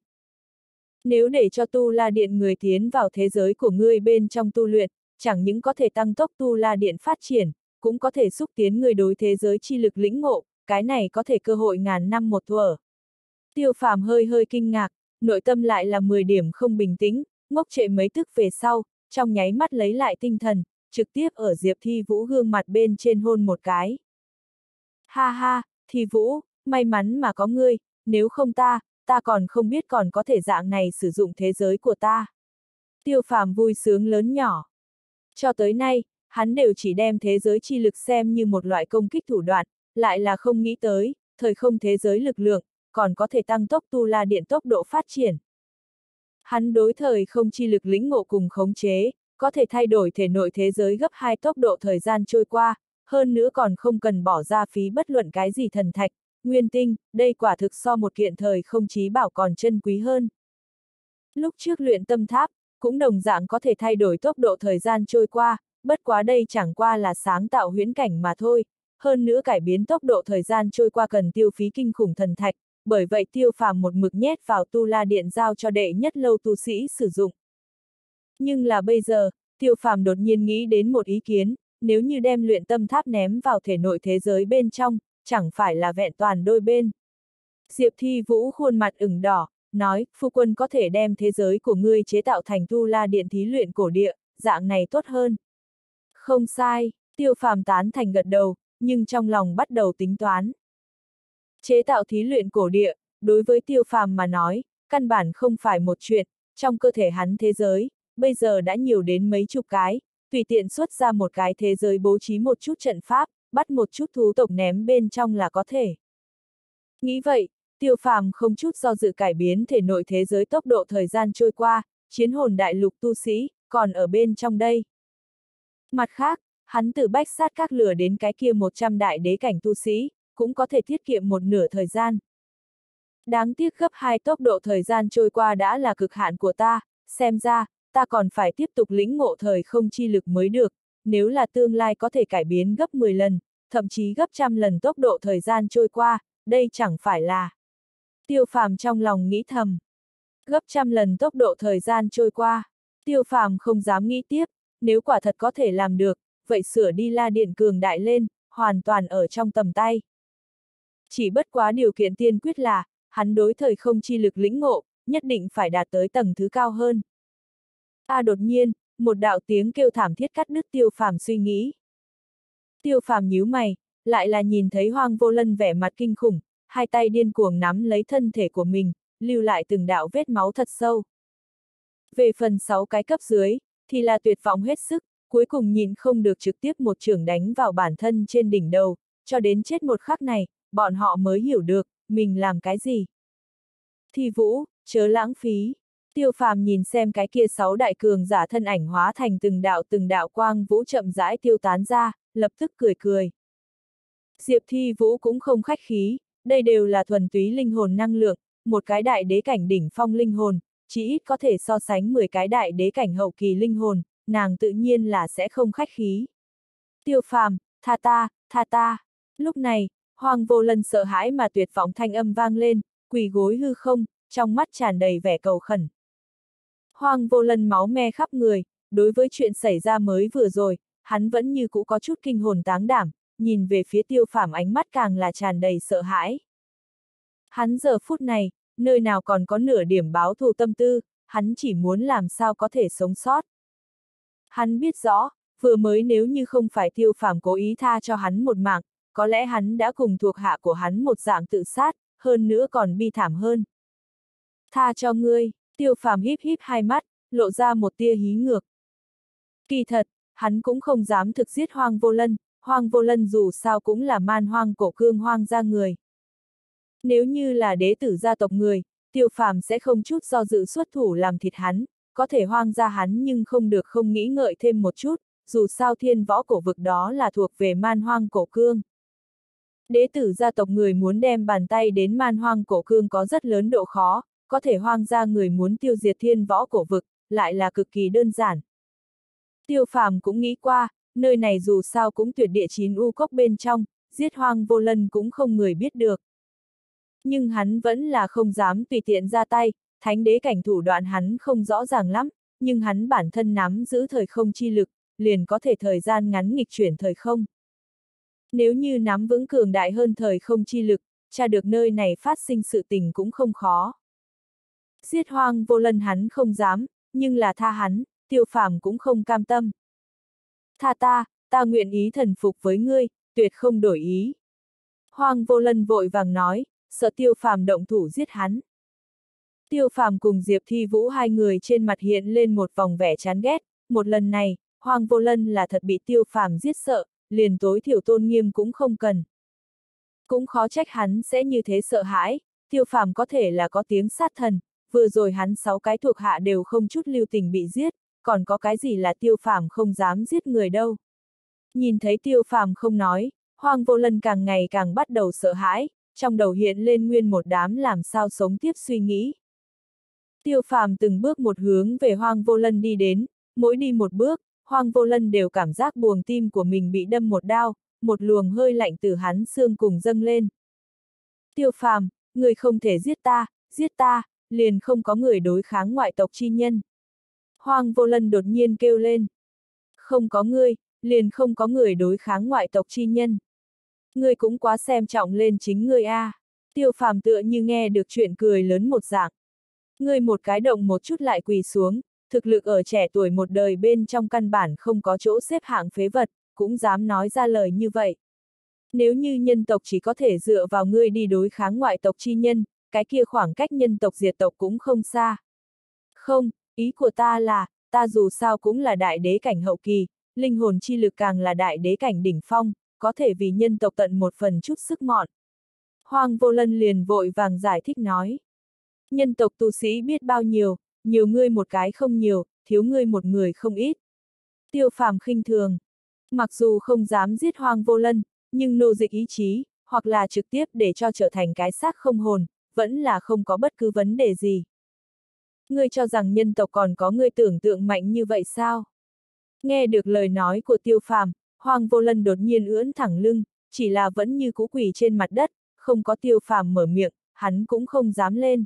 Speaker 1: Nếu để cho Tu La Điện người tiến vào thế giới của ngươi bên trong tu luyện, chẳng những có thể tăng tốc Tu La Điện phát triển, cũng có thể xúc tiến người đối thế giới chi lực lĩnh ngộ, cái này có thể cơ hội ngàn năm một thuở. Tiêu Phàm hơi hơi kinh ngạc, nội tâm lại là 10 điểm không bình tĩnh, ngốc trệ mấy tức về sau, trong nháy mắt lấy lại tinh thần, trực tiếp ở Diệp Thi Vũ gương mặt bên trên hôn một cái. Ha ha, Thi Vũ, may mắn mà có ngươi, nếu không ta còn không biết còn có thể dạng này sử dụng thế giới của ta. Tiêu Phàm vui sướng lớn nhỏ. Cho tới nay, hắn đều chỉ đem thế giới chi lực xem như một loại công kích thủ đoạn, lại là không nghĩ tới, thời không thế giới lực lượng, còn có thể tăng tốc Tu La Điện tốc độ phát triển. Hắn đối thời không chi lực lĩnh ngộ cùng khống chế, có thể thay đổi thể nội thế giới gấp 2 tốc độ thời gian trôi qua, hơn nữa còn không cần bỏ ra phí bất luận cái gì thần thạch, nguyên tinh, đây quả thực so một kiện thời không chí bảo còn chân quý hơn. Lúc trước luyện tâm tháp, cũng đồng dạng có thể thay đổi tốc độ thời gian trôi qua, bất quá đây chẳng qua là sáng tạo huyễn cảnh mà thôi, hơn nữa cải biến tốc độ thời gian trôi qua cần tiêu phí kinh khủng thần thạch, bởi vậy Tiêu Phàm một mực nhét vào Tu La Điện giao cho đệ nhất lâu tu sĩ sử dụng. Nhưng là bây giờ, Tiêu Phàm đột nhiên nghĩ đến một ý kiến, nếu như đem luyện tâm tháp ném vào thể nội thế giới bên trong, chẳng phải là vẹn toàn đôi bên. Diệp Thi Vũ khuôn mặt ửng đỏ, nói, phu quân có thể đem thế giới của ngươi chế tạo thành Tu La Điện thí luyện cổ địa, dạng này tốt hơn. Không sai, Tiêu Phàm tán thành gật đầu, nhưng trong lòng bắt đầu tính toán. Chế tạo thí luyện cổ địa, đối với Tiêu Phàm mà nói, căn bản không phải một chuyện, trong cơ thể hắn thế giới, bây giờ đã nhiều đến mấy chục cái, tùy tiện xuất ra một cái thế giới bố trí một chút trận pháp, bắt một chút thú tộc ném bên trong là có thể. Nghĩ vậy, Tiêu Phàm không chút do dự cải biến thể nội thế giới tốc độ thời gian trôi qua, chiến hồn đại lục tu sĩ, còn ở bên trong đây. Mặt khác, hắn từ Bách Sát Các lửa đến cái kia 100 đại đế cảnh tu sĩ, cũng có thể tiết kiệm một nửa thời gian. Đáng tiếc gấp 2 tốc độ thời gian trôi qua đã là cực hạn của ta, xem ra, ta còn phải tiếp tục lĩnh ngộ thời không chi lực mới được, nếu là tương lai có thể cải biến gấp 10 lần, thậm chí gấp trăm lần tốc độ thời gian trôi qua, đây chẳng phải là. Tiêu Phàm trong lòng nghĩ thầm. Gấp trăm lần tốc độ thời gian trôi qua, Tiêu Phàm không dám nghĩ tiếp, nếu quả thật có thể làm được, vậy sửa đi La Điện cường đại lên, hoàn toàn ở trong tầm tay. Chỉ bất quá điều kiện tiên quyết là, hắn đối thời không chi lực lĩnh ngộ, nhất định phải đạt tới tầng thứ cao hơn. Đột nhiên, một đạo tiếng kêu thảm thiết cắt đứt Tiêu Phàm suy nghĩ. Tiêu Phàm nhíu mày, lại là nhìn thấy Hoang Vô Lân vẻ mặt kinh khủng, hai tay điên cuồng nắm lấy thân thể của mình, lưu lại từng đạo vết máu thật sâu. Về phần 6 cái cấp dưới, thì là tuyệt vọng hết sức, cuối cùng nhìn không được trực tiếp một chưởng đánh vào bản thân trên đỉnh đầu, cho đến chết một khắc này, bọn họ mới hiểu được, mình làm cái gì. Thi Vũ, chớ lãng phí. Tiêu Phàm nhìn xem cái kia 6 đại cường giả thân ảnh hóa thành từng đạo quang vũ chậm rãi tiêu tán ra, lập tức cười cười. Diệp Thi Vũ cũng không khách khí, đây đều là thuần túy linh hồn năng lượng, một cái đại đế cảnh đỉnh phong linh hồn, chỉ ít có thể so sánh 10 cái đại đế cảnh hậu kỳ linh hồn, nàng tự nhiên là sẽ không khách khí. Tiêu Phàm, tha ta, tha ta. Lúc này, Hoang Vô Lân sợ hãi mà tuyệt vọng thanh âm vang lên, quỳ gối hư không, trong mắt tràn đầy vẻ cầu khẩn. Hoang Vô Lân máu me khắp người, đối với chuyện xảy ra mới vừa rồi, hắn vẫn như cũ có chút kinh hồn táng đảm, nhìn về phía Tiêu Phàm ánh mắt càng là tràn đầy sợ hãi. Hắn giờ phút này, nơi nào còn có nửa điểm báo thù tâm tư, hắn chỉ muốn làm sao có thể sống sót. Hắn biết rõ, vừa mới nếu như không phải Tiêu Phàm cố ý tha cho hắn một mạng, có lẽ hắn đã cùng thuộc hạ của hắn một dạng tự sát, hơn nữa còn bi thảm hơn. Tha cho ngươi, Tiêu Phàm híp híp hai mắt, lộ ra một tia hí ngược. Kỳ thật, hắn cũng không dám thực giết Hoang Vô Lân dù sao cũng là Man Hoang cổ cương hoang gia người. Nếu như là đế tử gia tộc người, Tiêu Phàm sẽ không chút do dự xuất thủ làm thịt hắn, có thể hoang gia hắn nhưng không được không nghĩ ngợi thêm một chút, dù sao thiên võ cổ vực đó là thuộc về Man Hoang cổ cương. Đế tử gia tộc người muốn đem bàn tay đến Man Hoang cổ cương có rất lớn độ khó, có thể hoang gia người muốn tiêu diệt thiên võ cổ vực, lại là cực kỳ đơn giản. Tiêu Phàm cũng nghĩ qua, nơi này dù sao cũng tuyệt địa 9 u cốc bên trong, giết Hoang Vô Lân cũng không người biết được. Nhưng hắn vẫn là không dám tùy tiện ra tay, thánh đế cảnh thủ đoạn hắn không rõ ràng lắm, nhưng hắn bản thân nắm giữ thời không chi lực, liền có thể thời gian ngắn nghịch chuyển thời không. Nếu như nắm vững cường đại hơn thời không chi lực, tra được nơi này phát sinh sự tình cũng không khó. Giết Hoang Vô Lân hắn không dám, nhưng là tha hắn, Tiêu Phàm cũng không cam tâm. Tha ta, ta nguyện ý thần phục với ngươi, tuyệt không đổi ý. Hoang Vô Lân vội vàng nói, sợ Tiêu Phàm động thủ giết hắn. Tiêu Phàm cùng Diệp Thi Vũ hai người trên mặt hiện lên một vòng vẻ chán ghét, một lần này, Hoang Vô Lân là thật bị Tiêu Phàm giết sợ, liền tối thiểu tôn nghiêm cũng không cần. Cũng khó trách hắn sẽ như thế sợ hãi, Tiêu Phàm có thể là có tiếng sát thần, vừa rồi hắn 6 cái thuộc hạ đều không chút lưu tình bị giết, còn có cái gì là Tiêu Phàm không dám giết người đâu. Nhìn thấy Tiêu Phàm không nói, Hoang Vô Lân càng ngày càng bắt đầu sợ hãi, trong đầu hiện lên nguyên một đám làm sao sống tiếp suy nghĩ. Tiêu Phàm từng bước một hướng về Hoang Vô Lân đi đến, mỗi đi một bước, Hoang Vô Lân đều cảm giác buồng tim của mình bị đâm một đao, một luồng hơi lạnh từ hắn xương cùng dâng lên. Tiêu Phàm, người không thể giết ta, liền không có người đối kháng ngoại tộc chi nhân. Hoang Vô Lân đột nhiên kêu lên. Không có ngươi, liền không có người đối kháng ngoại tộc chi nhân. Ngươi cũng quá xem trọng lên chính ngươi a. Tiêu Phàm tựa như nghe được chuyện cười lớn một dạng. Ngươi một cái động một chút lại quỳ xuống, thực lực ở trẻ tuổi một đời bên trong căn bản không có chỗ xếp hạng phế vật, cũng dám nói ra lời như vậy. Nếu như nhân tộc chỉ có thể dựa vào ngươi đi đối kháng ngoại tộc chi nhân, cái kia khoảng cách nhân tộc diệt tộc cũng không xa. Không, ý của ta là, ta dù sao cũng là đại đế cảnh hậu kỳ, linh hồn chi lực càng là đại đế cảnh đỉnh phong, có thể vì nhân tộc tận một phần chút sức mọn. Hoang Vô Lân liền vội vàng giải thích nói. Nhân tộc tu sĩ biết bao nhiêu, nhiều ngươi một cái không nhiều, thiếu ngươi một người không ít. Tiêu Phàm khinh thường. Mặc dù không dám giết Hoang Vô Lân, nhưng nô dịch ý chí, hoặc là trực tiếp để cho trở thành cái xác không hồn, vẫn là không có bất cứ vấn đề gì. Ngươi cho rằng nhân tộc còn có ngươi tưởng tượng mạnh như vậy sao? Nghe được lời nói của Tiêu Phàm, Hoang Vô Lân đột nhiên ưỡn thẳng lưng, chỉ là vẫn như cú quỳ trên mặt đất, không có Tiêu Phàm mở miệng, hắn cũng không dám lên.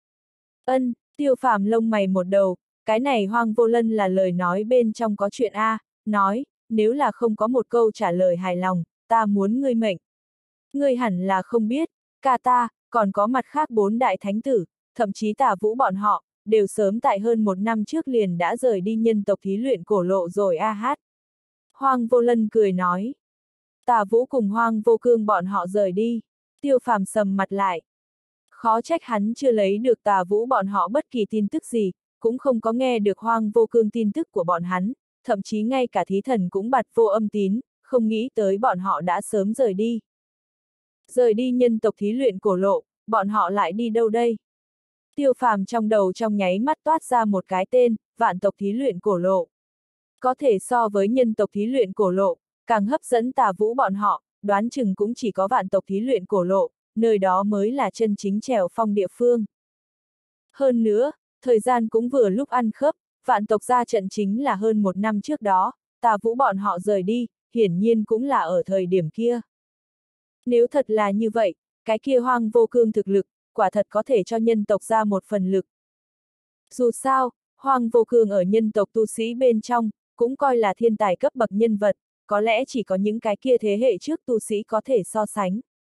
Speaker 1: Tiêu Phàm lông mày một đầu, cái này Hoang Vô Lân là lời nói bên trong có chuyện a, nói, nếu là không có một câu trả lời hài lòng, ta muốn ngươi mệnh. Ngươi hẳn là không biết, cả ta, còn có mặt khác 4 đại thánh tử, thậm chí Tả Vũ bọn họ, đều sớm tại hơn 1 năm trước liền đã rời đi nhân tộc thí luyện cổ lộ rồi a hát. Hoang Vô Lân cười nói. Tả Vũ cùng Hoang Vô Cương bọn họ rời đi. Tiêu Phàm sầm mặt lại. Khó trách hắn chưa lấy được Tả Vũ bọn họ bất kỳ tin tức gì, cũng không có nghe được Hoang Vô Cương tin tức của bọn hắn, thậm chí ngay cả thí thần cũng bặt vô âm tín, không nghĩ tới bọn họ đã sớm rời đi. Rời đi nhân tộc thí luyện cổ lộ, bọn họ lại đi đâu đây? Tiêu Phàm trong đầu trong nháy mắt toát ra một cái tên, vạn tộc thí luyện cổ lộ. Có thể so với nhân tộc thí luyện cổ lộ, càng hấp dẫn Tả Vũ bọn họ, đoán chừng cũng chỉ có vạn tộc thí luyện cổ lộ, nơi đó mới là chân chính trèo phong địa phương. Hơn nữa, thời gian cũng vừa lúc ăn khớp, vạn tộc ra trận chính là hơn 1 năm trước đó, Tả Vũ bọn họ rời đi, hiển nhiên cũng là ở thời điểm kia. Nếu thật là như vậy, cái kia Hoang Vô Cương thực lực, quả thật có thể cho nhân tộc ra một phần lực. Dù sao, Hoang Vô Cương ở nhân tộc tu sĩ bên trong, cũng coi là thiên tài cấp bậc nhân vật, có lẽ chỉ có những cái kia thế hệ trước tu sĩ có thể so sánh.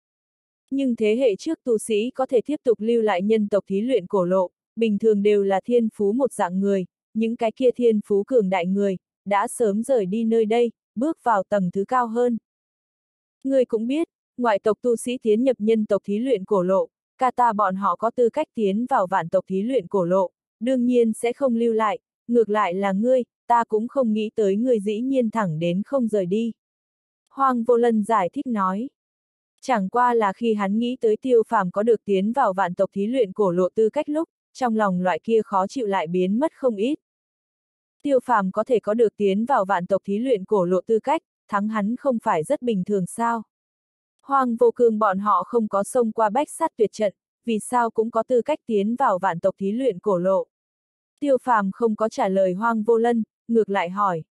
Speaker 1: Nhưng thế hệ trước tu sĩ có thể tiếp tục lưu lại nhân tộc thí luyện cổ lộ, bình thường đều là thiên phú một dạng người, những cái kia thiên phú cường đại người, đã sớm rời đi nơi đây, bước vào tầng thứ cao hơn. Người cũng biết, ngoại tộc tu sĩ tiến nhập nhân tộc thí luyện cổ lộ, ta bọn họ có tư cách tiến vào vạn tộc thí luyện cổ lộ, đương nhiên sẽ không lưu lại, ngược lại là ngươi, ta cũng không nghĩ tới ngươi dĩ nhiên thẳng đến không rời đi. Hoang Vô Lân giải thích nói. Chẳng qua là khi hắn nghĩ tới Tiêu Phàm có được tiến vào vạn tộc thí luyện cổ lộ tư cách lúc, trong lòng loại kia khó chịu lại biến mất không ít. Tiêu Phàm có thể có được tiến vào vạn tộc thí luyện cổ lộ tư cách, thắng hắn không phải rất bình thường sao? Hoang Vô Cương bọn họ không có xông qua bách sát tuyệt trận, vì sao cũng có tư cách tiến vào vạn tộc thí luyện cổ lộ? Tiêu Phàm không có trả lời Hoang Vô Lân, ngược lại hỏi.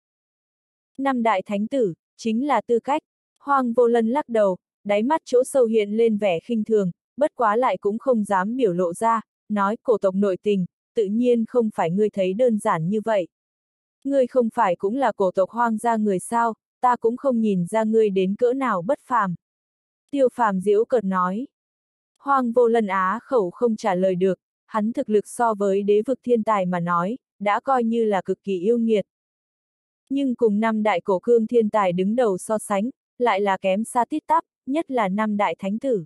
Speaker 1: 5 đại thánh tử, chính là tư cách. Hoang Vô Lân lắc đầu, đáy mắt chỗ sâu hiện lên vẻ khinh thường, bất quá lại cũng không dám biểu lộ ra, nói cổ tộc nội tình, tự nhiên không phải ngươi thấy đơn giản như vậy. Ngươi không phải cũng là cổ tộc Hoang gia người sao, ta cũng không nhìn ra ngươi đến cỡ nào bất phàm. Tiêu Phàm giễu cợt nói. Hoang Vô Lân á khẩu không trả lời được, hắn thực lực so với đế vực thiên tài mà nói, đã coi như là cực kỳ yêu nghiệt. Nhưng cùng 5 đại cổ cương thiên tài đứng đầu so sánh, lại là kém xa tít tắp, nhất là 5 đại thánh tử.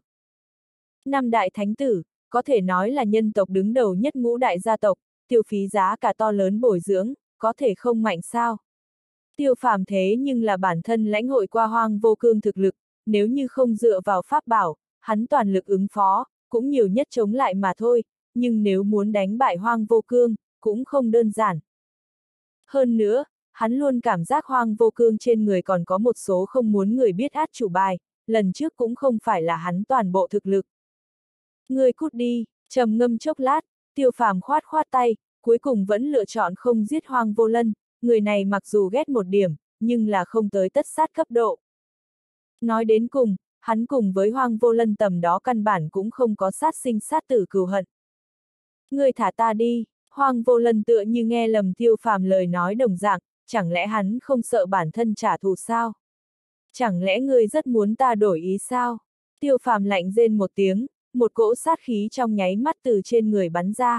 Speaker 1: 5 đại thánh tử, có thể nói là nhân tộc đứng đầu nhất ngũ đại gia tộc, tiêu phí giá cả to lớn bồi dưỡng, có thể không mạnh sao. Tiêu Phàm thế nhưng là bản thân lãnh hội qua Hoang Vô Cương thực lực, nếu như không dựa vào pháp bảo, hắn toàn lực ứng phó, cũng nhiều nhất chống lại mà thôi, nhưng nếu muốn đánh bại Hoang Vô Cương, cũng không đơn giản. Hơn nữa, hắn luôn cảm giác Hoang Vô Cương trên người còn có một số không muốn người biết át chủ bài, lần trước cũng không phải là hắn toàn bộ thực lực. Ngươi cút đi, trầm ngâm chốc lát, Tiêu Phàm khoát khoát tay, cuối cùng vẫn lựa chọn không giết Hoang Vô Lân, người này mặc dù ghét một điểm, nhưng là không tới tất sát cấp độ. Nói đến cùng, hắn cùng với Hoang Vô Lân tầm đó căn bản cũng không có sát sinh sát tử cừu hận. Ngươi thả ta đi, Hoang Vô Lân tựa như nghe lầm Tiêu Phàm lời nói đồng dạng, chẳng lẽ hắn không sợ bản thân trả thù sao? Chẳng lẽ ngươi rất muốn ta đổi ý sao? Tiêu Phàm lạnh rên một tiếng, một cỗ sát khí trong nháy mắt từ trên người bắn ra.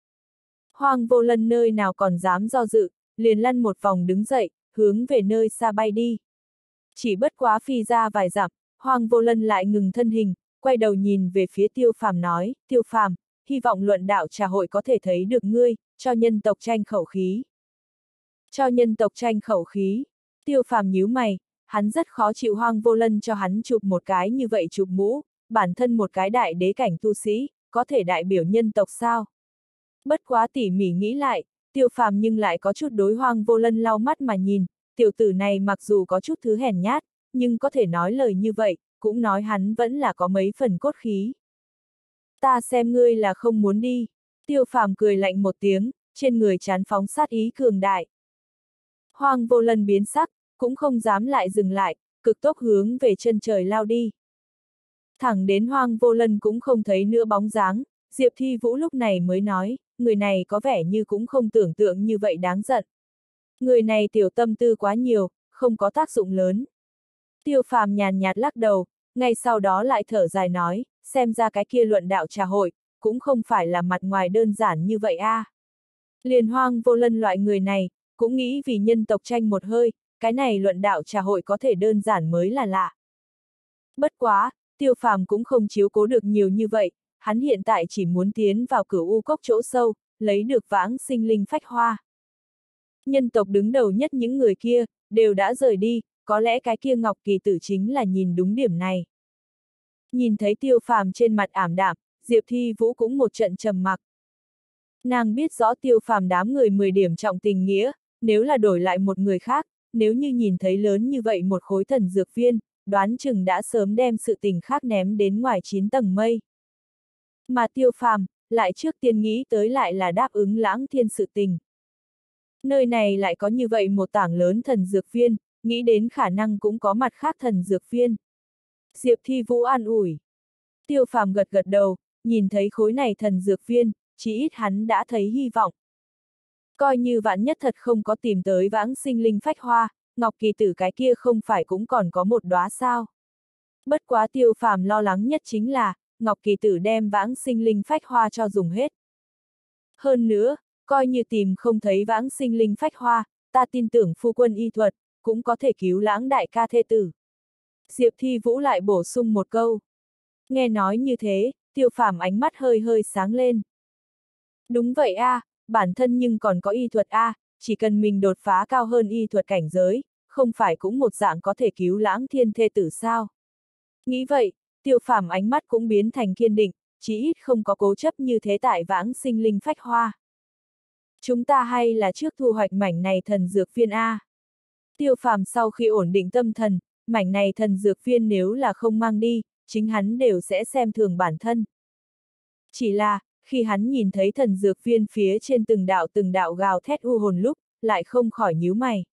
Speaker 1: Hoang Vô Lân nơi nào còn dám do dự, liền lăn một vòng đứng dậy, hướng về nơi xa bay đi. Chỉ bất quá phi ra vài dặm, Hoang Vô Lân lại ngừng thân hình, quay đầu nhìn về phía Tiêu Phàm nói, Tiêu Phàm, hy vọng luận đạo trà hội có thể thấy được ngươi, cho nhân tộc tranh khẩu khí. Cho nhân tộc tranh khẩu khí. Tiêu Phàm nhíu mày, hắn rất khó chịu Hoang Vô Lân cho hắn chụp một cái như vậy chụp mũ, bản thân một cái đại đế cảnh tu sĩ, có thể đại biểu nhân tộc sao? Bất quá tỉ mỉ nghĩ lại, Tiêu Phàm nhưng lại có chút đối Hoang Vô Lân lau mắt mà nhìn, tiểu tử này mặc dù có chút thứ hèn nhát, nhưng có thể nói lời như vậy, cũng nói hắn vẫn là có mấy phần cốt khí. Ta xem ngươi là không muốn đi. Tiêu Phàm cười lạnh một tiếng, trên người trán phóng sát ý cường đại. Hoang Vô Lân biến sắc, cũng không dám lại dừng lại, cực tốc hướng về chân trời lao đi. Thẳng đến Hoang Vô Lân cũng không thấy nữa bóng dáng, Diệp Thi Vũ lúc này mới nói, người này có vẻ như cũng không tưởng tượng như vậy đáng giận. Người này tiểu tâm tư quá nhiều, không có tác dụng lớn. Tiêu Phàm nhàn nhạt lắc đầu, ngay sau đó lại thở dài nói, xem ra cái kia luận đạo trà hội, cũng không phải là mặt ngoài đơn giản như vậy a. Liền Hoang Vô Lân loại người này, cũng nghĩ vì nhân tộc tranh một hơi, cái này luận đạo trà hội có thể đơn giản mới là lạ. Bất quá, Tiêu Phàm cũng không chiếu cố được nhiều như vậy, hắn hiện tại chỉ muốn tiến vào Cửu U Cốc chỗ sâu, lấy được vãng sinh linh phách hoa. Nhân tộc đứng đầu nhất những người kia, đều đã rời đi, có lẽ cái kia Ngọc Kỳ Tử chính là nhìn đúng điểm này. Nhìn thấy Tiêu Phàm trên mặt ảm đạm, Diệp Thi Vũ cũng một trận trầm mặc. Nàng biết rõ Tiêu Phàm đám người 10 điểm trọng tình nghĩa, nếu là đổi lại một người khác, nếu như nhìn thấy lớn như vậy một khối thần dược viên, đoán chừng đã sớm đem sự tình khác ném đến ngoài 9 tầng mây. Mà Tiêu Phàm, lại trước tiên nghĩ tới lại là đáp ứng Lãng Thiên sự tình. Nơi này lại có như vậy một tảng lớn thần dược viên, nghĩ đến khả năng cũng có mặt khác thần dược viên. Diệp Thi Vũ an ủi. Tiêu Phàm gật gật đầu, nhìn thấy khối này thần dược viên, chỉ ít hắn đã thấy hy vọng. Coi như vạn nhất thật không có tìm tới vãng sinh linh phách hoa, Ngọc Kỳ Tử cái kia không phải cũng còn có một đóa sao. Bất quá Tiêu Phàm lo lắng nhất chính là, Ngọc Kỳ Tử đem vãng sinh linh phách hoa cho dùng hết. Hơn nữa, coi như tìm không thấy vãng sinh linh phách hoa, ta tin tưởng phu quân y thuật, cũng có thể cứu Lãng đại ca thê tử. Diệp Thi Vũ lại bổ sung một câu. Nghe nói như thế, Tiêu Phàm ánh mắt hơi hơi sáng lên. Đúng vậy a, bản thân nhưng còn có y thuật a, chỉ cần mình đột phá cao hơn y thuật cảnh giới, không phải cũng một dạng có thể cứu Lãng thiên thê tử sao. Nghĩ vậy, Tiêu Phàm ánh mắt cũng biến thành kiên định, chí ít không có cố chấp như thế tại vãng sinh linh phách hoa. Chúng ta hay là trước thu hoạch mảnh này thần dược viên a. Tiêu Phàm sau khi ổn định tâm thần, mảnh này thần dược viên nếu là không mang đi, chính hắn đều sẽ xem thường bản thân. Chỉ là, khi hắn nhìn thấy thần dược viên phía trên từng đạo gào thét u hồn lúc, lại không khỏi nhíu mày.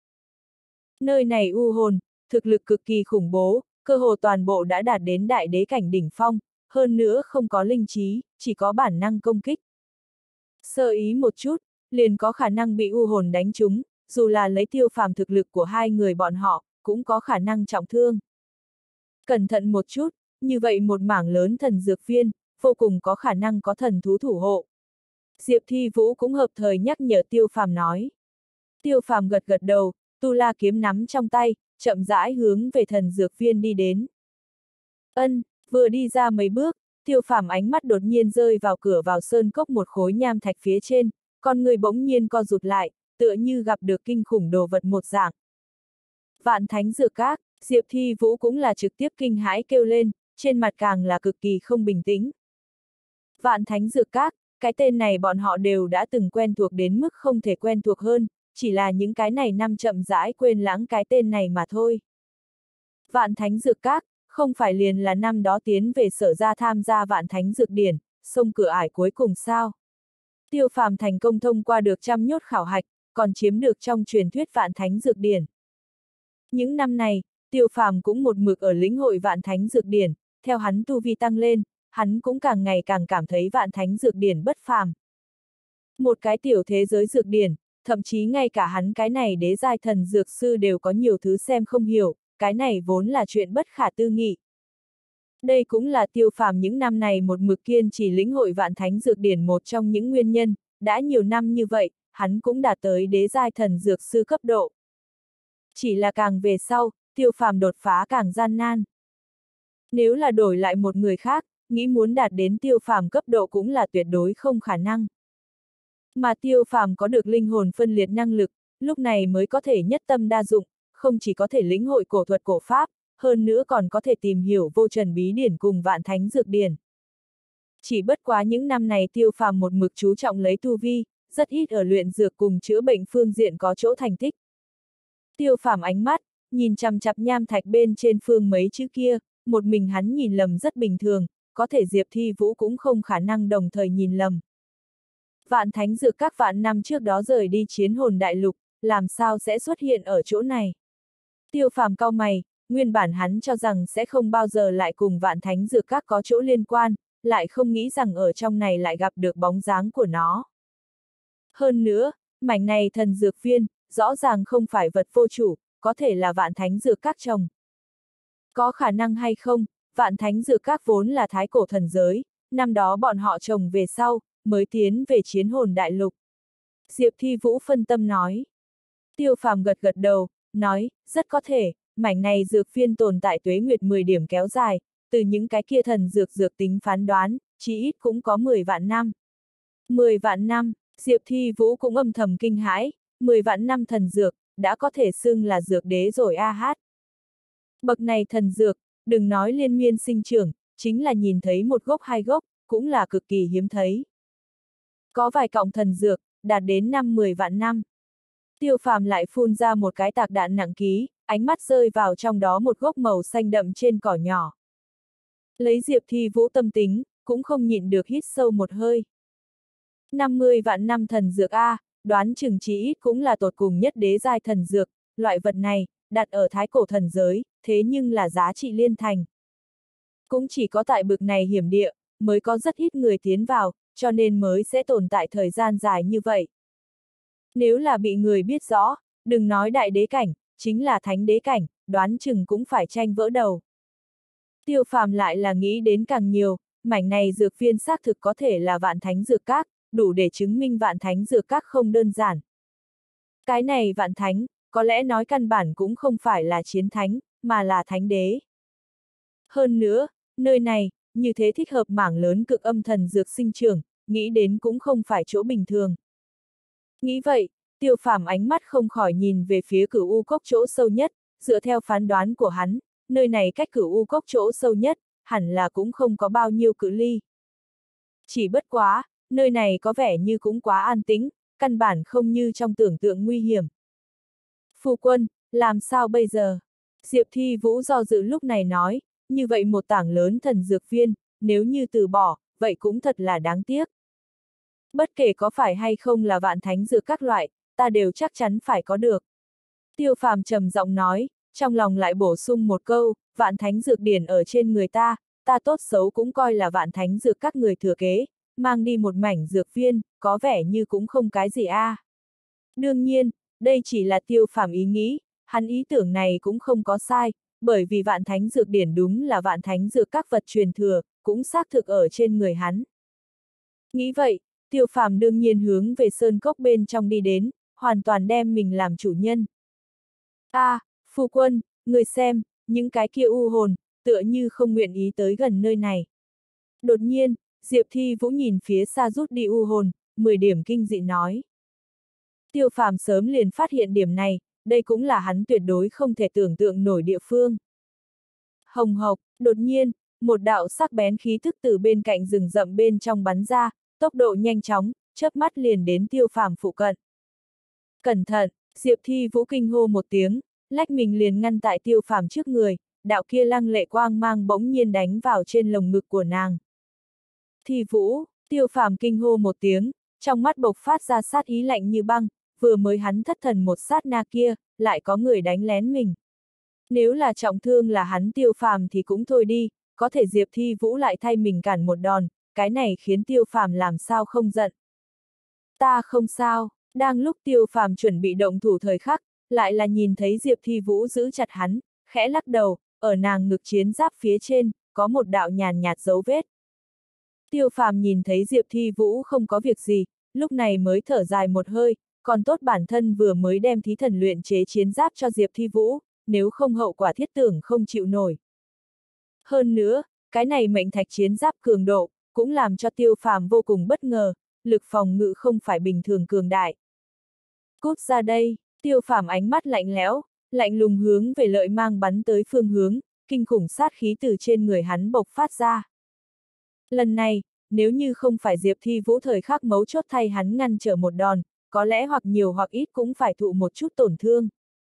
Speaker 1: Nơi này u hồn, thực lực cực kỳ khủng bố, cơ hồ toàn bộ đã đạt đến đại đế cảnh đỉnh phong, hơn nữa không có linh trí, chỉ có bản năng công kích. Sơ ý một chút, liền có khả năng bị u hồn đánh trúng, dù là lấy Tiêu Phàm thực lực của hai người bọn họ, cũng có khả năng trọng thương. Cẩn thận một chút, như vậy một mảng lớn thần dược viên, vô cùng có khả năng có thần thú thủ hộ. Diệp Thi Vũ cũng hợp thời nhắc nhở Tiêu Phàm nói. Tiêu Phàm gật gật đầu, tu la kiếm nắm trong tay, chậm rãi hướng về thần dược viên đi đến. Vừa đi ra mấy bước, Tiêu Phàm ánh mắt đột nhiên rơi vào cửa vào sơn cốc một khối nham thạch phía trên, con người bỗng nhiên co rụt lại, tựa như gặp được kinh khủng đồ vật một dạng. Vạn Thánh Dược Các, Diệp Thi Vũ cũng là trực tiếp kinh hãi kêu lên, trên mặt càng là cực kỳ không bình tĩnh. Vạn Thánh Dược Các, cái tên này bọn họ đều đã từng quen thuộc đến mức không thể quen thuộc hơn, chỉ là những cái này năm chậm rãi quên lãng cái tên này mà thôi. Vạn Thánh Dược Các, không phải liền là năm đó tiến về Sở ra tham gia Vạn Thánh Dược Điển, sông cửa ải cuối cùng sao? Tiêu Phàm thành công thông qua được trăm nhốt khảo hạch, còn chiếm được trong truyền thuyết Vạn Thánh Dược Điển. Những năm này, Tiêu Phàm cũng một mực ở lĩnh hội Vạn Thánh Dược Điển, theo hắn tu vi tăng lên, hắn cũng càng ngày càng cảm thấy Vạn Thánh Dược Điển bất phàm. Một cái tiểu thế giới dược điển, thậm chí ngay cả hắn cái này đế giai thần dược sư đều có nhiều thứ xem không hiểu, cái này vốn là chuyện bất khả tư nghị. Đây cũng là Tiêu Phàm những năm này một mực kiên trì lĩnh hội Vạn Thánh Dược Điển một trong những nguyên nhân, đã nhiều năm như vậy, hắn cũng đạt tới đế giai thần dược sư cấp độ. Chỉ là càng về sau, Tiêu Phàm đột phá càng gian nan. Nếu là đổi lại một người khác, nghĩ muốn đạt đến Tiêu Phàm cấp độ cũng là tuyệt đối không khả năng. Mà Tiêu Phàm có được linh hồn phân liệt năng lực, lúc này mới có thể nhất tâm đa dụng, không chỉ có thể lĩnh hội cổ thuật cổ pháp, hơn nữa còn có thể tìm hiểu vô trần bí điển cùng Vạn Thánh Dược Điển. Chỉ bất quá những năm này Tiêu Phàm một mực chú trọng lấy tu vi, rất ít ở luyện dược cùng chữa bệnh phương diện có chỗ thành tích. Tiêu Phàm ánh mắt, nhìn chằm chằm nham thạch bên trên phương mấy chữ kia, một mình hắn nhìn lầm rất bình thường, có thể Diệp Thi Vũ cũng không khả năng đồng thời nhìn lầm. Vạn Thánh Dược các vạn năm trước đó rời đi Chiến Hồn Đại Lục, làm sao sẽ xuất hiện ở chỗ này? Tiêu Phàm cau mày, nguyên bản hắn cho rằng sẽ không bao giờ lại cùng Vạn Thánh Dược các có chỗ liên quan, lại không nghĩ rằng ở trong này lại gặp được bóng dáng của nó. Hơn nữa, mảnh này thần dược viên, rõ ràng không phải vật vô chủ, có thể là Vạn Thánh Dược các trồng. Có khả năng hay không, Vạn Thánh Dược các vốn là thái cổ thần giới, năm đó bọn họ trồng về sau, mới tiến về Chiến Hồn Đại Lục. Diệp Thi Vũ phân tâm nói. Tiêu Phàm gật gật đầu, nói, rất có thể, mảnh này dược viên tồn tại tuế nguyệt 10 điểm kéo dài, từ những cái kia thần dược tính phán đoán, chí ít cũng có 10 vạn năm. 10 vạn năm, Diệp Thi Vũ cũng âm thầm kinh hãi, 10 vạn năm thần dược, đã có thể xưng là dược đế rồi a hát. Bậc này thần dược, đừng nói liên miên sinh trưởng, chính là nhìn thấy một gốc hai gốc, cũng là cực kỳ hiếm thấy. Có vài cọng thần dược, đạt đến 5-10 vạn năm. Tiêu Phàm lại phun ra một cái tạc đạn nặng ký, ánh mắt rơi vào trong đó một gốc màu xanh đậm trên cỏ nhỏ. Lấy Diệp Thi Vũ tâm tính, cũng không nhịn được hít sâu một hơi. 50 vạn năm thần dược A, đoán chừng chí ít cũng là tột cùng nhất đế giai thần dược, loại vật này, đặt ở thái cổ thần giới, thế nhưng là giá trị liên thành. Cũng chỉ có tại bực này hiểm địa, mới có rất ít người tiến vào, cho nên mới sẽ tồn tại thời gian dài như vậy. Nếu là bị người biết rõ, đừng nói đại đế cảnh, chính là thánh đế cảnh, đoán chừng cũng phải tranh vỡ đầu. Tiêu Phàm lại là nghĩ đến càng nhiều, mảnh này dược viên xác thực có thể là Vạn Thánh Dược Các, đủ để chứng minh Vạn Thánh Dược Các không đơn giản. Cái này Vạn Thánh, có lẽ nói căn bản cũng không phải là chiến thánh, mà là thánh đế. Hơn nữa, nơi này, như thế thích hợp mảng lớn cực âm thần dược sinh trưởng, nghĩ đến cũng không phải chỗ bình thường. Nghĩ vậy, Tiêu Phàm ánh mắt không khỏi nhìn về phía Cửu U Cốc chỗ sâu nhất, dựa theo phán đoán của hắn, nơi này cách Cửu U Cốc chỗ sâu nhất, hẳn là cũng không có bao nhiêu cự ly. Chỉ bất quá, nơi này có vẻ như cũng quá an tĩnh, căn bản không như trong tưởng tượng nguy hiểm. Phu quân, làm sao bây giờ? Diệp Thi Vũ do dự lúc này nói, như vậy một tảng lớn thần dược viên, nếu như từ bỏ, vậy cũng thật là đáng tiếc. Bất kể có phải hay không là Vạn Thánh Dược các loại, ta đều chắc chắn phải có được. Tiêu Phàm trầm giọng nói, trong lòng lại bổ sung một câu, Vạn Thánh Dược Điển ở trên người ta tốt xấu cũng coi là Vạn Thánh Dược các người thừa kế, mang đi một mảnh dược viên, có vẻ như cũng không cái gì a. Đương nhiên, đây chỉ là Tiêu Phàm ý nghĩ, hắn ý tưởng này cũng không có sai, bởi vì Vạn Thánh Dược Điển đúng là Vạn Thánh Dược các vật truyền thừa, cũng xác thực ở trên người hắn. Nghĩ vậy, Tiêu Phàm đương nhiên hướng về sơn cốc bên trong đi đến, hoàn toàn đem mình làm chủ nhân. Phu quân, người xem, những cái kia u hồn, tựa như không nguyện ý tới gần nơi này. Đột nhiên, Diệp Thi Vũ nhìn phía xa rút đi u hồn, 10 điểm kinh dị nói. Tiêu Phàm sớm liền phát hiện điểm này, đây cũng là hắn tuyệt đối không thể tưởng tượng nổi địa phương. Hồng hộc, đột nhiên, một đạo sắc bén khí thức từ bên cạnh rừng rậm bên trong bắn ra, tốc độ nhanh chóng, chớp mắt liền đến Tiêu Phàm phụ cận. Cẩn thận, Diệp Thi Vũ kinh hô một tiếng, lách mình liền ngăn tại Tiêu Phàm trước người, đạo kia lăng lệ quang mang bỗng nhiên đánh vào trên lồng ngực của nàng. Thi Vũ, Tiêu Phàm kinh hô một tiếng, trong mắt bộc phát ra sát ý lạnh như băng, vừa mới hắn thất thần một sát na kia, lại có người đánh lén mình. Nếu là trọng thương là hắn Tiêu Phàm thì cũng thôi đi, có thể Diệp Thi Vũ lại thay mình cản một đòn, cái này khiến Tiêu Phàm làm sao không giận. Ta không sao, đang lúc Tiêu Phàm chuẩn bị động thủ thời khắc, lại là nhìn thấy Diệp Thi Vũ giữ chặt hắn, khẽ lắc đầu, ở nàng ngực chiến giáp phía trên, có một đạo nhàn nhạt dấu vết. Tiêu Phàm nhìn thấy Diệp Thi Vũ không có việc gì, lúc này mới thở dài một hơi, còn tốt bản thân vừa mới đem thí thần luyện chế chiến giáp cho Diệp Thi Vũ, nếu không hậu quả thiết tưởng không chịu nổi. Hơn nữa, cái này mệnh thạch chiến giáp cường độ, cũng làm cho Tiêu Phàm vô cùng bất ngờ, lực phòng ngự không phải bình thường cường đại. Cút ra đây, Tiêu Phàm ánh mắt lạnh lẽo, lạnh lùng hướng về Lợi Mang bắn tới phương hướng, kinh khủng sát khí từ trên người hắn bộc phát ra. Lần này, nếu như không phải Diệp Thi Vũ thời khắc mấu chốt thay hắn ngăn trở một đòn, có lẽ hoặc nhiều hoặc ít cũng phải thụ một chút tổn thương.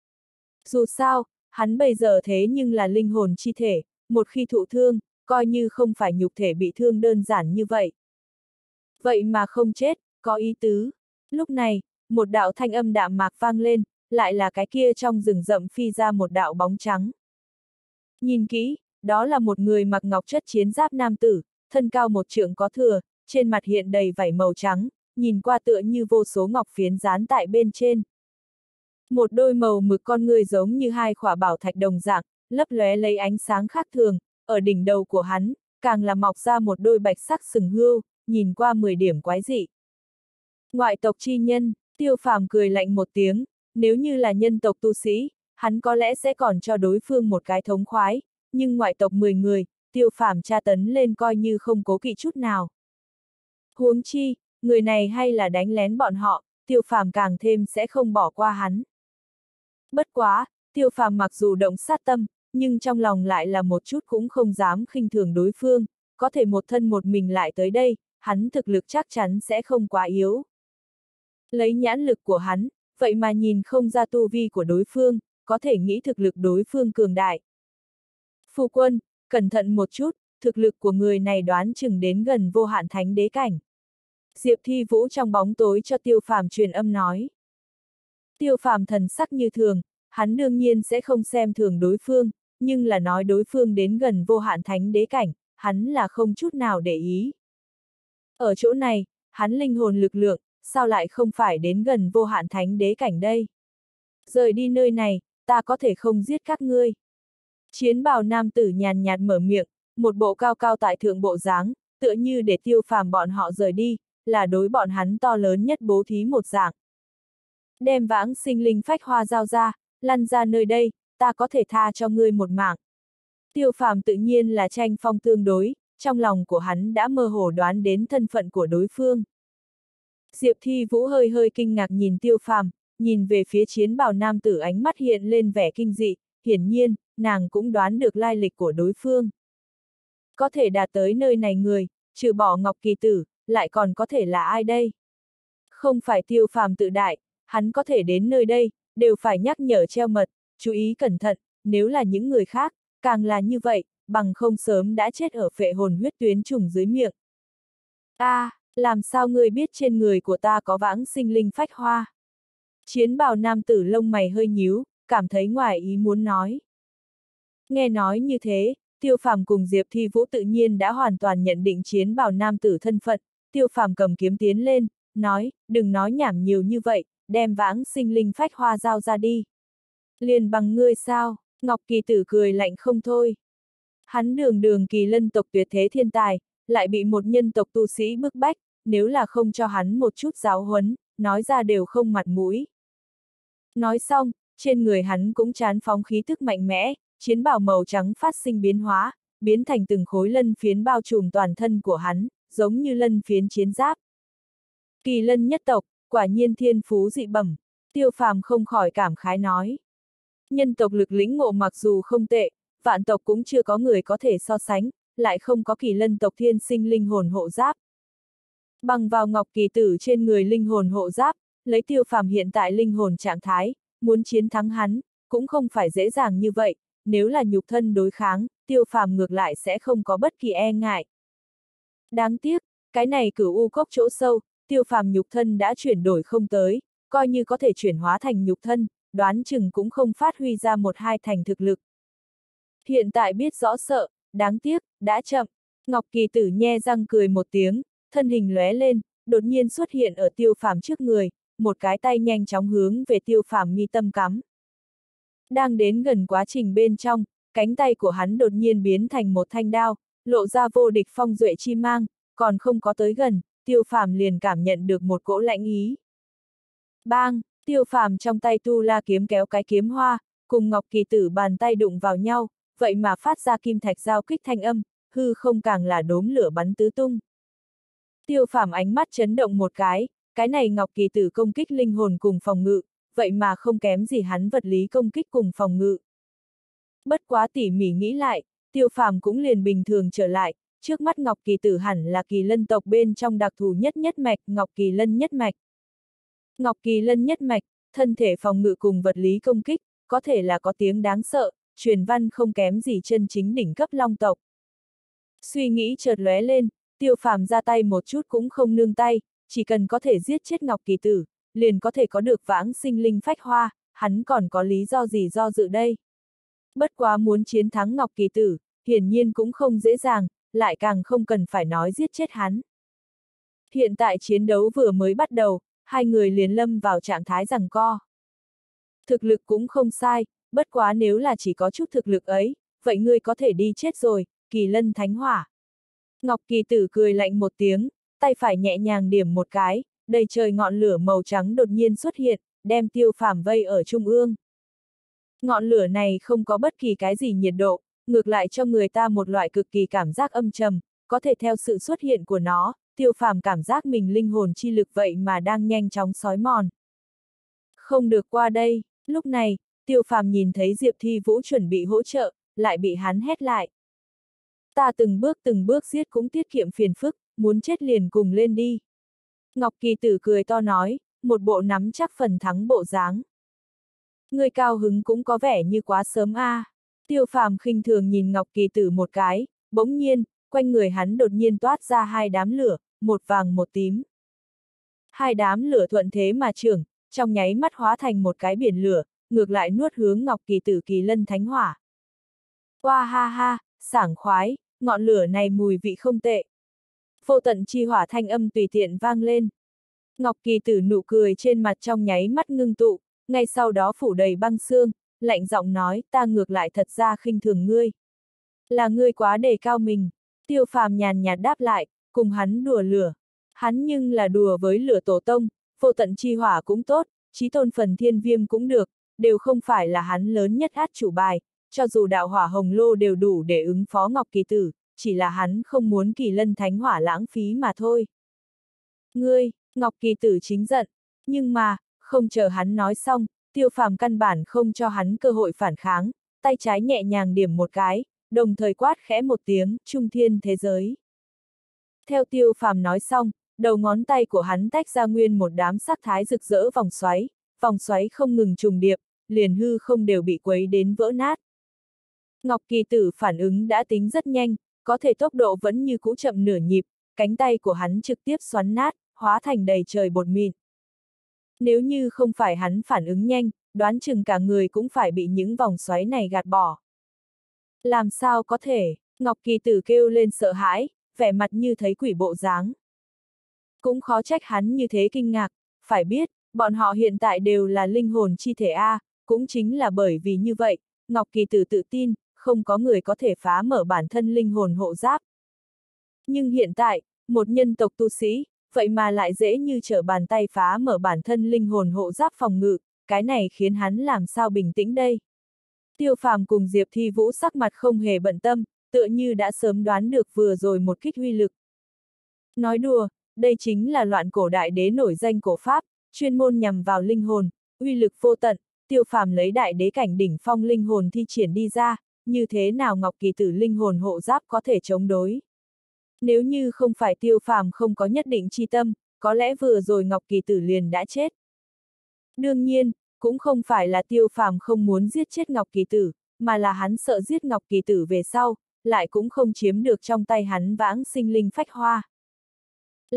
Speaker 1: Dù sao, hắn bây giờ thế nhưng là linh hồn chi thể, một khi thụ thương, coi như không phải nhục thể bị thương đơn giản như vậy. Vậy mà không chết, có ý tứ. Lúc này, một đạo thanh âm đạm mạc vang lên, lại là cái kia trong rừng rậm phi ra một đạo bóng trắng. Nhìn kỹ, đó là một người mặc ngọc chất chiến giáp nam tử, thân cao một trượng có thừa, trên mặt hiện đầy vảy màu trắng, nhìn qua tựa như vô số ngọc phiến dán tại bên trên. Một đôi màu mực con người giống như hai khỏa bảo thạch đồng dạng, lấp lóe lấy ánh sáng khác thường, ở đỉnh đầu của hắn, càng là mọc ra một đôi bạch sắc sừng hươu, nhìn qua 10 điểm quái dị. Ngoại tộc chi nhân, Tiêu Phàm cười lạnh một tiếng, nếu như là nhân tộc tu sĩ, hắn có lẽ sẽ còn cho đối phương một cái thống khoái, nhưng ngoại tộc 10 người, Tiêu Phàm tra tấn lên coi như không cố kỵ chút nào. Huống chi, người này hay là đánh lén bọn họ, Tiêu Phàm càng thêm sẽ không bỏ qua hắn. Bất quá, Tiêu Phàm mặc dù động sát tâm, nhưng trong lòng lại là một chút cũng không dám khinh thường đối phương, có thể một thân một mình lại tới đây, hắn thực lực chắc chắn sẽ không quá yếu. Lấy nhãn lực của hắn, vậy mà nhìn không ra tu vi của đối phương, có thể nghĩ thực lực đối phương cường đại. Phu quân, cẩn thận một chút, thực lực của người này đoán chừng đến gần vô hạn thánh đế cảnh. Diệp Thi Vũ trong bóng tối cho Tiêu Phàm truyền âm nói. Tiêu Phàm thần sắc như thường, hắn đương nhiên sẽ không xem thường đối phương, nhưng là nói đối phương đến gần vô hạn thánh đế cảnh, hắn là không chút nào để ý. Ở chỗ này, hắn linh hồn lực lượng, sao lại không phải đến gần vô hạn thánh đế cảnh đây? Rời đi nơi này, ta có thể không giết các ngươi. Chiến bào nam tử nhàn nhạt mở miệng, một bộ cao cao tại thượng bộ dáng, tựa như để Tiêu Phàm bọn họ rời đi, là đối bọn hắn to lớn nhất bố thí một dạng. Đem vãng sinh linh phách hoa giao ra, lăn ra nơi đây, ta có thể tha cho ngươi một mạng. Tiêu Phàm tự nhiên là tranh phong tương đối, trong lòng của hắn đã mơ hồ đoán đến thân phận của đối phương. Diệp Thi Vũ hơi hơi kinh ngạc nhìn Tiêu Phàm, nhìn về phía chiến bào nam tử ánh mắt hiện lên vẻ kinh dị, hiển nhiên, nàng cũng đoán được lai lịch của đối phương. Có thể đạt tới nơi này người, trừ bỏ Ngọc Kỳ Tử, lại còn có thể là ai đây? Không phải Tiêu Phàm tự đại, hắn có thể đến nơi đây, đều phải nhắc nhở treo mật, chú ý cẩn thận, nếu là những người khác, càng là như vậy, bằng không sớm đã chết ở phệ hồn huyết tuyến trùng dưới miệng. Làm sao ngươi biết trên người của ta có vãng sinh linh phách hoa? Chiến bào nam tử lông mày hơi nhíu, cảm thấy ngoài ý muốn nói. Nghe nói như thế, Tiêu Phàm cùng Diệp Thi Vũ tự nhiên đã hoàn toàn nhận định chiến bào nam tử thân phận, Tiêu Phàm cầm kiếm tiến lên, nói, đừng nói nhảm nhiều như vậy, đem vãng sinh linh phách hoa giao ra đi. Liền bằng ngươi sao? Ngọc Kỳ Tử cười lạnh không thôi. Hắn đường kỳ lân tộc tuyệt thế thiên tài, lại bị một nhân tộc tu sĩ bức bách, nếu là không cho hắn một chút giáo huấn, nói ra đều không mặt mũi. Nói xong, trên người hắn cũng trán phóng khí tức mạnh mẽ, chiến bào màu trắng phát sinh biến hóa, biến thành từng khối lân phiến bao trùm toàn thân của hắn, giống như lân phiến chiến giáp. Kỳ lân nhất tộc, quả nhiên thiên phú dị bẩm, Tiêu Phàm không khỏi cảm khái nói. Nhân tộc lực lĩnh ngộ mặc dù không tệ, vạn tộc cũng chưa có người có thể so sánh, lại không có kỳ lân tộc thiên sinh linh hồn hộ giáp. Bằng vào Ngọc Kỳ Tử trên người linh hồn hộ giáp, lấy Tiêu Phàm hiện tại linh hồn trạng thái, muốn chiến thắng hắn, cũng không phải dễ dàng như vậy, nếu là nhục thân đối kháng, Tiêu Phàm ngược lại sẽ không có bất kỳ e ngại. Đáng tiếc, cái này Cửu U Cốc chỗ sâu, Tiêu Phàm nhục thân đã chuyển đổi không tới, coi như có thể chuyển hóa thành nhục thân, đoán chừng cũng không phát huy ra một hai thành thực lực. Hiện tại biết rõ sợ, đáng tiếc, đã chậm. Ngọc Kỳ Tử nhe răng cười một tiếng, thân hình lóe lên, đột nhiên xuất hiện ở Tiêu Phàm trước người, một cái tay nhanh chóng hướng về Tiêu Phàm mi tâm cắm. Đang đến gần quá trình bên trong, cánh tay của hắn đột nhiên biến thành một thanh đao, lộ ra vô địch phong duệ chi mang, còn không có tới gần, Tiêu Phàm liền cảm nhận được một cỗ lạnh ý. Bang, Tiêu Phàm trong tay tu la kiếm kéo cái kiếm hoa, cùng Ngọc Kỳ Tử bàn tay đụng vào nhau, vậy mà phát ra kim thạch giao kích thanh âm, hư không càng là đốm lửa bắn tứ tung. Tiêu Phàm ánh mắt chấn động một cái này Ngọc Kỳ Tử công kích linh hồn cùng phòng ngự, vậy mà không kém gì hắn vật lý công kích cùng phòng ngự. Bất quá tỉ mỉ nghĩ lại, Tiêu Phàm cũng liền bình thường trở lại, trước mắt Ngọc Kỳ Tử hẳn là Kỳ Lân tộc bên trong đặc thù nhất nhất mạch, Ngọc Kỳ Lân nhất mạch. Ngọc Kỳ Lân nhất mạch, thân thể phòng ngự cùng vật lý công kích, có thể là có tiếng đáng sợ, truyền văn không kém gì chân chính đỉnh cấp long tộc. Suy nghĩ chợt lóe lên, Tiêu Phàm ra tay một chút cũng không nương tay, chỉ cần có thể giết chết Ngọc Kỳ Tử, liền có thể có được vãng sinh linh phách hoa, hắn còn có lý do gì do dự đây. Bất quá muốn chiến thắng Ngọc Kỳ Tử, hiển nhiên cũng không dễ dàng, lại càng không cần phải nói giết chết hắn. Hiện tại chiến đấu vừa mới bắt đầu, hai người liền lâm vào trạng thái giằng co. Thực lực cũng không sai, bất quá nếu là chỉ có chút thực lực ấy, vậy ngươi có thể đi chết rồi, Kỳ Lân Thánh Hỏa. Ngọc Kỳ Tử cười lạnh một tiếng, tay phải nhẹ nhàng điểm một cái, đầy trời ngọn lửa màu trắng đột nhiên xuất hiện, đem Tiêu Phàm vây ở trung ương. Ngọn lửa này không có bất kỳ cái gì nhiệt độ, ngược lại cho người ta một loại cực kỳ cảm giác âm trầm, có thể theo sự xuất hiện của nó, Tiêu Phàm cảm giác mình linh hồn chi lực vậy mà đang nhanh chóng xói mòn. Không được qua đây, lúc này, Tiêu Phàm nhìn thấy Diệp Thi Vũ chuẩn bị hỗ trợ, lại bị hắn hét lại. Ta từng bước giết cũng tiết kiệm phiền phức, muốn chết liền cùng lên đi. Ngọc Kỳ Tử cười to nói, một bộ nắm chắc phần thắng bộ dáng. Người cao hứng cũng có vẻ như quá sớm a. Tiêu Phàm khinh thường nhìn Ngọc Kỳ Tử một cái, bỗng nhiên, quanh người hắn đột nhiên toát ra hai đám lửa, một vàng một tím. Hai đám lửa thuận thế mà trưởng, trong nháy mắt hóa thành một cái biển lửa, ngược lại nuốt hướng Ngọc Kỳ Tử Kỳ Lân Thánh Hỏa. Hoa ha ha, sảng khoái, ngọn lửa này mùi vị không tệ. Vô tận chi hỏa thanh âm tùy tiện vang lên. Ngọc Kỳ Tử nụ cười trên mặt trong nháy mắt ngưng tụ, ngay sau đó phủ đầy băng xương, lạnh giọng nói, ta ngược lại thật ra khinh thường ngươi. Là ngươi quá đề cao mình. Tiêu Phàm nhàn nhạt đáp lại, cùng hắn đùa lửa. Hắn nhưng là đùa với lửa tổ tông, vô tận chi hỏa cũng tốt, chí tôn phần thiên viêm cũng được, đều không phải là hắn lớn nhất át chủ bài, cho dù đạo hỏa hồng lô đều đủ để ứng phó Ngọc Kỳ Tử, chỉ là hắn không muốn Kỳ Lân Thánh Hỏa lãng phí mà thôi. Ngươi, Ngọc Kỳ Tử chính giận, nhưng mà, không chờ hắn nói xong, Tiêu Phàm căn bản không cho hắn cơ hội phản kháng, tay trái nhẹ nhàng điểm một cái, đồng thời quát khẽ một tiếng, trung thiên thế giới. Theo Tiêu Phàm nói xong, đầu ngón tay của hắn tách ra nguyên một đám sắc thái rực rỡ vòng xoáy không ngừng trùng điệp, liền hư không đều bị quấy đến vỡ nát. Ngọc Kỳ Tử phản ứng đã tính rất nhanh, có thể tốc độ vẫn như cũ chậm nửa nhịp, cánh tay của hắn trực tiếp xoắn nát, hóa thành đầy trời bột mịn. Nếu như không phải hắn phản ứng nhanh, đoán chừng cả người cũng phải bị những vòng xoáy này gạt bỏ. Làm sao có thể, Ngọc Kỳ Tử kêu lên sợ hãi, vẻ mặt như thấy quỷ bộ dáng. Cũng khó trách hắn như thế kinh ngạc, phải biết, bọn họ hiện tại đều là linh hồn chi thể A, cũng chính là bởi vì như vậy, Ngọc Kỳ Tử tự tin, không có người có thể phá mở bản thân linh hồn hộ giáp. Nhưng hiện tại, một nhân tộc tu sĩ, vậy mà lại dễ như trở bàn tay phá mở bản thân linh hồn hộ giáp phòng ngự, cái này khiến hắn làm sao bình tĩnh đây. Tiêu Phàm cùng Diệp Thi Vũ sắc mặt không hề bận tâm, tựa như đã sớm đoán được vừa rồi một kích uy lực. Nói đùa, đây chính là loạn cổ đại đế nổi danh cổ pháp, chuyên môn nhằm vào linh hồn, uy lực vô tận, Tiêu Phàm lấy đại đế cảnh đỉnh phong linh hồn thi triển đi ra, như thế nào Ngọc Kỳ Tử linh hồn hộ giáp có thể chống đối. Nếu như không phải Tiêu Phàm không có nhất định chi tâm, có lẽ vừa rồi Ngọc Kỳ Tử liền đã chết. Đương nhiên, cũng không phải là Tiêu Phàm không muốn giết chết Ngọc Kỳ Tử, mà là hắn sợ giết Ngọc Kỳ Tử về sau, lại cũng không chiếm được trong tay hắn vãng sinh linh phách hoa. Lan,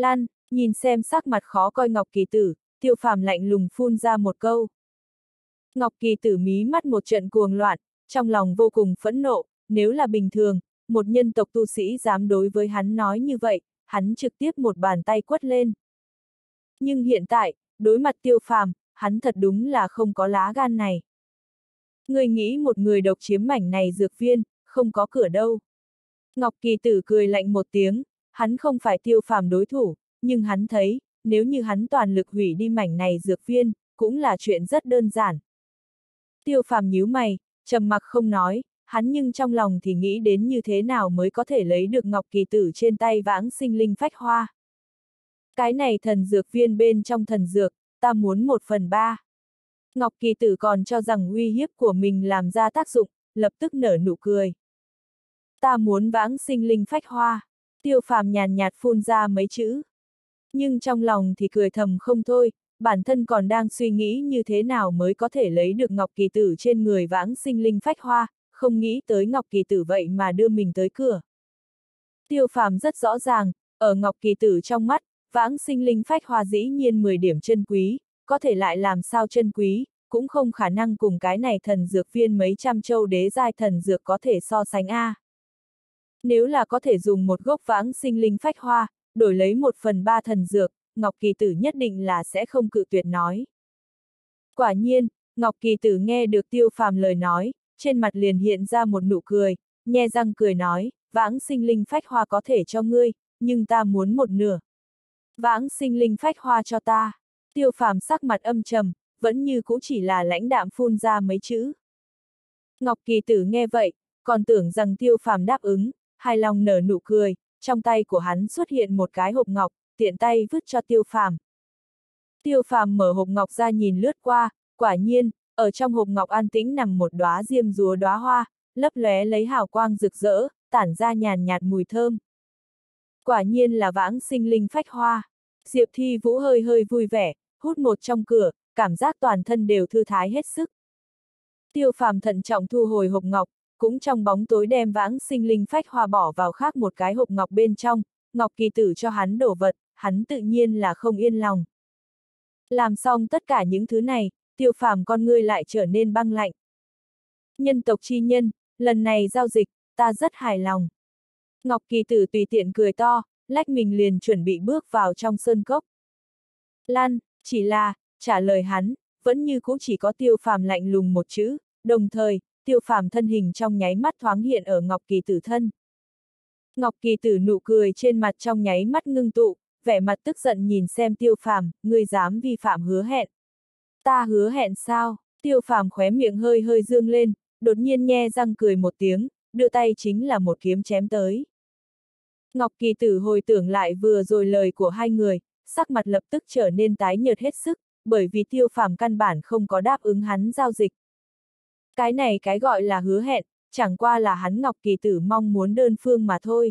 Speaker 1: Nhìn xem sắc mặt khó coi Ngọc Kỳ Tử, Tiêu Phàm lạnh lùng phun ra một câu. Ngọc Kỳ Tử mí mắt một trận cuồng loạn, trong lòng vô cùng phẫn nộ, nếu là bình thường, một nhân tộc tu sĩ dám đối với hắn nói như vậy, hắn trực tiếp một bàn tay quất lên. Nhưng hiện tại, đối mặt Tiêu Phàm, hắn thật đúng là không có lá gan này. Ngươi nghĩ một người độc chiếm mảnh này dược viên, không có cửa đâu. Ngọc Kỳ Tử cười lạnh một tiếng, hắn không phải Tiêu Phàm đối thủ, nhưng hắn thấy, nếu như hắn toàn lực hủy đi mảnh này dược viên, cũng là chuyện rất đơn giản. Tiêu Phàm nhíu mày, trầm mặc không nói, hắn nhưng trong lòng thì nghĩ đến như thế nào mới có thể lấy được Ngọc Kỳ Tử trên tay Vãng Sinh Linh Phách Hoa. Cái này thần dược viên bên trong thần dược, ta muốn 1/3. Ngọc Kỳ Tử còn cho rằng uy hiếp của mình làm ra tác dụng, lập tức nở nụ cười. Ta muốn Vãng Sinh Linh Phách Hoa. Tiêu Phàm nhàn nhạt phun ra mấy chữ. Nhưng trong lòng thì cười thầm không thôi, bản thân còn đang suy nghĩ như thế nào mới có thể lấy được Ngọc Kỳ Tử trên người Vãng Sinh Linh Phách Hoa, không nghĩ tới Ngọc Kỳ Tử vậy mà đưa mình tới cửa. Tiêu Phàm rất rõ ràng, ở Ngọc Kỳ Tử trong mắt, Vãng Sinh Linh Phách Hoa dĩ nhiên 10 điểm chân quý, có thể lại làm sao chân quý, cũng không khả năng cùng cái này thần dược viên mấy trăm châu đế giai thần dược có thể so sánh a. Nếu là có thể dùng một gốc Vãng Sinh Linh Phách Hoa, đổi lấy 1/3 thần dược, Ngọc Kỳ Tử nhất định là sẽ không cự tuyệt nói. Quả nhiên, Ngọc Kỳ Tử nghe được Tiêu Phàm lời nói, trên mặt liền hiện ra một nụ cười, nhe răng cười nói, Vãng Sinh Linh Phách Hoa có thể cho ngươi, nhưng ta muốn 1/2. Vãng Sinh Linh Phách Hoa cho ta. Tiêu Phàm sắc mặt âm trầm, vẫn như cũ chỉ là lãnh đạm phun ra mấy chữ. Ngọc Kỳ Tử nghe vậy, còn tưởng rằng Tiêu Phàm đáp ứng, hài lòng nở nụ cười, trong tay của hắn xuất hiện một cái hộp ngọc, tiện tay vứt cho Tiêu Phàm. Tiêu Phàm mở hộp ngọc ra nhìn lướt qua, quả nhiên, ở trong hộp ngọc an tĩnh nằm một đóa diêm dúa đóa hoa, lấp lóe lấy hào quang rực rỡ, tản ra nhàn nhạt mùi thơm. Quả nhiên là Vãng Sinh Linh Phách Hoa. Diệp Thi Vũ hơi hơi vui vẻ, hút một trong cửa, cảm giác toàn thân đều thư thái hết sức. Tiêu Phàm thận trọng thu hồi hộp ngọc, cũng trong bóng tối đem Vãng Sinh Linh Phách Hoa bỏ vào khác một cái hộp ngọc bên trong, Ngọc Kỳ Tử cho hắn đổ vật, hắn tự nhiên là không yên lòng. Làm xong tất cả những thứ này, Tiêu Phàm con ngươi lại trở nên băng lạnh. Nhân tộc chi nhân, lần này giao dịch, ta rất hài lòng. Ngọc Kỳ Tử tùy tiện cười to, lách mình liền chuẩn bị bước vào trong sơn cốc. Lan, chỉ là, trả lời hắn, vẫn như cũ chỉ có Tiêu Phàm lạnh lùng một chữ, đồng thời, Tiêu Phàm thân hình trong nháy mắt thoáng hiện ở Ngọc Kỳ Tử thân. Ngọc Kỳ Tử nụ cười trên mặt trong nháy mắt ngưng tụ, vẻ mặt tức giận nhìn xem Tiêu Phàm, ngươi dám vi phạm hứa hẹn. Ta hứa hẹn sao? Tiêu Phàm khóe miệng hơi hơi dương lên, đột nhiên nhe răng cười một tiếng, đưa tay chính là một kiếm chém tới. Ngọc Kỳ Tử hồi tưởng lại vừa rồi lời của hai người, sắc mặt lập tức trở nên tái nhợt hết sức, bởi vì Tiêu Phàm căn bản không có đáp ứng hắn giao dịch. Cái này cái gọi là hứa hẹn, chẳng qua là hắn Ngọc Kỳ Tử mong muốn đơn phương mà thôi.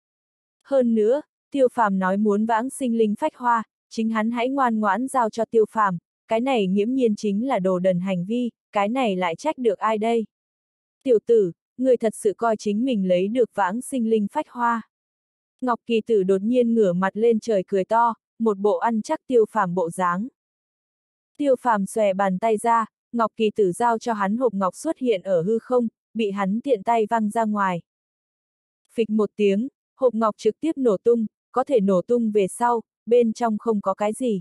Speaker 1: Hơn nữa, Tiêu Phàm nói muốn Vãng Sinh Linh Phách Hoa, chính hắn hãy ngoan ngoãn giao cho Tiêu Phàm, cái này nghiễm nhiên chính là đồ đần hành vi, cái này lại trách được ai đây? Tiểu tử, người thật sự coi chính mình lấy được Vãng Sinh Linh Phách Hoa. Ngọc Kỳ Tử đột nhiên ngửa mặt lên trời cười to, một bộ ăn chắc Tiêu Phàm bộ dáng. Tiêu Phàm xòe bàn tay ra, Ngọc Kỳ Tử giao cho hắn hộp ngọc xuất hiện ở hư không, bị hắn tiện tay văng ra ngoài. Phịch một tiếng, hộp ngọc trực tiếp nổ tung, có thể nổ tung về sau, bên trong không có cái gì.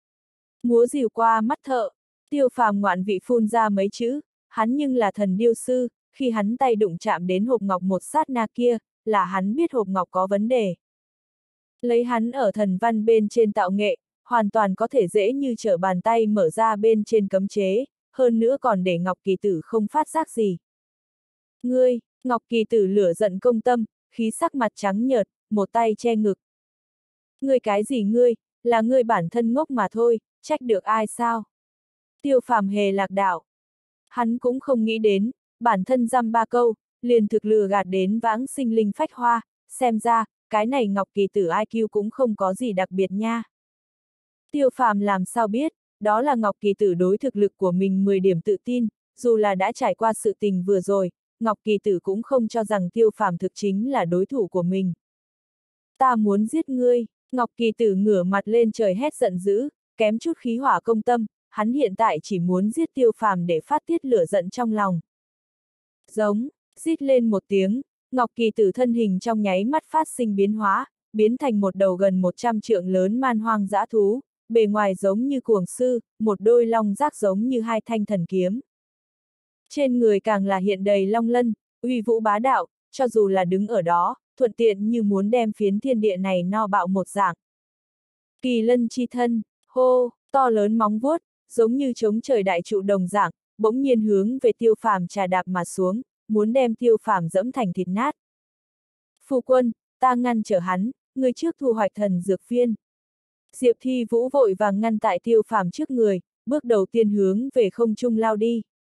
Speaker 1: Múa rìu qua mắt thợ, Tiêu Phàm ngoạn vị phun ra mấy chữ, hắn nhưng là thần điêu sư, khi hắn tay đụng chạm đến hộp ngọc một sát na kia, là hắn biết hộp ngọc có vấn đề. Lấy hắn ở thần văn bên trên tạo nghệ, hoàn toàn có thể dễ như trở bàn tay mở ra bên trên cấm chế, hơn nữa còn để Ngọc Kỳ Tử không phát giác gì. Ngươi, Ngọc Kỳ Tử lửa giận công tâm, khí sắc mặt trắng nhợt, một tay che ngực. Ngươi cái gì ngươi, là ngươi bản thân ngốc mà thôi, trách được ai sao? Tiêu Phàm hề lạc đạo. Hắn cũng không nghĩ đến, bản thân dăm ba câu, liền thực lừa gạt đến Vãng Sinh Linh Phách Hoa, xem ra, cái này Ngọc Kỳ Tử IQ cũng không có gì đặc biệt nha. Tiêu Phàm làm sao biết, đó là Ngọc Kỳ Tử đối thực lực của mình 10 điểm tự tin, dù là đã trải qua sự tình vừa rồi, Ngọc Kỳ Tử cũng không cho rằng Tiêu Phàm thực chính là đối thủ của mình. Ta muốn giết ngươi, Ngọc Kỳ Tử ngửa mặt lên trời hét giận dữ, kém chút khí hỏa công tâm, hắn hiện tại chỉ muốn giết Tiêu Phàm để phát tiết lửa giận trong lòng. Giống, rít lên một tiếng, Ngọc Kỳ Tử thân hình trong nháy mắt phát sinh biến hóa, biến thành một đầu gần 100 trượng lớn man hoang dã thú, bề ngoài giống như cuồng sư, một đôi long giác giống như hai thanh thần kiếm. Trên người càng là hiện đầy long lân, uy vũ bá đạo, cho dù là đứng ở đó, thuận tiện như muốn đem phiến thiên địa này no bạo một dạng. Kỳ lân chi thân, hô, to lớn móng vuốt, giống như chống trời đại trụ đồng dạng, bỗng nhiên hướng về Tiêu Phàm trà đạp mà xuống, muốn đem Tiêu Phàm dẫm thành thịt nát. Phu quân, ta ngăn trở hắn, ngươi trước thu hoạch thần dược viên. Diệp Thi Vũ vội vàng ngăn tại Tiêu Phàm trước người, bước đầu tiên hướng về không trung lao đi.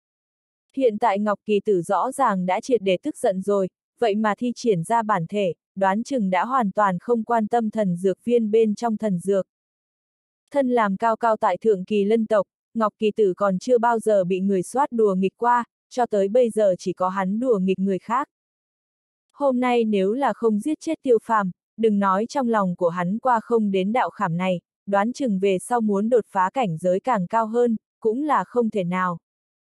Speaker 1: Hiện tại Ngọc Kỳ Tử rõ ràng đã triệt để tức giận rồi, vậy mà thi triển ra bản thể, đoán chừng đã hoàn toàn không quan tâm thần dược viên bên trong thần dược. Thân làm cao cao tại thượng kỳ lân tộc, Ngọc Kỳ Tử còn chưa bao giờ bị người soát đùa nghịch qua, cho tới bây giờ chỉ có hắn đùa nghịch người khác. Hôm nay nếu là không giết chết Tiêu Phàm, đừng nói trong lòng của hắn qua không đến đạo khảm này, đoán chừng về sau muốn đột phá cảnh giới càng cao hơn, cũng là không thể nào.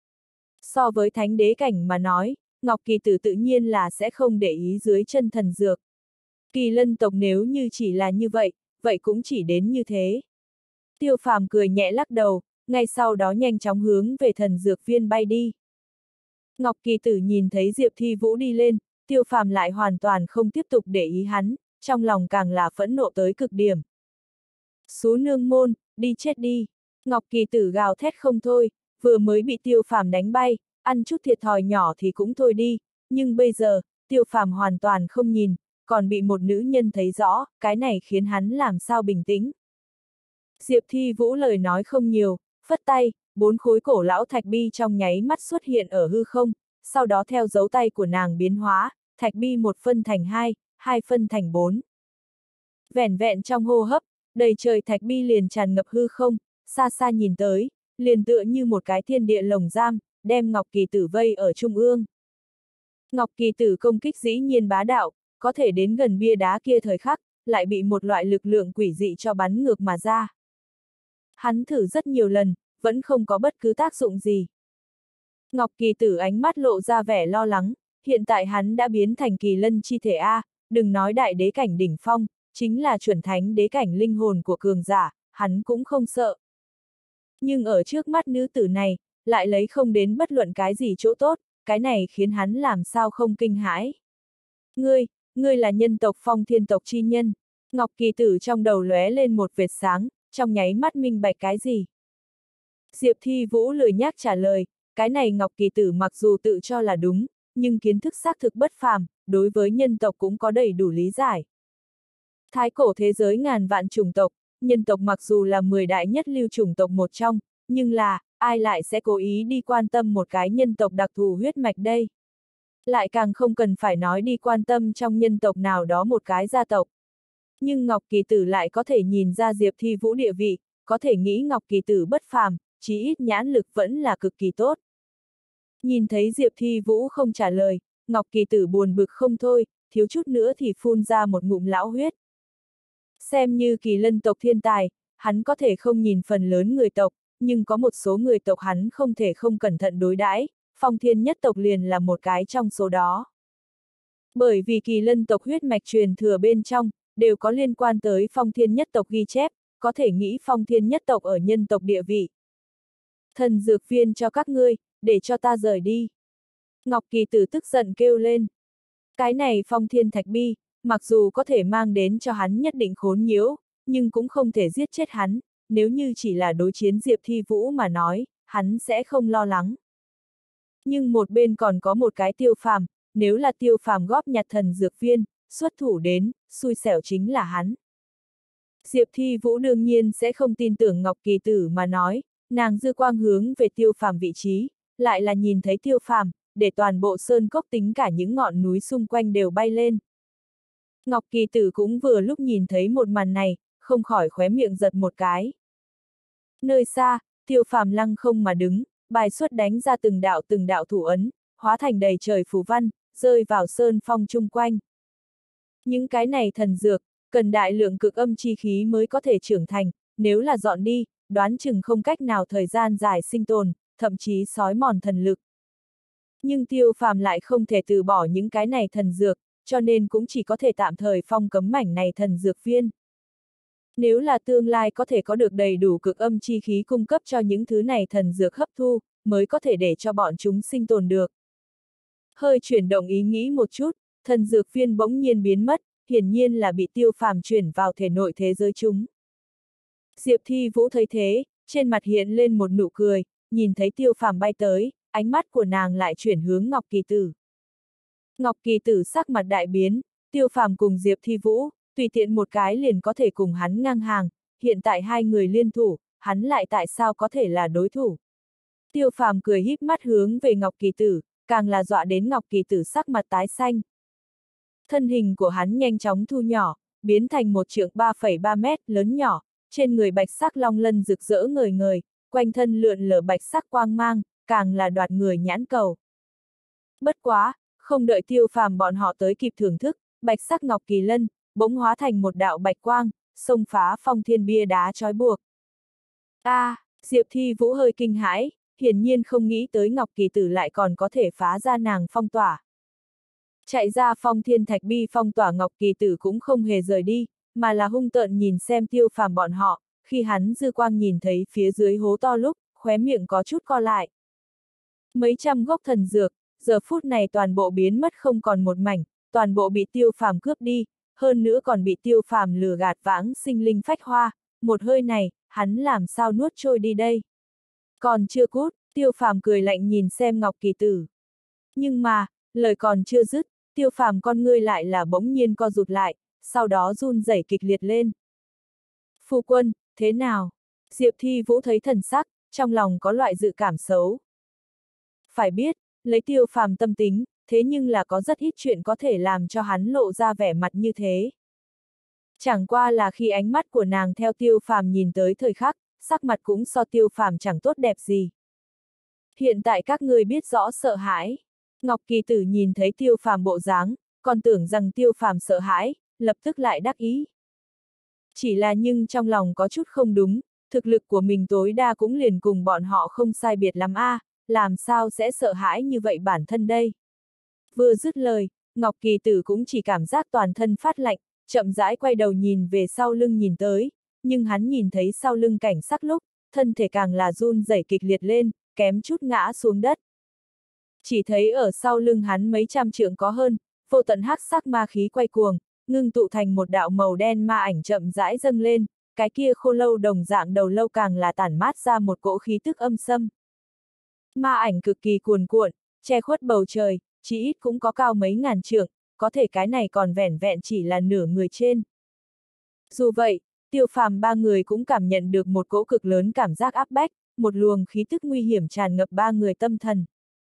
Speaker 1: So với thánh đế cảnh mà nói, Ngọc Kỳ Tử tự nhiên là sẽ không để ý dưới chân thần dược. Kỳ lân tộc nếu như chỉ là như vậy, vậy cũng chỉ đến như thế. Tiêu Phàm cười nhẹ lắc đầu, ngay sau đó nhanh chóng hướng về thần dược viên bay đi. Ngọc Kỳ Tử nhìn thấy Diệp Thi Vũ đi lên, Tiêu Phàm lại hoàn toàn không tiếp tục để ý hắn, trong lòng càng là phẫn nộ tới cực điểm. Xú nương môn, đi chết đi! Ngọc Kỳ Tử gào thét không thôi, vừa mới bị Tiêu Phàm đánh bay, ăn chút thiệt thòi nhỏ thì cũng thôi đi, nhưng bây giờ, Tiêu Phàm hoàn toàn không nhìn, còn bị một nữ nhân thấy rõ, cái này khiến hắn làm sao bình tĩnh. Diệp Thi Vũ lời nói không nhiều, phất tay, 4 khối cổ lão thạch bi trong nháy mắt xuất hiện ở hư không, sau đó theo dấu tay của nàng biến hóa, thạch bi 1 phân thành 2, 2 phân thành 4. Vẻn vẹn trong hô hấp, đầy trời thạch bi liền tràn ngập hư không, xa xa nhìn tới, liền tựa như một cái thiên địa lồng giam, đem Ngọc Kỳ Tử vây ở trung ương. Ngọc Kỳ Tử công kích dĩ nhiên bá đạo, có thể đến gần bia đá kia thời khắc, lại bị một loại lực lượng quỷ dị cho bắn ngược mà ra. Hắn thử rất nhiều lần, vẫn không có bất cứ tác dụng gì. Ngọc Kỳ Tử ánh mắt lộ ra vẻ lo lắng, hiện tại hắn đã biến thành kỳ lân chi thể A, đừng nói đại đế cảnh đỉnh phong, chính là chuẩn thánh đế cảnh linh hồn của cường giả, hắn cũng không sợ. Nhưng ở trước mắt nữ tử này, lại lấy không đến bất luận cái gì chỗ tốt, cái này khiến hắn làm sao không kinh hãi. Ngươi là nhân tộc Phong Thiên tộc chi nhân. Ngọc Kỳ Tử trong đầu lóe lên một vệt sáng, trong nháy mắt minh bạch cái gì. Diệp Thi Vũ lười nhác trả lời, cái này Ngọc Kỳ Tử mặc dù tự cho là đúng, nhưng kiến thức xác thực bất phàm, đối với nhân tộc cũng có đầy đủ lý giải. Thái cổ thế giới ngàn vạn chủng tộc, nhân tộc mặc dù là 10 đại nhất lưu chủng tộc một trong, nhưng là, ai lại sẽ cố ý đi quan tâm một cái nhân tộc đặc thù huyết mạch đây? Lại càng không cần phải nói đi quan tâm trong nhân tộc nào đó một cái gia tộc. Nhưng Ngọc Kỳ Tử lại có thể nhìn ra Diệp Thi Vũ địa vị, có thể nghĩ Ngọc Kỳ Tử bất phàm, chí ít nhãn lực vẫn là cực kỳ tốt. Nhìn thấy Diệp Thi Vũ không trả lời, Ngọc Kỳ Tử buồn bực không thôi, thiếu chút nữa thì phun ra một ngụm lão huyết. Xem như kỳ lân tộc thiên tài, hắn có thể không nhìn phần lớn người tộc, nhưng có một số người tộc hắn không thể không cẩn thận đối đãi, Phong Thiên nhất tộc liền là một cái trong số đó. Bởi vì kỳ lân tộc huyết mạch truyền thừa bên trong, đều có liên quan tới Phong Thiên nhất tộc ghi chép, có thể nghĩ Phong Thiên nhất tộc ở nhân tộc địa vị. Thần dược viên cho các ngươi, để cho ta rời đi. Ngọc Kỳ Tử tức giận kêu lên. Cái này Phong Thiên thạch bi, mặc dù có thể mang đến cho hắn nhất định khốn nhiễu, nhưng cũng không thể giết chết hắn, nếu như chỉ là đối chiến Diệp Thi Vũ mà nói, hắn sẽ không lo lắng. Nhưng một bên còn có một cái Tiêu Phàm, nếu là Tiêu Phàm góp nhặt thần dược viên, xuất thủ đến, xui xẻo chính là hắn. Diệp Thi Vũ đương nhiên sẽ không tin tưởng Ngọc Kỳ Tử mà nói, nàng dư quang hướng về Tiêu Phàm vị trí, lại là nhìn thấy Tiêu Phàm, để toàn bộ sơn cốc tính cả những ngọn núi xung quanh đều bay lên. Ngọc Kỳ Tử cũng vừa lúc nhìn thấy một màn này, không khỏi khóe miệng giật một cái. Nơi xa, Tiêu Phàm lăng không mà đứng, bài xuất đánh ra từng đạo thủ ấn, hóa thành đầy trời phù văn, rơi vào sơn phong chung quanh. Những cái này thần dược, cần đại lượng cực âm chi khí mới có thể trưởng thành, nếu là dọn đi, đoán chừng không cách nào thời gian dài sinh tồn, thậm chí xói mòn thần lực. Nhưng Tiêu Phàm lại không thể từ bỏ những cái này thần dược, cho nên cũng chỉ có thể tạm thời phong cấm mảnh này thần dược viên. Nếu là tương lai có thể có được đầy đủ cực âm chi khí cung cấp cho những thứ này thần dược hấp thu, mới có thể để cho bọn chúng sinh tồn được. Hơi chuyển động ý nghĩ một chút, thần dược viên bỗng nhiên biến mất, hiển nhiên là bị Tiêu Phàm chuyển vào thể nội thế giới chúng. Diệp Thi Vũ thấy thế, trên mặt hiện lên một nụ cười, nhìn thấy Tiêu Phàm bay tới, ánh mắt của nàng lại chuyển hướng Ngọc Kỳ Tử. Ngọc Kỳ Tử sắc mặt đại biến, Tiêu Phàm cùng Diệp Thi Vũ, tùy tiện một cái liền có thể cùng hắn ngang hàng, hiện tại hai người liên thủ, hắn lại tại sao có thể là đối thủ. Tiêu Phàm cười híp mắt hướng về Ngọc Kỳ Tử, càng là dọa đến Ngọc Kỳ Tử sắc mặt tái xanh. Thân hình của hắn nhanh chóng thu nhỏ, biến thành một trượng 3,3 mét lớn nhỏ, trên người bạch sắc long lân rực rỡ ngời ngời, quanh thân lượn lờ bạch sắc quang mang, càng là đoạt người nhãn cầu. Bất quá, không đợi Tiêu Phàm bọn họ tới kịp thưởng thức, bạch sắc ngọc kỳ lân, bỗng hóa thành một đạo bạch quang, xông phá phong thiên bia đá trói buộc. Diệp Thi Vũ hơi kinh hãi, hiển nhiên không nghĩ tới Ngọc Kỳ Tử lại còn có thể phá ra nàng phong tỏa. Chạy ra phong thiên thạch bi phong tỏa Ngọc Kỳ Tử cũng không hề rời đi, mà là hung tợn nhìn xem Tiêu Phàm bọn họ, khi hắn dư quang nhìn thấy phía dưới hố to lúc, khóe miệng có chút co lại. Mấy trăm gốc thần dược, giờ phút này toàn bộ biến mất không còn một mảnh, toàn bộ bị Tiêu Phàm cướp đi, hơn nữa còn bị Tiêu Phàm lừa gạt vãng sinh linh phách hoa, một hơi này, hắn làm sao nuốt trôi đi đây. Còn chưa cút, Tiêu Phàm cười lạnh nhìn xem Ngọc Kỳ Tử. Nhưng mà, lời còn chưa dứt, Tiêu Phàm con ngươi lại là bỗng nhiên co rụt lại, sau đó run rẩy kịch liệt lên. Phu quân, thế nào? Diệp Thi Vũ thấy thần sắc, trong lòng có loại dự cảm xấu. Phải biết, lấy Tiêu Phàm tâm tính, thế nhưng là có rất ít chuyện có thể làm cho hắn lộ ra vẻ mặt như thế. Chẳng qua là khi ánh mắt của nàng theo Tiêu Phàm nhìn tới thời khắc, sắc mặt cũng so Tiêu Phàm chẳng tốt đẹp gì. Hiện tại các ngươi biết rõ sợ hãi. Ngọc Kỳ Tử nhìn thấy Tiêu Phàm bộ dáng, còn tưởng rằng Tiêu Phàm sợ hãi, lập tức lại đắc ý. Chỉ là nhưng trong lòng có chút không đúng, thực lực của mình tối đa cũng liền cùng bọn họ không sai biệt lắm làm sao sẽ sợ hãi như vậy bản thân đây. Vừa dứt lời, Ngọc Kỳ Tử cũng chỉ cảm giác toàn thân phát lạnh, chậm rãi quay đầu nhìn về sau lưng nhìn tới, nhưng hắn nhìn thấy sau lưng cảnh sắc lúc, thân thể càng là run rẩy kịch liệt lên, kém chút ngã xuống đất. Chỉ thấy ở sau lưng hắn mấy trăm trượng có hơn, vô tận hắc sắc ma khí quay cuồng, ngưng tụ thành một đạo màu đen ma ảnh chậm rãi dâng lên, cái kia khô lâu đồng dạng đầu lâu càng là tản mát ra một cỗ khí tức âm xâm. Ma ảnh cực kỳ cuồn cuộn, che khuất bầu trời, chỉ ít cũng có cao mấy ngàn trượng, có thể cái này còn vẻn vẹn chỉ là nửa người trên. Dù vậy, Tiêu Phàm ba người cũng cảm nhận được một cỗ cực lớn cảm giác áp bách, một luồng khí tức nguy hiểm tràn ngập ba người tâm thần.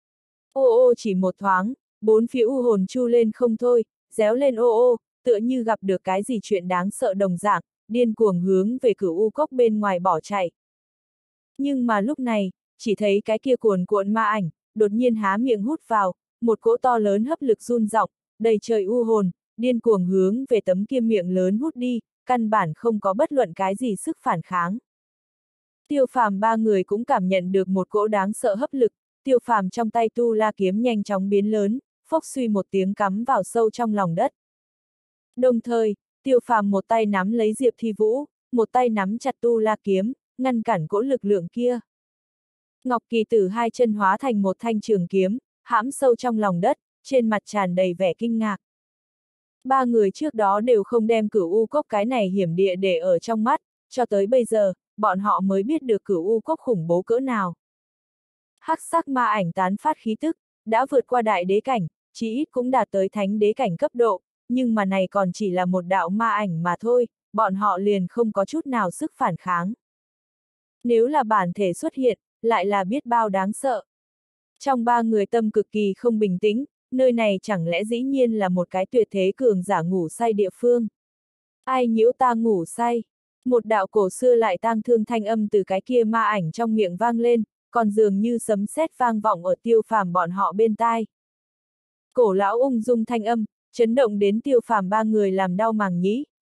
Speaker 1: Ô chỉ một thoáng, bốn phía u hồn chu lên không thôi, réo lên tựa như gặp được cái gì chuyện đáng sợ đồng dạng, điên cuồng hướng về Cửu U Cốc bên ngoài bỏ chạy. Nhưng mà lúc này, chỉ thấy cái kia cuồn cuộn ma ảnh, đột nhiên há miệng hút vào, một cỗ to lớn hấp lực run rộng, đầy trời u hồn, điên cuồng hướng về tấm kia miệng lớn hút đi, căn bản không có bất luận cái gì sức phản kháng. Tiêu Phàm ba người cũng cảm nhận được một cỗ đáng sợ hấp lực, Tiêu Phàm trong tay tu la kiếm nhanh chóng biến lớn, phốc suy một tiếng cắm vào sâu trong lòng đất. Đồng thời, Tiêu Phàm một tay nắm lấy Diệp Thi Vũ, một tay nắm chặt tu la kiếm, ngăn cản cỗ lực lượng kia. Ngọc Kỳ Tử hai chân hóa thành một thanh trường kiếm, hãm sâu trong lòng đất, trên mặt tràn đầy vẻ kinh ngạc. Ba người trước đó đều không đem Cửu U Cốc cái này hiểm địa để ở trong mắt, cho tới bây giờ, bọn họ mới biết được Cửu U Cốc khủng bố cỡ nào. Hắc sắc ma ảnh tán phát khí tức, đã vượt qua đại đế cảnh, chí ít cũng đạt tới thánh đế cảnh cấp độ, nhưng mà này còn chỉ là một đạo ma ảnh mà thôi, bọn họ liền không có chút nào sức phản kháng. Nếu là bản thể xuất hiện, lại là biết bao đáng sợ. Trong ba người tâm cực kỳ không bình tĩnh, nơi này chẳng lẽ dĩ nhiên là một cái tuyệt thế cường giả ngủ say địa phương. Ai nhiễu ta ngủ say? Một đạo cổ xưa lại tang thương thanh âm từ cái kia ma ảnh trong miệng vang lên, còn dường như sấm sét vang vọng ở Tiêu Phàm bọn họ bên tai. Cổ lão ung dung thanh âm, chấn động đến Tiêu Phàm ba người làm đau màng nhĩ,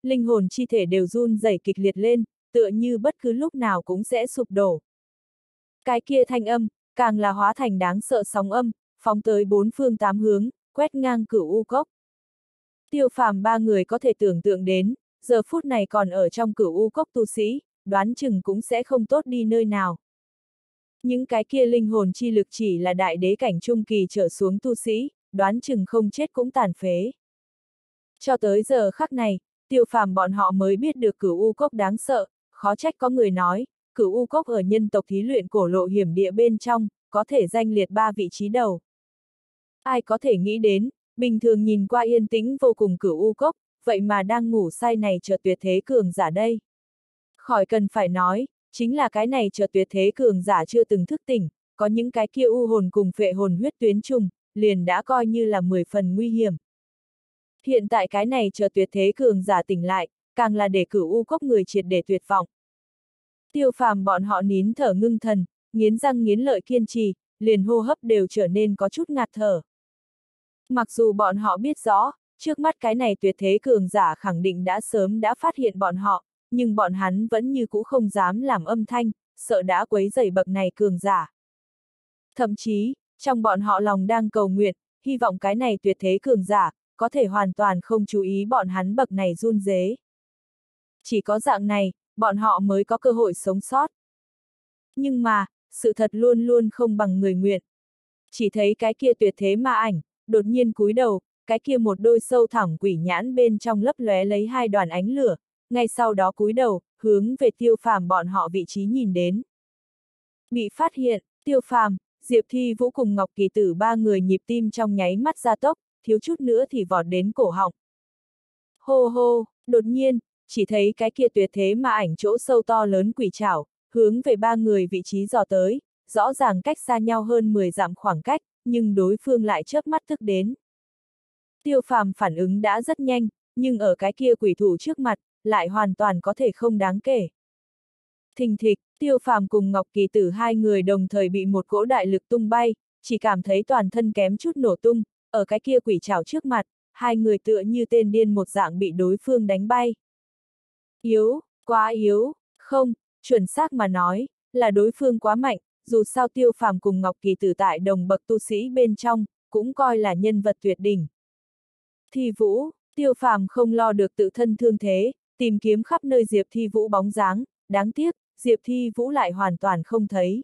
Speaker 1: linh hồn chi thể đều run rẩy kịch liệt lên, tựa như bất cứ lúc nào cũng sẽ sụp đổ. Cái kia thanh âm, càng là hóa thành đáng sợ sóng âm, phóng tới bốn phương tám hướng, quét ngang Cửu U Cốc. Tiêu Phàm ba người có thể tưởng tượng đến, giờ phút này còn ở trong Cửu U Cốc tu sĩ, đoán chừng cũng sẽ không tốt đi nơi nào. Những cái kia linh hồn chi lực chỉ là đại đế cảnh trung kỳ trở xuống tu sĩ, đoán chừng không chết cũng tàn phế. Cho tới giờ khắc này, Tiêu Phàm bọn họ mới biết được Cửu U Cốc đáng sợ, khó trách có người nói, Cửu U Cốc ở nhân tộc thí luyện cổ lộ hiểm địa bên trong, có thể danh liệt 3 vị trí đầu. Ai có thể nghĩ đến, bình thường nhìn qua yên tĩnh vô cùng Cửu U Cốc, vậy mà đang ngủ say này chợt tuyệt thế cường giả đây. Khỏi cần phải nói, chính là cái này chợt tuyệt thế cường giả chưa từng thức tỉnh, có những cái kia u hồn cùng phệ hồn huyết tuyến trùng, liền đã coi như là 10 phần nguy hiểm. Hiện tại cái này chợt tuyệt thế cường giả tỉnh lại, càng là để Cửu U Cốc người triệt để tuyệt vọng. Tiêu Phàm bọn họ nín thở ngưng thần, nghiến răng nghiến lợi kiên trì, liền hô hấp đều trở nên có chút ngạt thở. Mặc dù bọn họ biết rõ, trước mắt cái này tuyệt thế cường giả khẳng định đã sớm đã phát hiện bọn họ, nhưng bọn hắn vẫn như cũ không dám làm âm thanh, sợ đã quấy rầy bậc này cường giả. Thậm chí, trong bọn họ lòng đang cầu nguyện, hy vọng cái này tuyệt thế cường giả, có thể hoàn toàn không chú ý bọn hắn bậc này run rế. Chỉ có dạng này, bọn họ mới có cơ hội sống sót. Nhưng mà, sự thật luôn luôn không bằng người nguyện. Chỉ thấy cái kia tuyệt thế ma ảnh, đột nhiên cúi đầu, cái kia một đôi sâu thẳm quỷ nhãn bên trong lấp lóe lấy 2 đoàn ánh lửa, ngay sau đó cúi đầu, hướng về Tiêu Phàm bọn họ vị trí nhìn đến. Bị phát hiện, Tiêu Phàm, Diệp Thi Vũ cùng Ngọc Kỳ Tử 3 người nhịp tim trong nháy mắt gia tốc, thiếu chút nữa thì vọt đến cổ họng. Hô hô, đột nhiên, chỉ thấy cái kia tuyệt thế ma ảnh chỗ sâu to lớn quỷ trảo, hướng về 3 người vị trí dò tới, rõ ràng cách xa nhau hơn 10 dặm khoảng cách, nhưng đối phương lại chớp mắt thức đến. Tiêu Phàm phản ứng đã rất nhanh, nhưng ở cái kia quỷ thủ trước mặt, lại hoàn toàn có thể không đáng kể. Thình thịch, Tiêu Phàm cùng Ngọc Kỳ Tử 2 người đồng thời bị một cỗ đại lực tung bay, chỉ cảm thấy toàn thân kém chút nổ tung, ở cái kia quỷ trảo trước mặt, 2 người tựa như tên điên một dạng bị đối phương đánh bay. Yếu, quá yếu, không, chuẩn xác mà nói, là đối phương quá mạnh, dù sao Tiêu Phàm cùng Ngọc Kỳ Tử tại đồng bậc tu sĩ bên trong, cũng coi là nhân vật tuyệt đỉnh. Thi Vũ, Tiêu Phàm không lo được tự thân thương thế, tìm kiếm khắp nơi Diệp Thi Vũ bóng dáng, đáng tiếc, Diệp Thi Vũ lại hoàn toàn không thấy.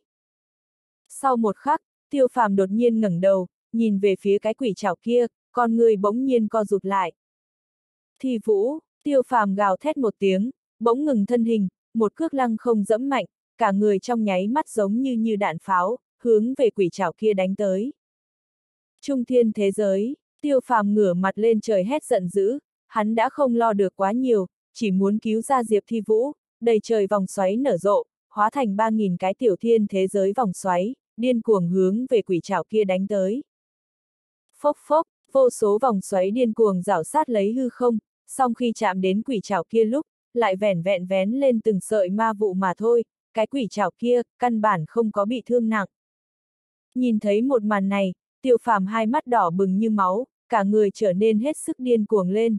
Speaker 1: Sau một khắc, Tiêu Phàm đột nhiên ngẩng đầu, nhìn về phía cái quỷ trảo kia, con người bỗng nhiên co rụt lại. Thi Vũ, Tiêu Phàm gào thét một tiếng, bỗng ngừng thân hình, một cước lăng không dẫm mạnh, cả người trong nháy mắt giống như đạn pháo, hướng về quỷ trảo kia đánh tới. Trung thiên thế giới, Tiêu Phàm ngửa mặt lên trời hét giận dữ, hắn đã không lo được quá nhiều, chỉ muốn cứu ra Diệp Thi Vũ, đầy trời vòng xoáy nở rộ, hóa thành 3.000 cái tiểu thiên thế giới vòng xoáy, điên cuồng hướng về quỷ trảo kia đánh tới. Phốc phốc, vô số vòng xoáy điên cuồng rảo sát lấy hư không, song khi chạm đến quỷ trảo kia lúc, lại vẻn vẹn vén lên từng sợi ma vụ mà thôi, cái quỷ trảo kia, căn bản không có bị thương nặng. Nhìn thấy một màn này, Tiêu Phàm hai mắt đỏ bừng như máu, cả người trở nên hết sức điên cuồng lên.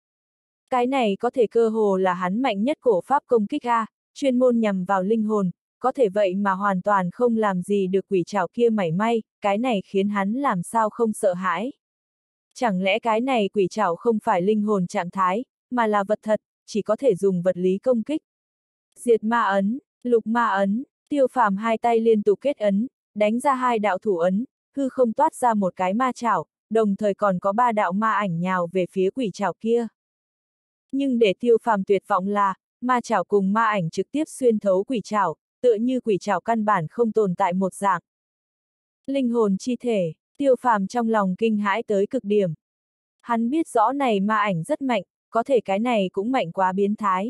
Speaker 1: Cái này có thể cơ hồ là hắn mạnh nhất cổ pháp công kích A, chuyên môn nhằm vào linh hồn, có thể vậy mà hoàn toàn không làm gì được quỷ trảo kia mảy may, cái này khiến hắn làm sao không sợ hãi. Chẳng lẽ cái này quỷ trảo không phải linh hồn trạng thái, mà là vật thật, chỉ có thể dùng vật lý công kích. Diệt ma ấn, lục ma ấn, Tiêu Phàm hai tay liên tục kết ấn, đánh ra 2 đạo thủ ấn, hư không toát ra một cái ma chảo, đồng thời còn có 3 đạo ma ảnh nhào về phía quỷ trảo kia. Nhưng để Tiêu Phàm tuyệt vọng là, ma chảo cùng ma ảnh trực tiếp xuyên thấu quỷ trảo, tựa như quỷ trảo căn bản không tồn tại một dạng. Linh hồn chi thể, Tiêu Phàm trong lòng kinh hãi tới cực điểm. Hắn biết rõ này ma ảnh rất mạnh, có thể cái này cũng mạnh quá biến thái.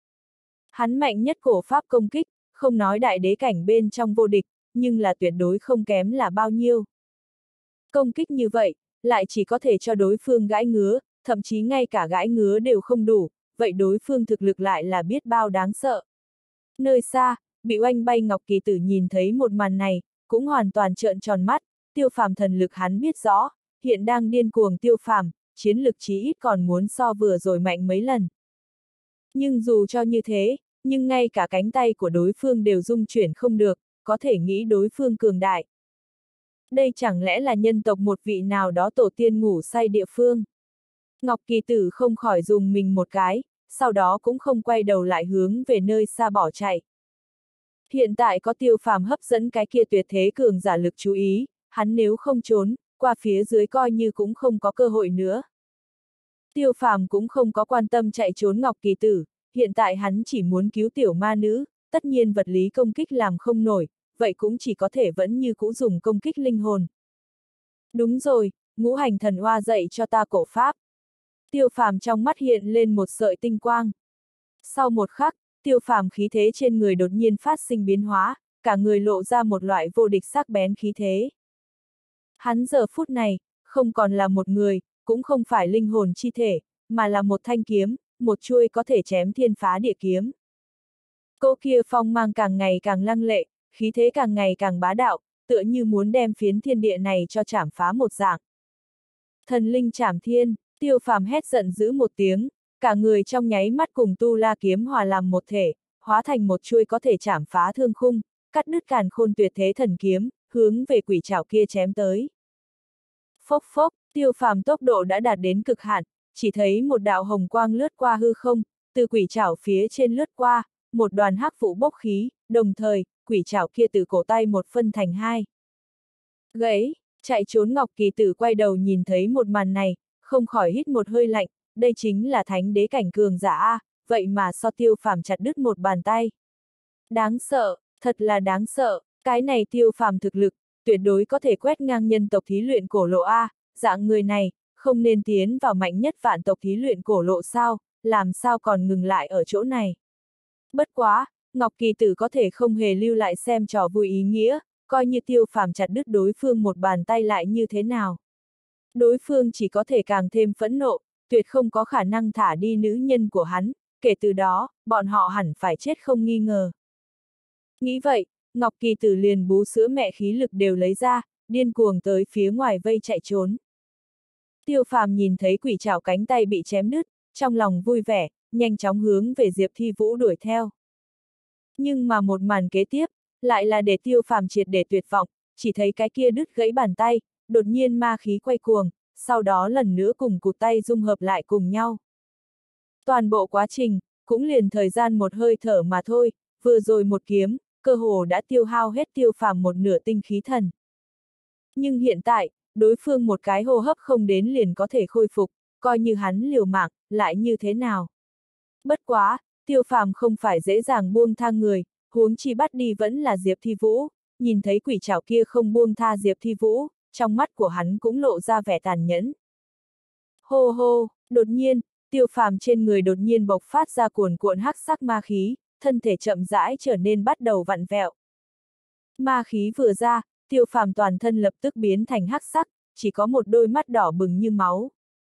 Speaker 1: Hắn mạnh nhất cổ pháp công kích, không nói đại đế cảnh bên trong vô địch, nhưng là tuyệt đối không kém là bao nhiêu. Công kích như vậy, lại chỉ có thể cho đối phương gãi ngứa, thậm chí ngay cả gãi ngứa đều không đủ, vậy đối phương thực lực lại là biết bao đáng sợ. Nơi xa, bị oanh bay Ngọc Kỳ Tử nhìn thấy một màn này, cũng hoàn toàn trợn tròn mắt, Tiêu Phàm thần lực hắn biết rõ, hiện đang điên cuồng Tiêu Phàm, chiến lực chí ít còn muốn so vừa rồi mạnh mấy lần. Nhưng dù cho như thế, nhưng ngay cả cánh tay của đối phương đều rung chuyển không được, có thể nghĩ đối phương cường đại. Đây chẳng lẽ là nhân tộc một vị nào đó tổ tiên ngủ say địa phương? Ngọc Kỳ Tử không khỏi dùng mình một cái, sau đó cũng không quay đầu lại hướng về nơi xa bỏ chạy. Hiện tại có Tiêu Phàm hấp dẫn cái kia tuyệt thế cường giả lực chú ý, hắn nếu không trốn, qua phía dưới coi như cũng không có cơ hội nữa. Tiêu Phàm cũng không có quan tâm chạy trốn Ngọc Kỳ Tử, hiện tại hắn chỉ muốn cứu tiểu ma nữ, tất nhiên vật lý công kích làm không nổi, vậy cũng chỉ có thể vẫn như cũ dùng công kích linh hồn. Đúng rồi, ngũ hành thần hoa dạy cho ta cổ pháp. Tiêu Phàm trong mắt hiện lên một sợi tinh quang. Sau một khắc, Tiêu Phàm khí thế trên người đột nhiên phát sinh biến hóa, cả người lộ ra một loại vô địch sắc bén khí thế. Hắn giờ phút này, không còn là một người, cũng không phải linh hồn chi thể, mà là một thanh kiếm, một chuôi có thể chém thiên phá địa kiếm. Cỗ kia phong mang càng ngày càng lăng lệ, khí thế càng ngày càng bá đạo, tựa như muốn đem phiến thiên địa này cho chảm phá một dạng. Thần linh chảm thiên, Tiêu Phàm hét giận dữ một tiếng, cả người trong nháy mắt cùng tu la kiếm hòa làm một thể, hóa thành một chuôi có thể chảm phá thương khung, cắt đứt càn khôn tuyệt thế thần kiếm, hướng về quỷ trảo kia chém tới. Phốc phốc, Tiêu Phàm tốc độ đã đạt đến cực hạn, chỉ thấy một đạo hồng quang lướt qua hư không, từ quỷ trảo phía trên lướt qua, một đoàn hắc vụ bốc khí, đồng thời, quỷ trảo kia từ cổ tay một phân thành hai. Gãy, chạy trốn Ngọc Kỳ Tử quay đầu nhìn thấy một màn này, không khỏi hít một hơi lạnh, đây chính là thánh đế cảnh cường giả a, vậy mà so Tiêu Phàm chặt đứt một bàn tay. Đáng sợ, thật là đáng sợ, cái này Tiêu Phàm thực lực, tuyệt đối có thể quét ngang nhân tộc thí luyện cổ lộ a, dạng người này, không nên tiến vào mạnh nhất vạn tộc thí luyện cổ lộ sao, làm sao còn ngừng lại ở chỗ này. Bất quá, Ngọc Kỳ Tử có thể không hề lưu lại xem trò vui ý nghĩa, coi như Tiêu Phàm chặt đứt đối phương một bàn tay lại như thế nào. Đối phương chỉ có thể càng thêm phẫn nộ, tuyệt không có khả năng thả đi nữ nhân của hắn, kể từ đó, bọn họ hẳn phải chết không nghi ngờ. Nghĩ vậy, Ngọc Kỳ Tử liền bú sữa mẹ khí lực đều lấy ra, điên cuồng tới phía ngoài vây chạy trốn. Tiêu Phàm nhìn thấy quỷ trảo cánh tay bị chém đứt, trong lòng vui vẻ, nhanh chóng hướng về Diệp Thi Vũ đuổi theo. Nhưng mà một màn kế tiếp, lại là để Tiêu Phàm triệt để tuyệt vọng, chỉ thấy cái kia đứt gãy bàn tay, đột nhiên ma khí quay cuồng, sau đó lần nữa cùng cụt tay dung hợp lại cùng nhau. Toàn bộ quá trình, cũng liền thời gian một hơi thở mà thôi, vừa rồi một kiếm, cơ hồ đã tiêu hao hết Tiêu Phàm một nửa tinh khí thần. Nhưng hiện tại, đối phương một cái hô hấp không đến liền có thể khôi phục, coi như hắn liều mạng, lại như thế nào. Bất quá, Tiêu Phàm không phải dễ dàng buông tha người, huống chi bắt đi vẫn là Diệp Thi Vũ, nhìn thấy quỷ trảo kia không buông tha Diệp Thi Vũ, trong mắt của hắn cũng lộ ra vẻ tàn nhẫn. Hô hô, đột nhiên, Tiêu Phàm trên người đột nhiên bộc phát ra cuồn cuộn hắc sắc ma khí, thân thể chậm rãi trở nên bắt đầu vặn vẹo. Ma khí vừa ra, Tiêu Phàm toàn thân lập tức biến thành hắc sắc, chỉ có một đôi mắt đỏ bừng như máu.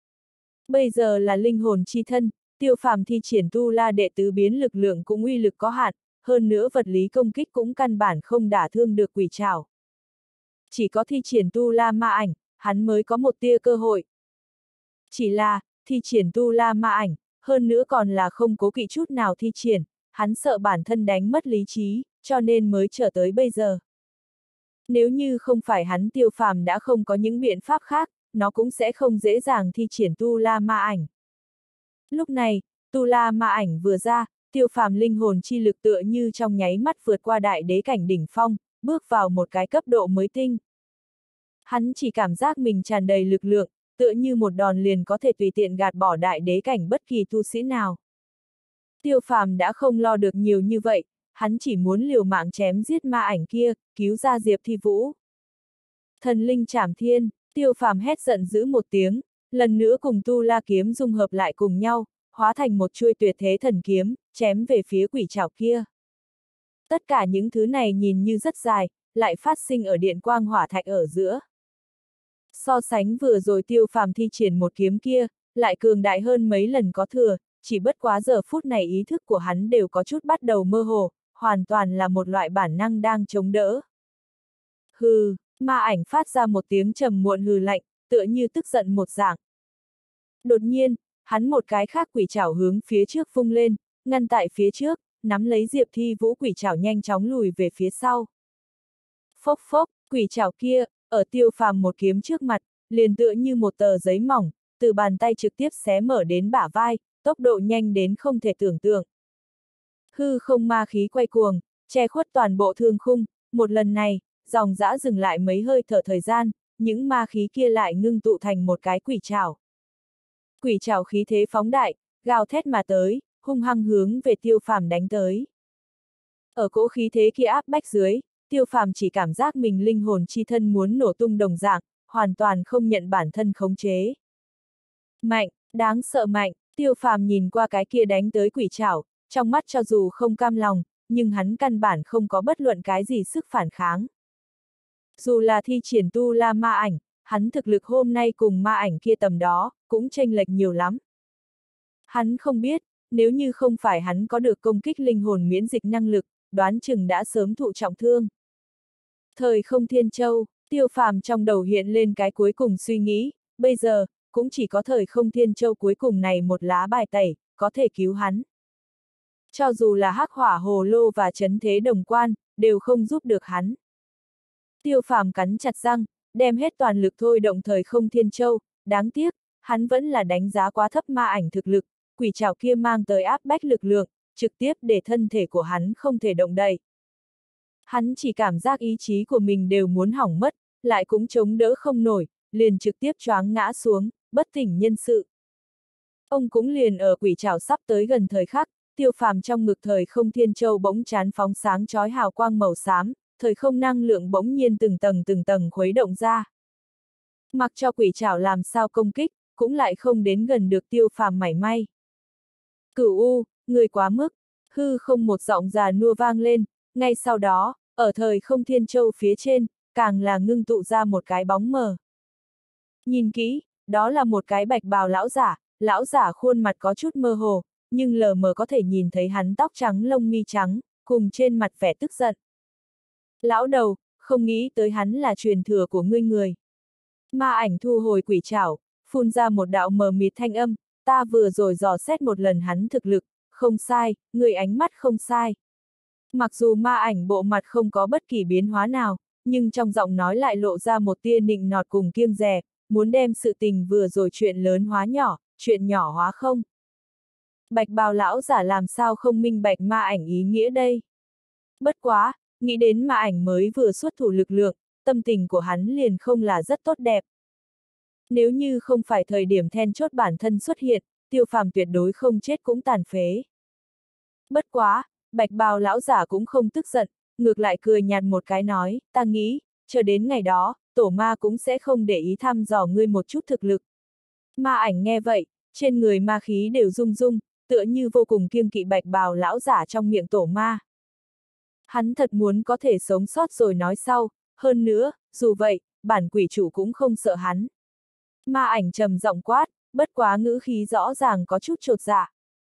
Speaker 1: Bây giờ là linh hồn chi thân, Tiêu Phàm thi triển tu la đệ tứ biến lực lượng cũng uy lực có hạn, hơn nữa vật lý công kích cũng căn bản không đả thương được quỷ trảo. Chỉ có thi triển tu la ma ảnh, hắn mới có một tia cơ hội. Chỉ là, thi triển tu la ma ảnh, hơn nữa còn là không cố kỵ chút nào thi triển, hắn sợ bản thân đánh mất lý trí, cho nên mới trở tới bây giờ. Nếu như không phải hắn Tiêu Phàm đã không có những biện pháp khác, nó cũng sẽ không dễ dàng thi triển tu la ma ảnh. Lúc này, tu la ma ảnh vừa ra, Tiêu Phàm linh hồn chi lực tựa như trong nháy mắt vượt qua đại đế cảnh đỉnh phong, bước vào một cái cấp độ mới tinh. Hắn chỉ cảm giác mình tràn đầy lực lượng, tựa như một đòn liền có thể tùy tiện gạt bỏ đại đế cảnh bất kỳ tu sĩ nào. Tiêu Phàm đã không lo được nhiều như vậy, hắn chỉ muốn liều mạng chém giết ma ảnh kia, cứu ra Diệp Thi Vũ. Thần linh chảm thiên, Tiêu Phàm hét giận dữ một tiếng, lần nữa cùng tu la kiếm dung hợp lại cùng nhau, hóa thành một chuôi tuyệt thế thần kiếm, chém về phía quỷ trảo kia. Tất cả những thứ này nhìn như rất dài, lại phát sinh ở điện quang hỏa thạch ở giữa. So sánh vừa rồi Tiêu Phàm thi triển một kiếm kia, lại cường đại hơn mấy lần có thừa, chỉ bất quá giờ phút này ý thức của hắn đều có chút bắt đầu mơ hồ, hoàn toàn là một loại bản năng đang chống đỡ. Hừ, ma ảnh phát ra một tiếng trầm muộn hừ lạnh, tựa như tức giận một dạng. Đột nhiên, hắn một cái khác quỷ trảo hướng phía trước vung lên, ngăn tại phía trước, nắm lấy Diệp Thi Vũ quỷ trảo nhanh chóng lùi về phía sau. Phốc phốc, quỷ trảo kia, ở Tiêu Phàm một kiếm trước mặt, liền tựa như một tờ giấy mỏng, từ bàn tay trực tiếp xé mở đến bả vai, tốc độ nhanh đến không thể tưởng tượng. Hư không ma khí quay cuồng, che khuất toàn bộ thương khung, một lần này, dòng dã dừng lại mấy hơi thở thời gian, những ma khí kia lại ngưng tụ thành một cái quỷ trảo. Quỷ trảo khí thế phóng đại, gào thét mà tới, hung hăng hướng về Tiêu Phàm đánh tới. Ở cỗ khí thế kia áp bách dưới, Tiêu Phàm chỉ cảm giác mình linh hồn chi thân muốn nổ tung đồng dạng, hoàn toàn không nhận bản thân khống chế. Mạnh, đáng sợ mạnh, Tiêu Phàm nhìn qua cái kia đánh tới quỷ trảo, trong mắt cho dù không cam lòng, nhưng hắn căn bản không có bất luận cái gì sức phản kháng. Dù là thi triển tu la ma ảnh, hắn thực lực hôm nay cùng ma ảnh kia tầm đó, cũng chênh lệch nhiều lắm. Hắn không biết, nếu như không phải hắn có được công kích linh hồn miễn dịch năng lực, đoán chừng đã sớm thụ trọng thương. Thời không thiên châu, Tiêu Phàm trong đầu hiện lên cái cuối cùng suy nghĩ, bây giờ, cũng chỉ có thời không thiên châu cuối cùng này một lá bài tẩy, có thể cứu hắn. Cho dù là hắc hỏa hồ lô và chấn thế đồng quan, đều không giúp được hắn. Tiêu Phàm cắn chặt răng, đem hết toàn lực thôi động thời không thiên châu, đáng tiếc, hắn vẫn là đánh giá quá thấp ma ảnh thực lực, quỷ trảo kia mang tới áp bách lực lượng, trực tiếp để thân thể của hắn không thể động đậy. Hắn chỉ cảm giác ý chí của mình đều muốn hỏng mất, lại cũng chống đỡ không nổi, liền trực tiếp choáng ngã xuống, bất tỉnh nhân sự. Ông cũng liền ở quỷ trảo sắp tới gần thời khắc, Tiêu Phàm trong ngực thời không thiên châu bỗng chán phóng sáng chói hào quang màu xám, thời không năng lượng bỗng nhiên từng tầng khuấy động ra. Mặc cho quỷ trảo làm sao công kích, cũng lại không đến gần được Tiêu Phàm mảy may. Cửu U, người quá mức, hư không một giọng già nua vang lên, ngay sau đó, ở thời không thiên châu phía trên, càng là ngưng tụ ra một cái bóng mờ. Nhìn kỹ, đó là một cái bạch bào lão giả khuôn mặt có chút mơ hồ, nhưng lờ mờ có thể nhìn thấy hắn tóc trắng lông mi trắng, cùng trên mặt vẻ tức giận. Lão đầu, không nghĩ tới hắn là truyền thừa của ngươi người. Ma ảnh thu hồi quỷ trảo, phun ra một đạo mờ mịt thanh âm, ta vừa rồi dò xét một lần hắn thực lực, không sai, người ánh mắt không sai. Mặc dù ma ảnh bộ mặt không có bất kỳ biến hóa nào, nhưng trong giọng nói lại lộ ra một tia nịnh nọt cùng kiêng dè, muốn đem sự tình vừa rồi chuyện lớn hóa nhỏ, chuyện nhỏ hóa không. Bạch bào lão giả làm sao không minh bạch ma ảnh ý nghĩa đây. Bất quá, nghĩ đến ma ảnh mới vừa xuất thủ lực lượng, tâm tình của hắn liền không là rất tốt đẹp. Nếu như không phải thời điểm then chốt bản thân xuất hiện, Tiêu Phàm tuyệt đối không chết cũng tàn phế. Bất quá, bạch bào lão giả cũng không tức giận, ngược lại cười nhạt một cái nói, ta nghĩ, chờ đến ngày đó, tổ ma cũng sẽ không để ý thăm dò ngươi một chút thực lực. Ma ảnh nghe vậy, trên người ma khí đều rung rung, tựa như vô cùng kiêng kỵ bạch bào lão giả trong miệng tổ ma. Hắn thật muốn có thể sống sót rồi nói sau, hơn nữa, dù vậy, bản quỷ chủ cũng không sợ hắn. Ma ảnh trầm giọng quát, bất quá ngữ khí rõ ràng có chút chột dạ.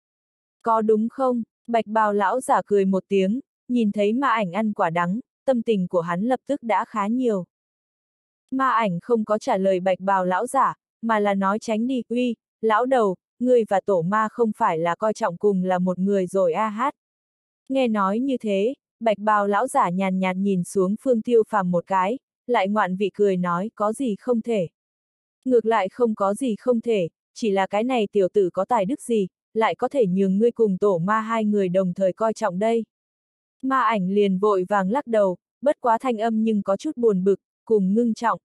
Speaker 1: Có đúng không? Bạch bào lão giả cười một tiếng, nhìn thấy ma ảnh ăn quả đắng, tâm tình của hắn lập tức đã khá nhiều. Ma ảnh không có trả lời bạch bào lão giả, mà là nói tránh đi, uy, lão đầu, ngươi và tổ ma không phải là coi trọng cùng là một người rồi a hát. Nghe nói như thế, bạch bào lão giả nhàn nhạt nhìn xuống Phương Tiêu Phàm một cái, lại ngoạn vị cười nói có gì không thể. Ngược lại không có gì không thể, chỉ là cái này tiểu tử có tài đức gì, lại có thể nhường ngươi cùng tổ ma hai người đồng thời coi trọng đây. Ma ảnh liền vội vàng lắc đầu, bất quá thanh âm nhưng có chút buồn bực, cùng ngưng trọng.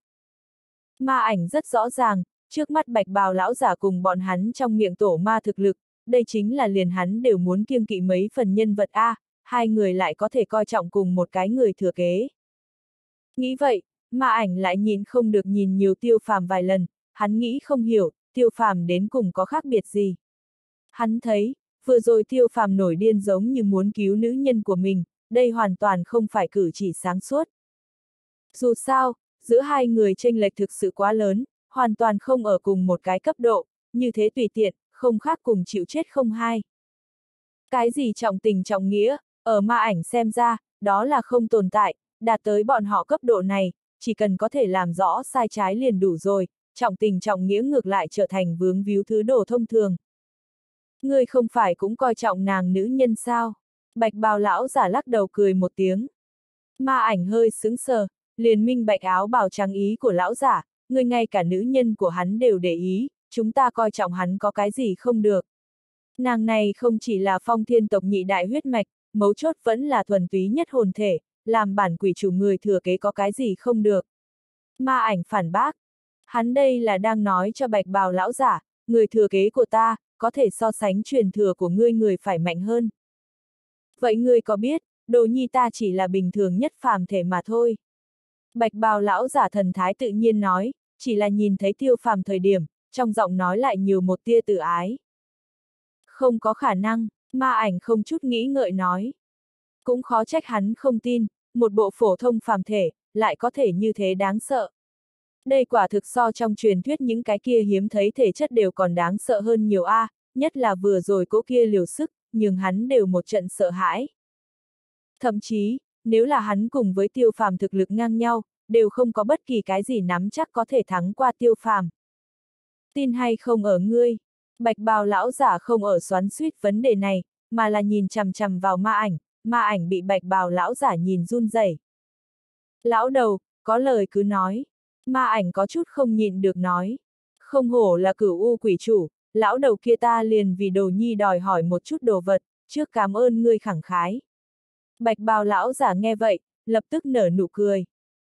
Speaker 1: Ma ảnh rất rõ ràng, trước mắt bạch bào lão giả cùng bọn hắn trong miệng tổ ma thực lực, đây chính là liền hắn đều muốn kiêng kỵ mấy phần nhân vật A, hai người lại có thể coi trọng cùng một cái người thừa kế. Nghĩ vậy, ma ảnh lại nhìn không được nhìn nhiều Tiêu Phàm vài lần, hắn nghĩ không hiểu, Tiêu Phàm đến cùng có khác biệt gì. Hắn thấy, vừa rồi Tiêu Phàm nổi điên giống như muốn cứu nữ nhân của mình, đây hoàn toàn không phải cử chỉ sáng suốt. Dù sao, giữa hai người chênh lệch thực sự quá lớn, hoàn toàn không ở cùng một cái cấp độ, như thế tùy tiện, không khác cùng chịu chết không hai. Cái gì trọng tình trọng nghĩa, ở ma ảnh xem ra, đó là không tồn tại, đạt tới bọn họ cấp độ này, chỉ cần có thể làm rõ sai trái liền đủ rồi, trọng tình trọng nghĩa ngược lại trở thành vướng víu thứ đồ thông thường. Ngươi không phải cũng coi trọng nàng nữ nhân sao? Bạch bào lão giả lắc đầu cười một tiếng. Ma ảnh hơi sững sờ, liền minh bạch áo bào trắng ý của lão giả, ngươi ngay cả nữ nhân của hắn đều để ý, chúng ta coi trọng hắn có cái gì không được. Nàng này không chỉ là phong thiên tộc nhị đại huyết mạch, mấu chốt vẫn là thuần túy nhất hồn thể, làm bản quỷ chủ người thừa kế có cái gì không được. Ma ảnh phản bác. Hắn đây là đang nói cho bạch bào lão giả, người thừa kế của ta, có thể so sánh truyền thừa của ngươi người phải mạnh hơn. Vậy ngươi có biết, đồ nhi ta chỉ là bình thường nhất phàm thể mà thôi. Bạch bào lão giả thần thái tự nhiên nói, chỉ là nhìn thấy Tiêu Phàm thời điểm, trong giọng nói lại nhiều một tia tự ái. Không có khả năng, ma ảnh không chút nghĩ ngợi nói. Cũng khó trách hắn không tin, một bộ phổ thông phàm thể, lại có thể như thế đáng sợ. Đây quả thực so trong truyền thuyết những cái kia hiếm thấy thể chất đều còn đáng sợ hơn nhiều a, nhất là vừa rồi cỗ kia liều sức, nhưng hắn đều một trận sợ hãi. Thậm chí, nếu là hắn cùng với Tiêu Phàm thực lực ngang nhau, đều không có bất kỳ cái gì nắm chắc có thể thắng qua Tiêu Phàm. Tin hay không ở ngươi, bạch bào lão giả không ở xoắn xuýt vấn đề này, mà là nhìn chằm chằm vào ma ảnh bị bạch bào lão giả nhìn run rẩy. Lão đầu, có lời cứ nói, ma ảnh có chút không nhịn được nói. Không hổ là Cửu U quỷ chủ, lão đầu kia ta liền vì đồ nhi đòi hỏi một chút đồ vật, trước cảm ơn ngươi khẳng khái. Bạch bào lão giả nghe vậy, lập tức nở nụ cười.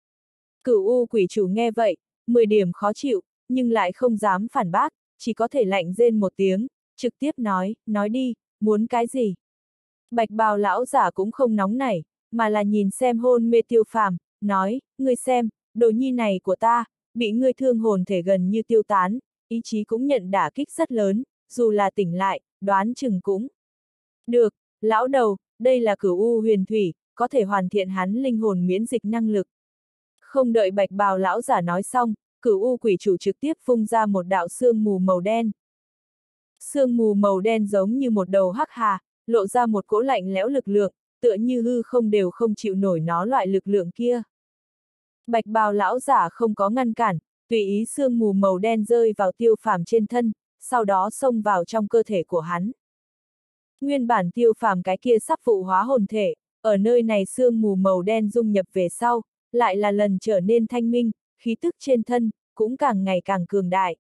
Speaker 1: Cửu U quỷ chủ nghe vậy, 10 điểm khó chịu, nhưng lại không dám phản bác, chỉ có thể lạnh rên một tiếng, trực tiếp nói đi, muốn cái gì? Bạch bào lão giả cũng không nóng nảy, mà là nhìn xem hôn mê Tiêu Phàm, nói, ngươi xem, đồ nhi này của ta, bị ngươi thương hồn thể gần như tiêu tán, ý chí cũng nhận đả kích rất lớn, dù là tỉnh lại, đoán chừng cũng. Được, lão đầu, đây là Cửu U huyền thủy, có thể hoàn thiện hắn linh hồn miễn dịch năng lực. Không đợi bạch bào lão giả nói xong, Cửu U quỷ chủ trực tiếp phun ra một đạo sương mù màu đen. Sương mù màu đen giống như một đầu hắc hà, lộ ra một cỗ lạnh lẽo lực lượng, tựa như hư không đều không chịu nổi nó loại lực lượng kia. Bạch bào lão giả không có ngăn cản, tùy ý sương mù màu đen rơi vào Tiêu Phàm trên thân, sau đó xông vào trong cơ thể của hắn. Nguyên bản Tiêu Phàm cái kia sắp phụ hóa hồn thể, ở nơi này sương mù màu đen dung nhập về sau, lại là lần trở nên thanh minh, khí tức trên thân, cũng càng ngày càng cường đại.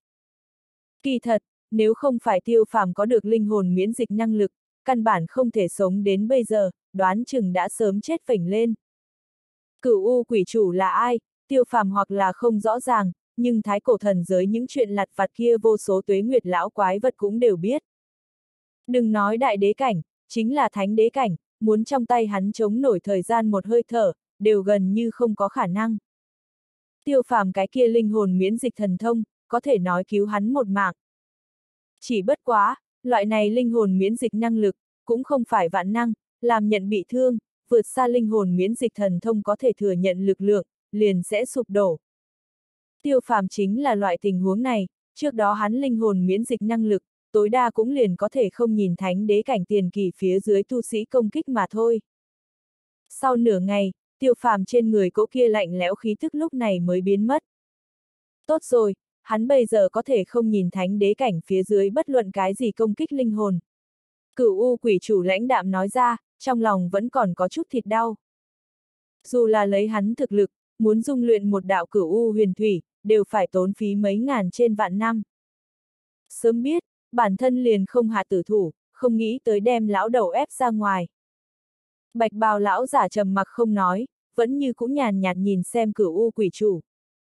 Speaker 1: Kỳ thật, nếu không phải Tiêu Phàm có được linh hồn miễn dịch năng lực, căn bản không thể sống đến bây giờ, đoán chừng đã sớm chết phình lên. Cửu U quỷ chủ là ai, Tiêu Phàm hoặc là không rõ ràng, nhưng thái cổ thần giới những chuyện lặt vặt kia vô số tuế nguyệt lão quái vật cũng đều biết. Đừng nói đại đế cảnh, chính là thánh đế cảnh, muốn trong tay hắn chống nổi thời gian một hơi thở, đều gần như không có khả năng. Tiêu Phàm cái kia linh hồn miễn dịch thần thông, có thể nói cứu hắn một mạng. Chỉ bất quá, loại này linh hồn miễn dịch năng lực, cũng không phải vạn năng, làm nhận bị thương, vượt xa linh hồn miễn dịch thần thông có thể thừa nhận lực lượng, liền sẽ sụp đổ. Tiêu Phàm chính là loại tình huống này, trước đó hắn linh hồn miễn dịch năng lực, tối đa cũng liền có thể không nhìn thánh đế cảnh tiền kỳ phía dưới tu sĩ công kích mà thôi. Sau nửa ngày, Tiêu Phàm trên người cỗ kia lạnh lẽo khí tức lúc này mới biến mất. Tốt rồi, hắn bây giờ có thể không nhìn thánh đế cảnh phía dưới bất luận cái gì công kích linh hồn. Cửu U quỷ chủ lãnh đạm nói ra, trong lòng vẫn còn có chút thịt đau. Dù là lấy hắn thực lực, muốn dung luyện một đạo Cửu U huyền thủy, đều phải tốn phí mấy ngàn trên vạn năm. Sớm biết, bản thân liền không hạ tử thủ, không nghĩ tới đem lão đầu ép ra ngoài. Bạch bào lão giả trầm mặc không nói, vẫn như cũng nhàn nhạt nhìn xem Cửu U quỷ chủ.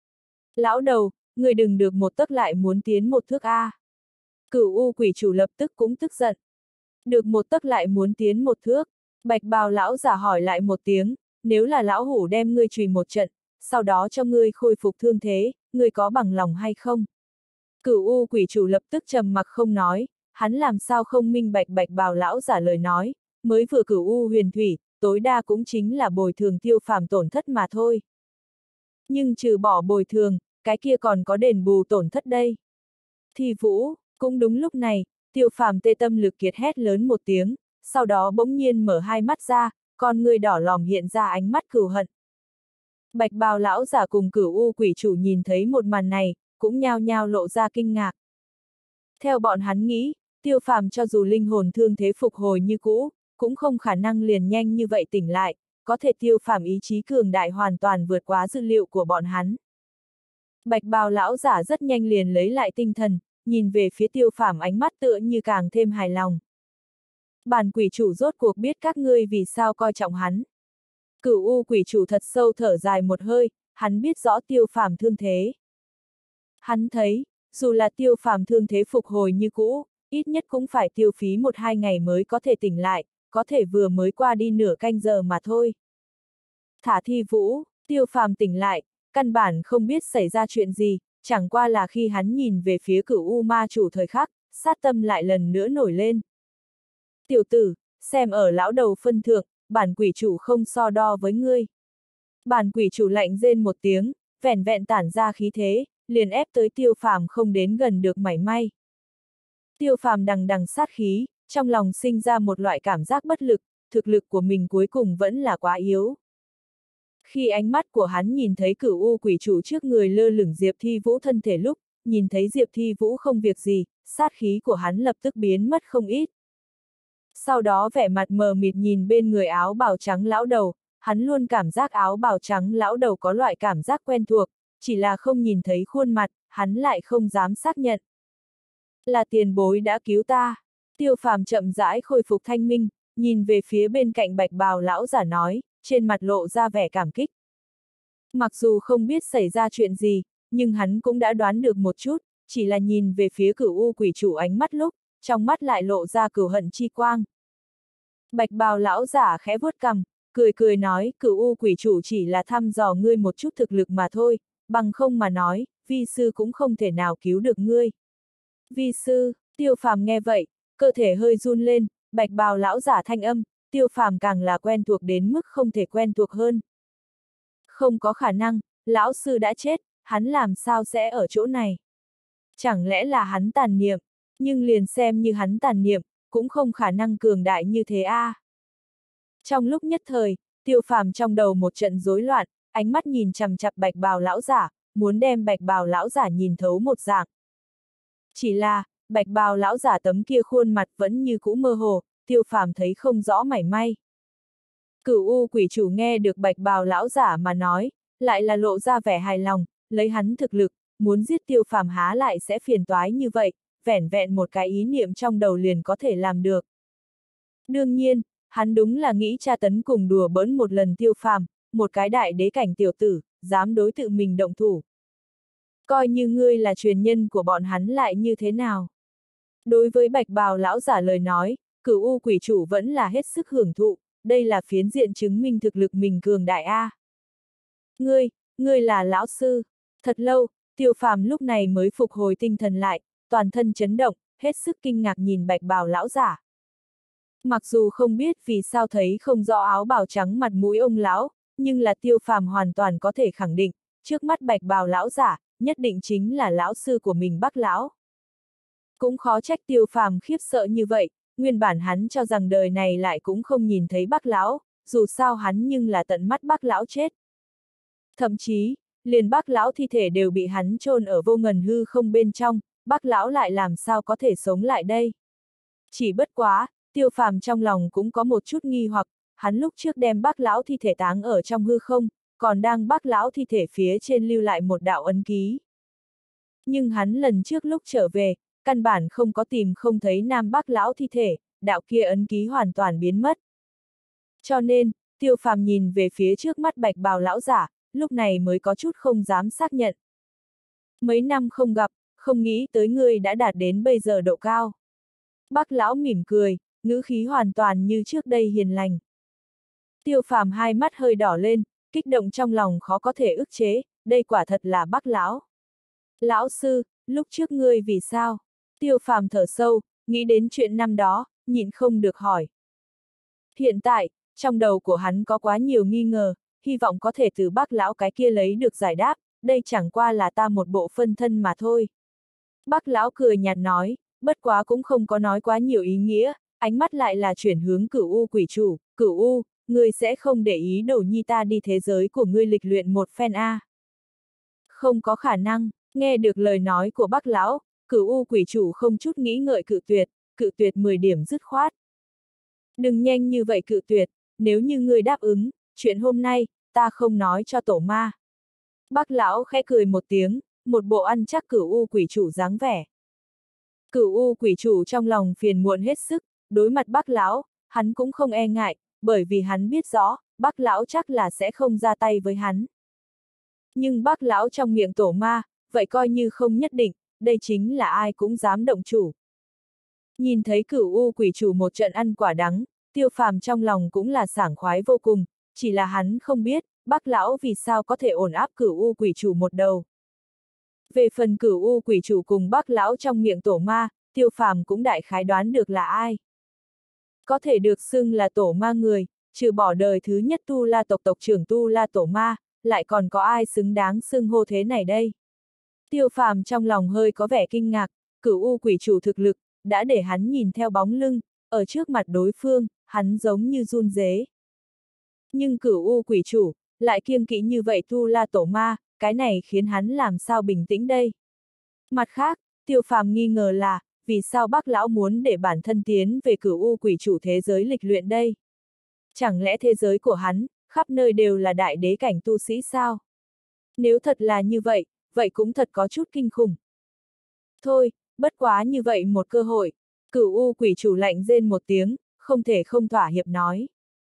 Speaker 1: Lão đầu, người đừng được một tấc lại muốn tiến một thước a. Cửu U quỷ chủ lập tức cũng tức giận. Được một tấc lại muốn tiến một thước, bạch bào lão giả hỏi lại một tiếng, nếu là lão hủ đem ngươi chùy một trận, sau đó cho ngươi khôi phục thương thế, ngươi có bằng lòng hay không? Cửu U quỷ chủ lập tức trầm mặc không nói, hắn làm sao không minh bạch bạch bào lão giả lời nói, mới vừa Cửu U huyền thủy, tối đa cũng chính là bồi thường Tiêu Phàm tổn thất mà thôi. Nhưng trừ bỏ bồi thường, cái kia còn có đền bù tổn thất đây. Thì Vũ, cũng đúng lúc này, Tiêu Phàm tê tâm lực kiệt hét lớn một tiếng, sau đó bỗng nhiên mở hai mắt ra, con người đỏ lòm hiện ra ánh mắt cừu hận. Bạch bào lão giả cùng Cửu U quỷ chủ nhìn thấy một màn này, cũng nhao nhao lộ ra kinh ngạc. Theo bọn hắn nghĩ, Tiêu Phàm cho dù linh hồn thương thế phục hồi như cũ, cũng không khả năng liền nhanh như vậy tỉnh lại, có thể Tiêu Phàm ý chí cường đại hoàn toàn vượt quá dự liệu của bọn hắn. Bạch bào lão giả rất nhanh liền lấy lại tinh thần, nhìn về phía Tiêu Phàm ánh mắt tựa như càng thêm hài lòng. Bản quỷ chủ rốt cuộc biết các ngươi vì sao coi trọng hắn. Cửu U quỷ chủ thật sâu thở dài một hơi, hắn biết rõ Tiêu Phàm thương thế. Hắn thấy, dù là Tiêu Phàm thương thế phục hồi như cũ, ít nhất cũng phải tiêu phí 1-2 ngày mới có thể tỉnh lại, có thể vừa mới qua đi nửa canh giờ mà thôi. Thả Thi Vũ, Tiêu Phàm tỉnh lại, căn bản không biết xảy ra chuyện gì, chẳng qua là khi hắn nhìn về phía Cửu U ma chủ thời khắc, sát tâm lại lần nữa nổi lên. Tiểu tử, xem ở lão đầu phân thượng, bản quỷ chủ không so đo với ngươi. Bản quỷ chủ lạnh rên một tiếng, vẻn vẹn tản ra khí thế, liền ép tới Tiêu Phàm không đến gần được mảy may. Tiêu Phàm đằng đằng sát khí, trong lòng sinh ra một loại cảm giác bất lực, thực lực của mình cuối cùng vẫn là quá yếu. Khi ánh mắt của hắn nhìn thấy Cửu U quỷ chủ trước người lơ lửng Diệp Thi Vũ thân thể lúc, nhìn thấy Diệp Thi Vũ không việc gì, sát khí của hắn lập tức biến mất không ít. Sau đó vẻ mặt mờ mịt nhìn bên người áo bào trắng lão đầu, hắn luôn cảm giác áo bào trắng lão đầu có loại cảm giác quen thuộc, chỉ là không nhìn thấy khuôn mặt, hắn lại không dám xác nhận. Là tiền bối đã cứu ta. Tiêu Phàm chậm rãi khôi phục thanh minh, nhìn về phía bên cạnh bạch bào lão giả nói, trên mặt lộ ra vẻ cảm kích. Mặc dù không biết xảy ra chuyện gì, nhưng hắn cũng đã đoán được một chút, chỉ là nhìn về phía Cửu U quỷ chủ ánh mắt lúc, trong mắt lại lộ ra cừu hận chi quang. Bạch bào lão giả khẽ vuốt cằm, cười cười nói, Cửu U quỷ chủ chỉ là thăm dò ngươi một chút thực lực mà thôi, bằng không mà nói, vi sư cũng không thể nào cứu được ngươi. Vi sư, Tiêu Phàm nghe vậy, cơ thể hơi run lên, bạch bào lão giả thanh âm, Tiêu Phàm càng là quen thuộc đến mức không thể quen thuộc hơn. Không có khả năng, lão sư đã chết, hắn làm sao sẽ ở chỗ này? Chẳng lẽ là hắn tàn niệm, nhưng liền xem như hắn tàn niệm, cũng không khả năng cường đại như thế a. Trong lúc nhất thời, Tiêu Phàm trong đầu một trận rối loạn, ánh mắt nhìn chằm chằm bạch bào lão giả, muốn đem bạch bào lão giả nhìn thấu một dạng. Chỉ là, bạch bào lão giả tấm kia khuôn mặt vẫn như cũ mơ hồ, Tiêu Phàm thấy không rõ mảy may. Cửu U quỷ chủ nghe được bạch bào lão giả mà nói, lại là lộ ra vẻ hài lòng, lấy hắn thực lực, muốn giết Tiêu Phàm há lại sẽ phiền toái như vậy, vẻn vẹn một cái ý niệm trong đầu liền có thể làm được. Đương nhiên, hắn đúng là nghĩ tra tấn cùng đùa bỡn một lần Tiêu Phàm, một cái đại đế cảnh tiểu tử, dám đối tự mình động thủ. Coi như ngươi là truyền nhân của bọn hắn lại như thế nào? Đối với bạch bào lão giả lời nói, Cửu U quỷ chủ vẫn là hết sức hưởng thụ, đây là phiến diện chứng minh thực lực mình cường đại a. Ngươi là lão sư. Thật lâu, Tiêu Phàm lúc này mới phục hồi tinh thần lại, toàn thân chấn động, hết sức kinh ngạc nhìn bạch bào lão giả. Mặc dù không biết vì sao thấy không rõ áo bào trắng mặt mũi ông lão, nhưng là Tiêu Phàm hoàn toàn có thể khẳng định, trước mắt bạch bào lão giả, nhất định chính là lão sư của mình Bắc lão. Cũng khó trách Tiêu Phàm khiếp sợ như vậy, nguyên bản hắn cho rằng đời này lại cũng không nhìn thấy Bắc lão, dù sao hắn nhưng là tận mắt Bắc lão chết. Thậm chí, liền Bắc lão thi thể đều bị hắn chôn ở vô ngần hư không bên trong, Bắc lão lại làm sao có thể sống lại đây? Chỉ bất quá, Tiêu Phàm trong lòng cũng có một chút nghi hoặc, hắn lúc trước đem Bắc lão thi thể táng ở trong hư không, còn đang Bắc lão thi thể phía trên lưu lại một đạo ấn ký. Nhưng hắn lần trước lúc trở về, căn bản không có tìm không thấy Nam Bắc lão thi thể, đạo kia ấn ký hoàn toàn biến mất. Cho nên, Tiêu Phàm nhìn về phía trước mắt bạch bào lão giả, lúc này mới có chút không dám xác nhận. Mấy năm không gặp, không nghĩ tới ngươi đã đạt đến bây giờ độ cao. Bắc lão mỉm cười, ngữ khí hoàn toàn như trước đây hiền lành. Tiêu Phàm hai mắt hơi đỏ lên, kích động trong lòng khó có thể ức chế, đây quả thật là Bắc lão. Lão sư, lúc trước ngươi vì sao? Tiêu Phàm thở sâu, nghĩ đến chuyện năm đó, nhịn không được hỏi. Hiện tại, trong đầu của hắn có quá nhiều nghi ngờ, hy vọng có thể từ Bắc lão cái kia lấy được giải đáp, đây chẳng qua là ta một bộ phân thân mà thôi. Bắc lão cười nhạt nói, bất quá cũng không có nói quá nhiều ý nghĩa, ánh mắt lại là chuyển hướng Cửu U quỷ chủ, Cửu U, ngươi sẽ không để ý đồ nhi ta đi thế giới của ngươi lịch luyện một phen a? Không có khả năng, nghe được lời nói của Bắc lão, Cửu U quỷ chủ không chút nghĩ ngợi cự tuyệt, cự tuyệt 10 điểm dứt khoát. Đừng nhanh như vậy cự tuyệt, nếu như ngươi đáp ứng, chuyện hôm nay, ta không nói cho tổ ma. Bác lão khẽ cười một tiếng, một bộ ăn chắc Cửu U quỷ chủ dáng vẻ. Cửu U quỷ chủ trong lòng phiền muộn hết sức, đối mặt bác lão, hắn cũng không e ngại, bởi vì hắn biết rõ, bác lão chắc là sẽ không ra tay với hắn. Nhưng bác lão trong miệng tổ ma, vậy coi như không nhất định, đây chính là ai cũng dám động chủ. Nhìn thấy Cửu U quỷ chủ một trận ăn quả đắng, Tiêu Phàm trong lòng cũng là sảng khoái vô cùng, chỉ là hắn không biết, bác lão vì sao có thể ổn áp Cửu U quỷ chủ một đầu. Về phần Cửu U quỷ chủ cùng bác lão trong miệng tổ ma, Tiêu Phàm cũng đại khái đoán được là ai. Có thể được xưng là tổ ma người, trừ bỏ đời thứ nhất Tu La tộc tộc trưởng Tu La tổ ma, lại còn có ai xứng đáng xưng hô thế này đây? Tiêu Phàm trong lòng hơi có vẻ kinh ngạc, Cửu U quỷ chủ thực lực, đã để hắn nhìn theo bóng lưng, ở trước mặt đối phương, hắn giống như run rế. Nhưng Cửu U quỷ chủ, lại kiêng kỵ như vậy Tu La tổ ma, cái này khiến hắn làm sao bình tĩnh đây? Mặt khác, Tiêu Phàm nghi ngờ là, vì sao bác lão muốn để bản thân tiến về Cửu U quỷ chủ thế giới lịch luyện đây? Chẳng lẽ thế giới của hắn, khắp nơi đều là đại đế cảnh tu sĩ sao? Nếu thật là như vậy, vậy cũng thật có chút kinh khủng. Thôi, bất quá như vậy một cơ hội, Cửu U quỷ chủ lạnh rên một tiếng, không thể không thỏa hiệp nói.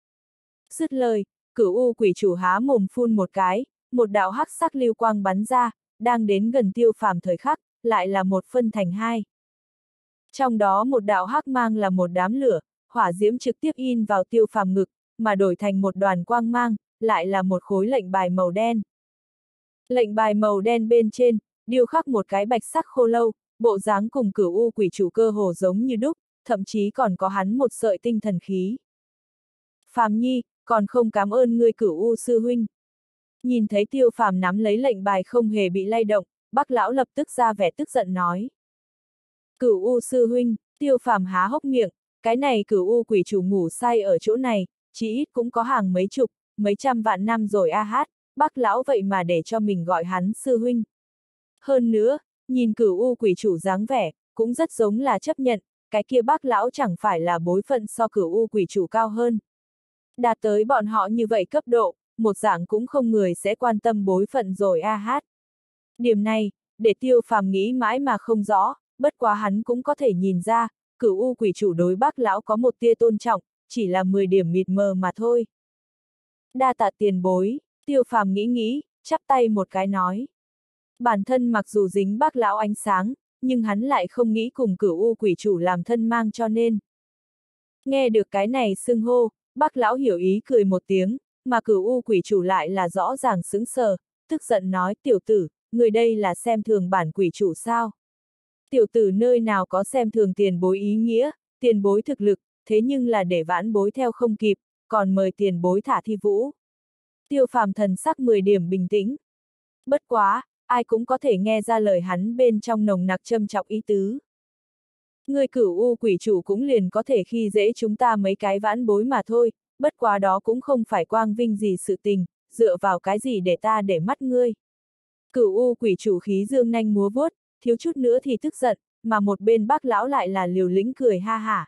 Speaker 1: Dứt lời, Cửu U quỷ chủ há mồm phun một cái, một đạo hắc sắc lưu quang bắn ra, đang đến gần Tiêu Phàm thời khắc, lại là một phân thành hai. Trong đó một đạo hắc mang là một đám lửa, hỏa diễm trực tiếp in vào Tiêu Phàm ngực, mà đổi thành một đoàn quang mang, lại là một khối lệnh bài màu đen. Lệnh bài màu đen bên trên, điêu khắc một cái bạch sắc khô lâu, bộ dáng cùng Cửu U quỷ chủ cơ hồ giống như đúc, thậm chí còn có hắn một sợi tinh thần khí. Phàm Nhi, còn không cảm ơn ngươi Cửu U sư huynh. Nhìn thấy Tiêu Phàm nắm lấy lệnh bài không hề bị lay động, bác lão lập tức ra vẻ tức giận nói. Cửu U sư huynh, Tiêu Phàm há hốc miệng, cái này Cửu U quỷ chủ ngủ say ở chỗ này, chỉ ít cũng có hàng mấy chục, mấy trăm vạn năm rồi a hát, bác lão vậy mà để cho mình gọi hắn sư huynh. Hơn nữa, nhìn Cửu U quỷ chủ dáng vẻ, cũng rất giống là chấp nhận, cái kia bác lão chẳng phải là bối phận so Cửu U quỷ chủ cao hơn. Đạt tới bọn họ như vậy cấp độ, một dạng cũng không người sẽ quan tâm bối phận rồi a hát. Điểm này, để Tiêu Phàm nghĩ mãi mà không rõ, bất quá hắn cũng có thể nhìn ra, Cửu U quỷ chủ đối bác lão có một tia tôn trọng, chỉ là 10 điểm mịt mờ mà thôi. Đa tạ tiền bối, Tiêu Phàm nghĩ, chắp tay một cái nói. Bản thân mặc dù dính bác lão ánh sáng, nhưng hắn lại không nghĩ cùng Cửu U quỷ chủ làm thân mang cho nên. Nghe được cái này xưng hô, bác lão hiểu ý cười một tiếng, mà Cửu U quỷ chủ lại là rõ ràng sững sờ, tức giận nói tiểu tử, người đây là xem thường bản quỷ chủ sao? Tiểu tử nơi nào có xem thường tiền bối ý nghĩa, tiền bối thực lực, thế nhưng là để vãn bối theo không kịp, còn mời tiền bối thả thi vũ. Tiêu Phàm thần sắc 10 điểm bình tĩnh. Bất quá, ai cũng có thể nghe ra lời hắn bên trong nồng nặc châm chọc ý tứ. Người Cửu U quỷ chủ cũng liền có thể khi dễ chúng ta mấy cái vãn bối mà thôi, bất quá đó cũng không phải quang vinh gì sự tình, dựa vào cái gì để ta để mắt ngươi. Cửu U quỷ chủ khí dương nanh múa vuốt, thiếu chút nữa thì tức giận, mà một bên bác lão lại là liều lĩnh cười ha hả.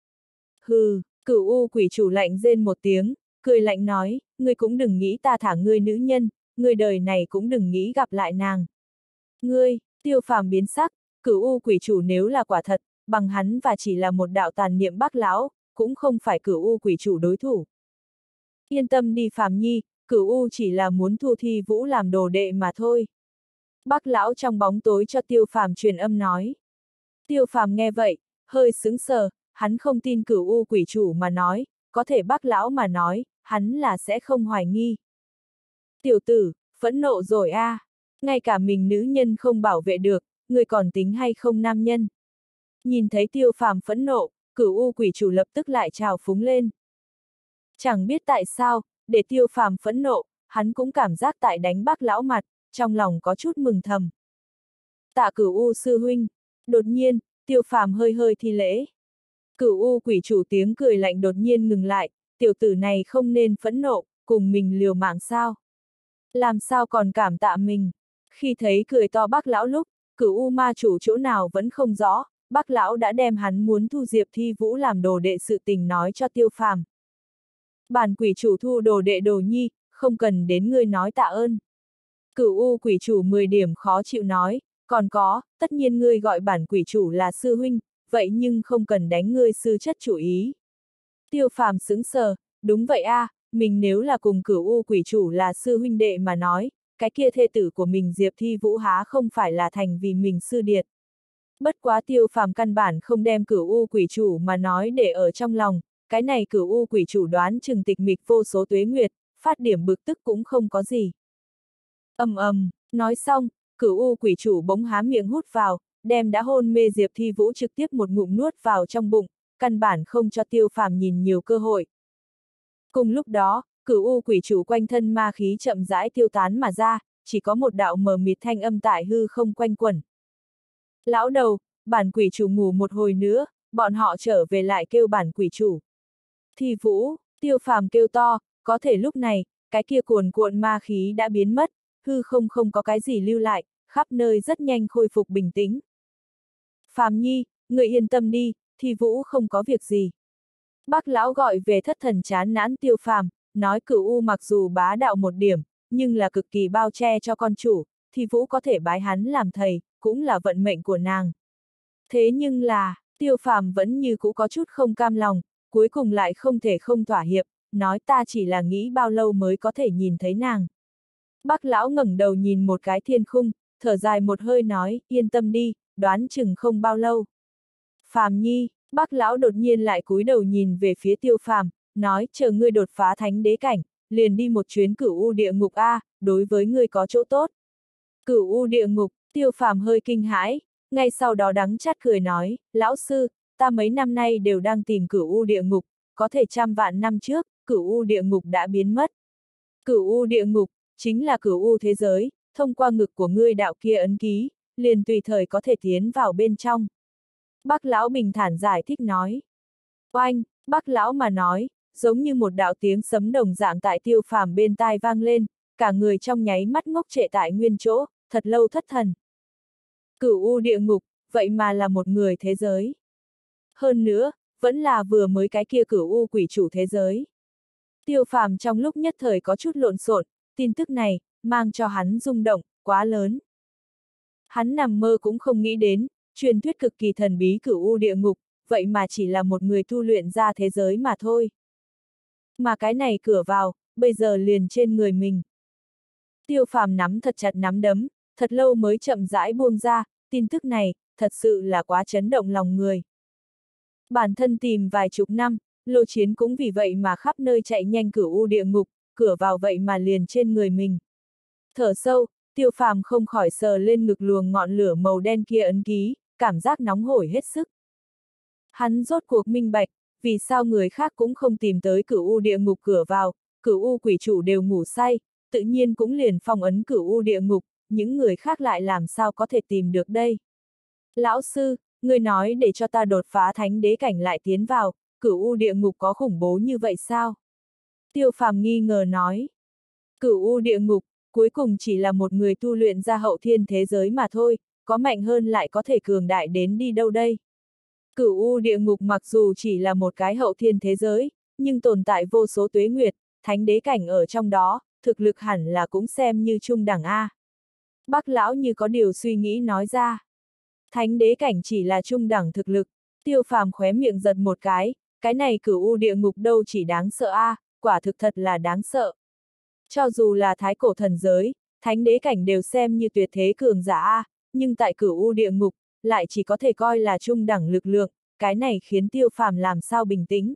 Speaker 1: Hừ, Cửu U quỷ chủ lạnh rên một tiếng, cười lạnh nói, ngươi cũng đừng nghĩ ta thả ngươi nữ nhân, ngươi đời này cũng đừng nghĩ gặp lại nàng. Ngươi, Tiêu Phàm biến sắc, Cửu U quỷ chủ nếu là quả thật, bằng hắn và chỉ là một đạo tàn niệm bác lão, cũng không phải Cửu U quỷ chủ đối thủ. Yên tâm đi Phàm Nhi, Cửu U chỉ là muốn thu Thi Vũ làm đồ đệ mà thôi. Bác lão trong bóng tối cho Tiêu Phàm truyền âm nói. Tiêu Phàm nghe vậy, hơi sững sờ, hắn không tin Cửu U quỷ chủ mà nói, có thể bác lão mà nói, hắn là sẽ không hoài nghi. Tiểu tử, phẫn nộ rồi a, ngay cả mình nữ nhân không bảo vệ được, người còn tính hay không nam nhân. Nhìn thấy Tiêu Phàm phẫn nộ, Cửu U quỷ chủ lập tức lại trào phúng lên. Chẳng biết tại sao, để Tiêu Phàm phẫn nộ, hắn cũng cảm giác tại đánh bác lão mặt, trong lòng có chút mừng thầm. Tạ Cửu U sư huynh, đột nhiên, Tiêu Phàm hơi hơi thi lễ. Cửu U quỷ chủ tiếng cười lạnh đột nhiên ngừng lại, tiểu tử này không nên phẫn nộ, cùng mình liều mạng sao? Làm sao còn cảm tạ mình? Khi thấy cười to bác lão lúc, Cửu U ma chủ chỗ nào vẫn không rõ, Bác lão đã đem hắn muốn thu Diệp Thi Vũ làm đồ đệ sự tình nói cho Tiêu Phàm. Bản quỷ chủ thu đồ đệ Đồ Nhi, không cần đến ngươi nói tạ ơn. Cửu U quỷ chủ 10 điểm khó chịu nói, còn có, tất nhiên ngươi gọi bản quỷ chủ là sư huynh, vậy nhưng không cần đánh ngươi sư chất chủ ý. Tiêu Phàm sững sờ, đúng vậy a, mình nếu là cùng Cửu U quỷ chủ là sư huynh đệ mà nói, cái kia thê tử của mình Diệp Thi Vũ há không phải là thành vì mình sư điệt. Bất quá Tiêu Phàm căn bản không đem Cửu U quỷ chủ mà nói để ở trong lòng, cái này Cửu U quỷ chủ đoán chừng tịch mịch vô số tuế nguyệt, phát điểm bực tức cũng không có gì. Nói xong, Cửu U quỷ chủ bỗng há miệng hút vào, đem đã hôn mê Diệp Thi Vũ trực tiếp một ngụm nuốt vào trong bụng, căn bản không cho Tiêu Phàm nhìn nhiều cơ hội. Cùng lúc đó, Cửu U quỷ chủ quanh thân ma khí chậm rãi tiêu tán mà ra, chỉ có một đạo mờ mịt thanh âm tại hư không quanh quẩn. Lão đầu, bản quỷ chủ ngủ một hồi nữa, bọn họ trở về lại kêu bản quỷ chủ. Thi Vũ, Tiêu Phàm kêu to, có thể lúc này, cái kia cuồn cuộn ma khí đã biến mất, hư không có cái gì lưu lại, khắp nơi rất nhanh khôi phục bình tĩnh. Phàm Nhi, người yên tâm đi, Thi Vũ không có việc gì. Bác lão gọi về thất thần chán nản Tiêu Phàm, nói Cửu U mặc dù bá đạo một điểm, nhưng là cực kỳ bao che cho con chủ, Thi Vũ có thể bái hắn làm thầy, cũng là vận mệnh của nàng. Thế nhưng là, Tiêu Phàm vẫn như cũ có chút không cam lòng, cuối cùng lại không thể không thỏa hiệp, nói ta chỉ là nghĩ bao lâu mới có thể nhìn thấy nàng. Bác lão ngẩng đầu nhìn một cái thiên khung, thở dài một hơi nói, yên tâm đi, đoán chừng không bao lâu. Phàm Nhi, bác lão đột nhiên lại cúi đầu nhìn về phía Tiêu Phàm, nói, chờ ngươi đột phá thánh đế cảnh, liền đi một chuyến Cửu U địa ngục a, đối với ngươi có chỗ tốt. Cửu U địa ngục, Tiêu Phàm hơi kinh hãi, ngay sau đó đắng chát cười nói, lão sư, ta mấy năm nay đều đang tìm Cửu U địa ngục, có thể trăm vạn năm trước, Cửu U địa ngục đã biến mất. Cửu U địa ngục, chính là Cửu U thế giới, thông qua ngực của ngươi đạo kia ấn ký, liền tùy thời có thể tiến vào bên trong. Bác lão bình thản giải thích nói. Oanh, bác lão mà nói, giống như một đạo tiếng sấm đồng dạng tại Tiêu Phàm bên tai vang lên, cả người trong nháy mắt ngốc trệ tại nguyên chỗ, thật lâu thất thần. Cửu U địa ngục, vậy mà là một người thế giới. Hơn nữa, vẫn là vừa mới cái kia Cửu U quỷ chủ thế giới. Tiêu Phàm trong lúc nhất thời có chút lộn xộn, tin tức này, mang cho hắn rung động, quá lớn. Hắn nằm mơ cũng không nghĩ đến, truyền thuyết cực kỳ thần bí Cửu U địa ngục, vậy mà chỉ là một người tu luyện ra thế giới mà thôi. Mà cái này cửa vào, bây giờ liền trên người mình. Tiêu Phàm nắm thật chặt nắm đấm, thật lâu mới chậm rãi buông ra, tin tức này, thật sự là quá chấn động lòng người. Bản thân tìm vài chục năm, Lô Chiến cũng vì vậy mà khắp nơi chạy nhanh Cửu U địa ngục, cửa vào vậy mà liền trên người mình. Thở sâu, Tiêu Phàm không khỏi sờ lên ngực luồng ngọn lửa màu đen kia ấn ký, cảm giác nóng hổi hết sức. Hắn rốt cuộc minh bạch, vì sao người khác cũng không tìm tới Cửu U địa ngục cửa vào, Cửu U quỷ chủ đều ngủ say, tự nhiên cũng liền phong ấn Cửu U địa ngục, những người khác lại làm sao có thể tìm được đây. Lão sư, người nói để cho ta đột phá thánh đế cảnh lại tiến vào, Cửu U địa ngục có khủng bố như vậy sao? Tiêu Phàm nghi ngờ nói. Cửu U địa ngục, cuối cùng chỉ là một người tu luyện ra hậu thiên thế giới mà thôi, có mạnh hơn lại có thể cường đại đến đi đâu đây? Cửu U địa ngục mặc dù chỉ là một cái hậu thiên thế giới, nhưng tồn tại vô số tuế nguyệt, thánh đế cảnh ở trong đó, thực lực hẳn là cũng xem như trung đẳng A. Bác lão như có điều suy nghĩ nói ra. Thánh đế cảnh chỉ là trung đẳng thực lực, Tiêu Phàm khóe miệng giật một cái này Cửu U địa ngục đâu chỉ đáng sợ A, quả thực thật là đáng sợ. Cho dù là thái cổ thần giới, thánh đế cảnh đều xem như tuyệt thế cường giả A, nhưng tại Cửu U địa ngục, lại chỉ có thể coi là trung đẳng lực lượng, cái này khiến Tiêu Phàm làm sao bình tĩnh.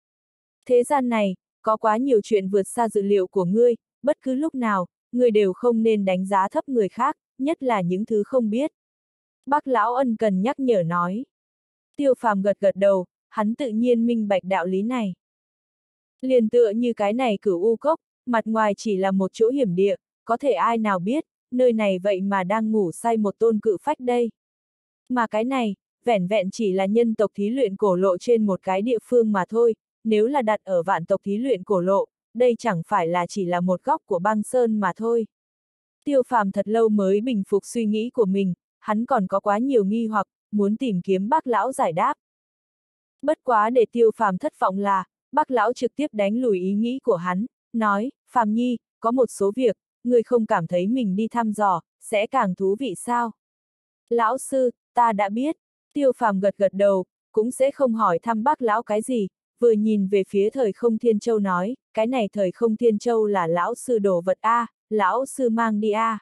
Speaker 1: Thế gian này, có quá nhiều chuyện vượt xa dự liệu của ngươi, bất cứ lúc nào, ngươi đều không nên đánh giá thấp người khác, nhất là những thứ không biết. Bác lão ân cần nhắc nhở nói. Tiêu Phàm gật gật đầu, hắn tự nhiên minh bạch đạo lý này. Liền tựa như cái này Cửu U cốc, mặt ngoài chỉ là một chỗ hiểm địa, có thể ai nào biết, nơi này vậy mà đang ngủ say một tôn cự phách đây. Mà cái này, vẻn vẹn chỉ là nhân tộc thí luyện cổ lộ trên một cái địa phương mà thôi, nếu là đặt ở vạn tộc thí luyện cổ lộ, đây chẳng phải là chỉ là một góc của băng sơn mà thôi. Tiêu Phàm thật lâu mới bình phục suy nghĩ của mình, hắn còn có quá nhiều nghi hoặc, muốn tìm kiếm Bác lão giải đáp. Bất quá để Tiêu Phàm thất vọng là, Bác lão trực tiếp đánh lùi ý nghĩ của hắn, nói, Phàm Nhi, có một số việc, người không cảm thấy mình đi thăm dò, sẽ càng thú vị sao? Lão sư, ta đã biết. Tiêu Phàm gật gật đầu, cũng sẽ không hỏi thăm Bác lão cái gì, vừa nhìn về phía Thời Không Thiên Châu nói, cái này Thời Không Thiên Châu là lão sư đồ vật a, lão sư mang đi a.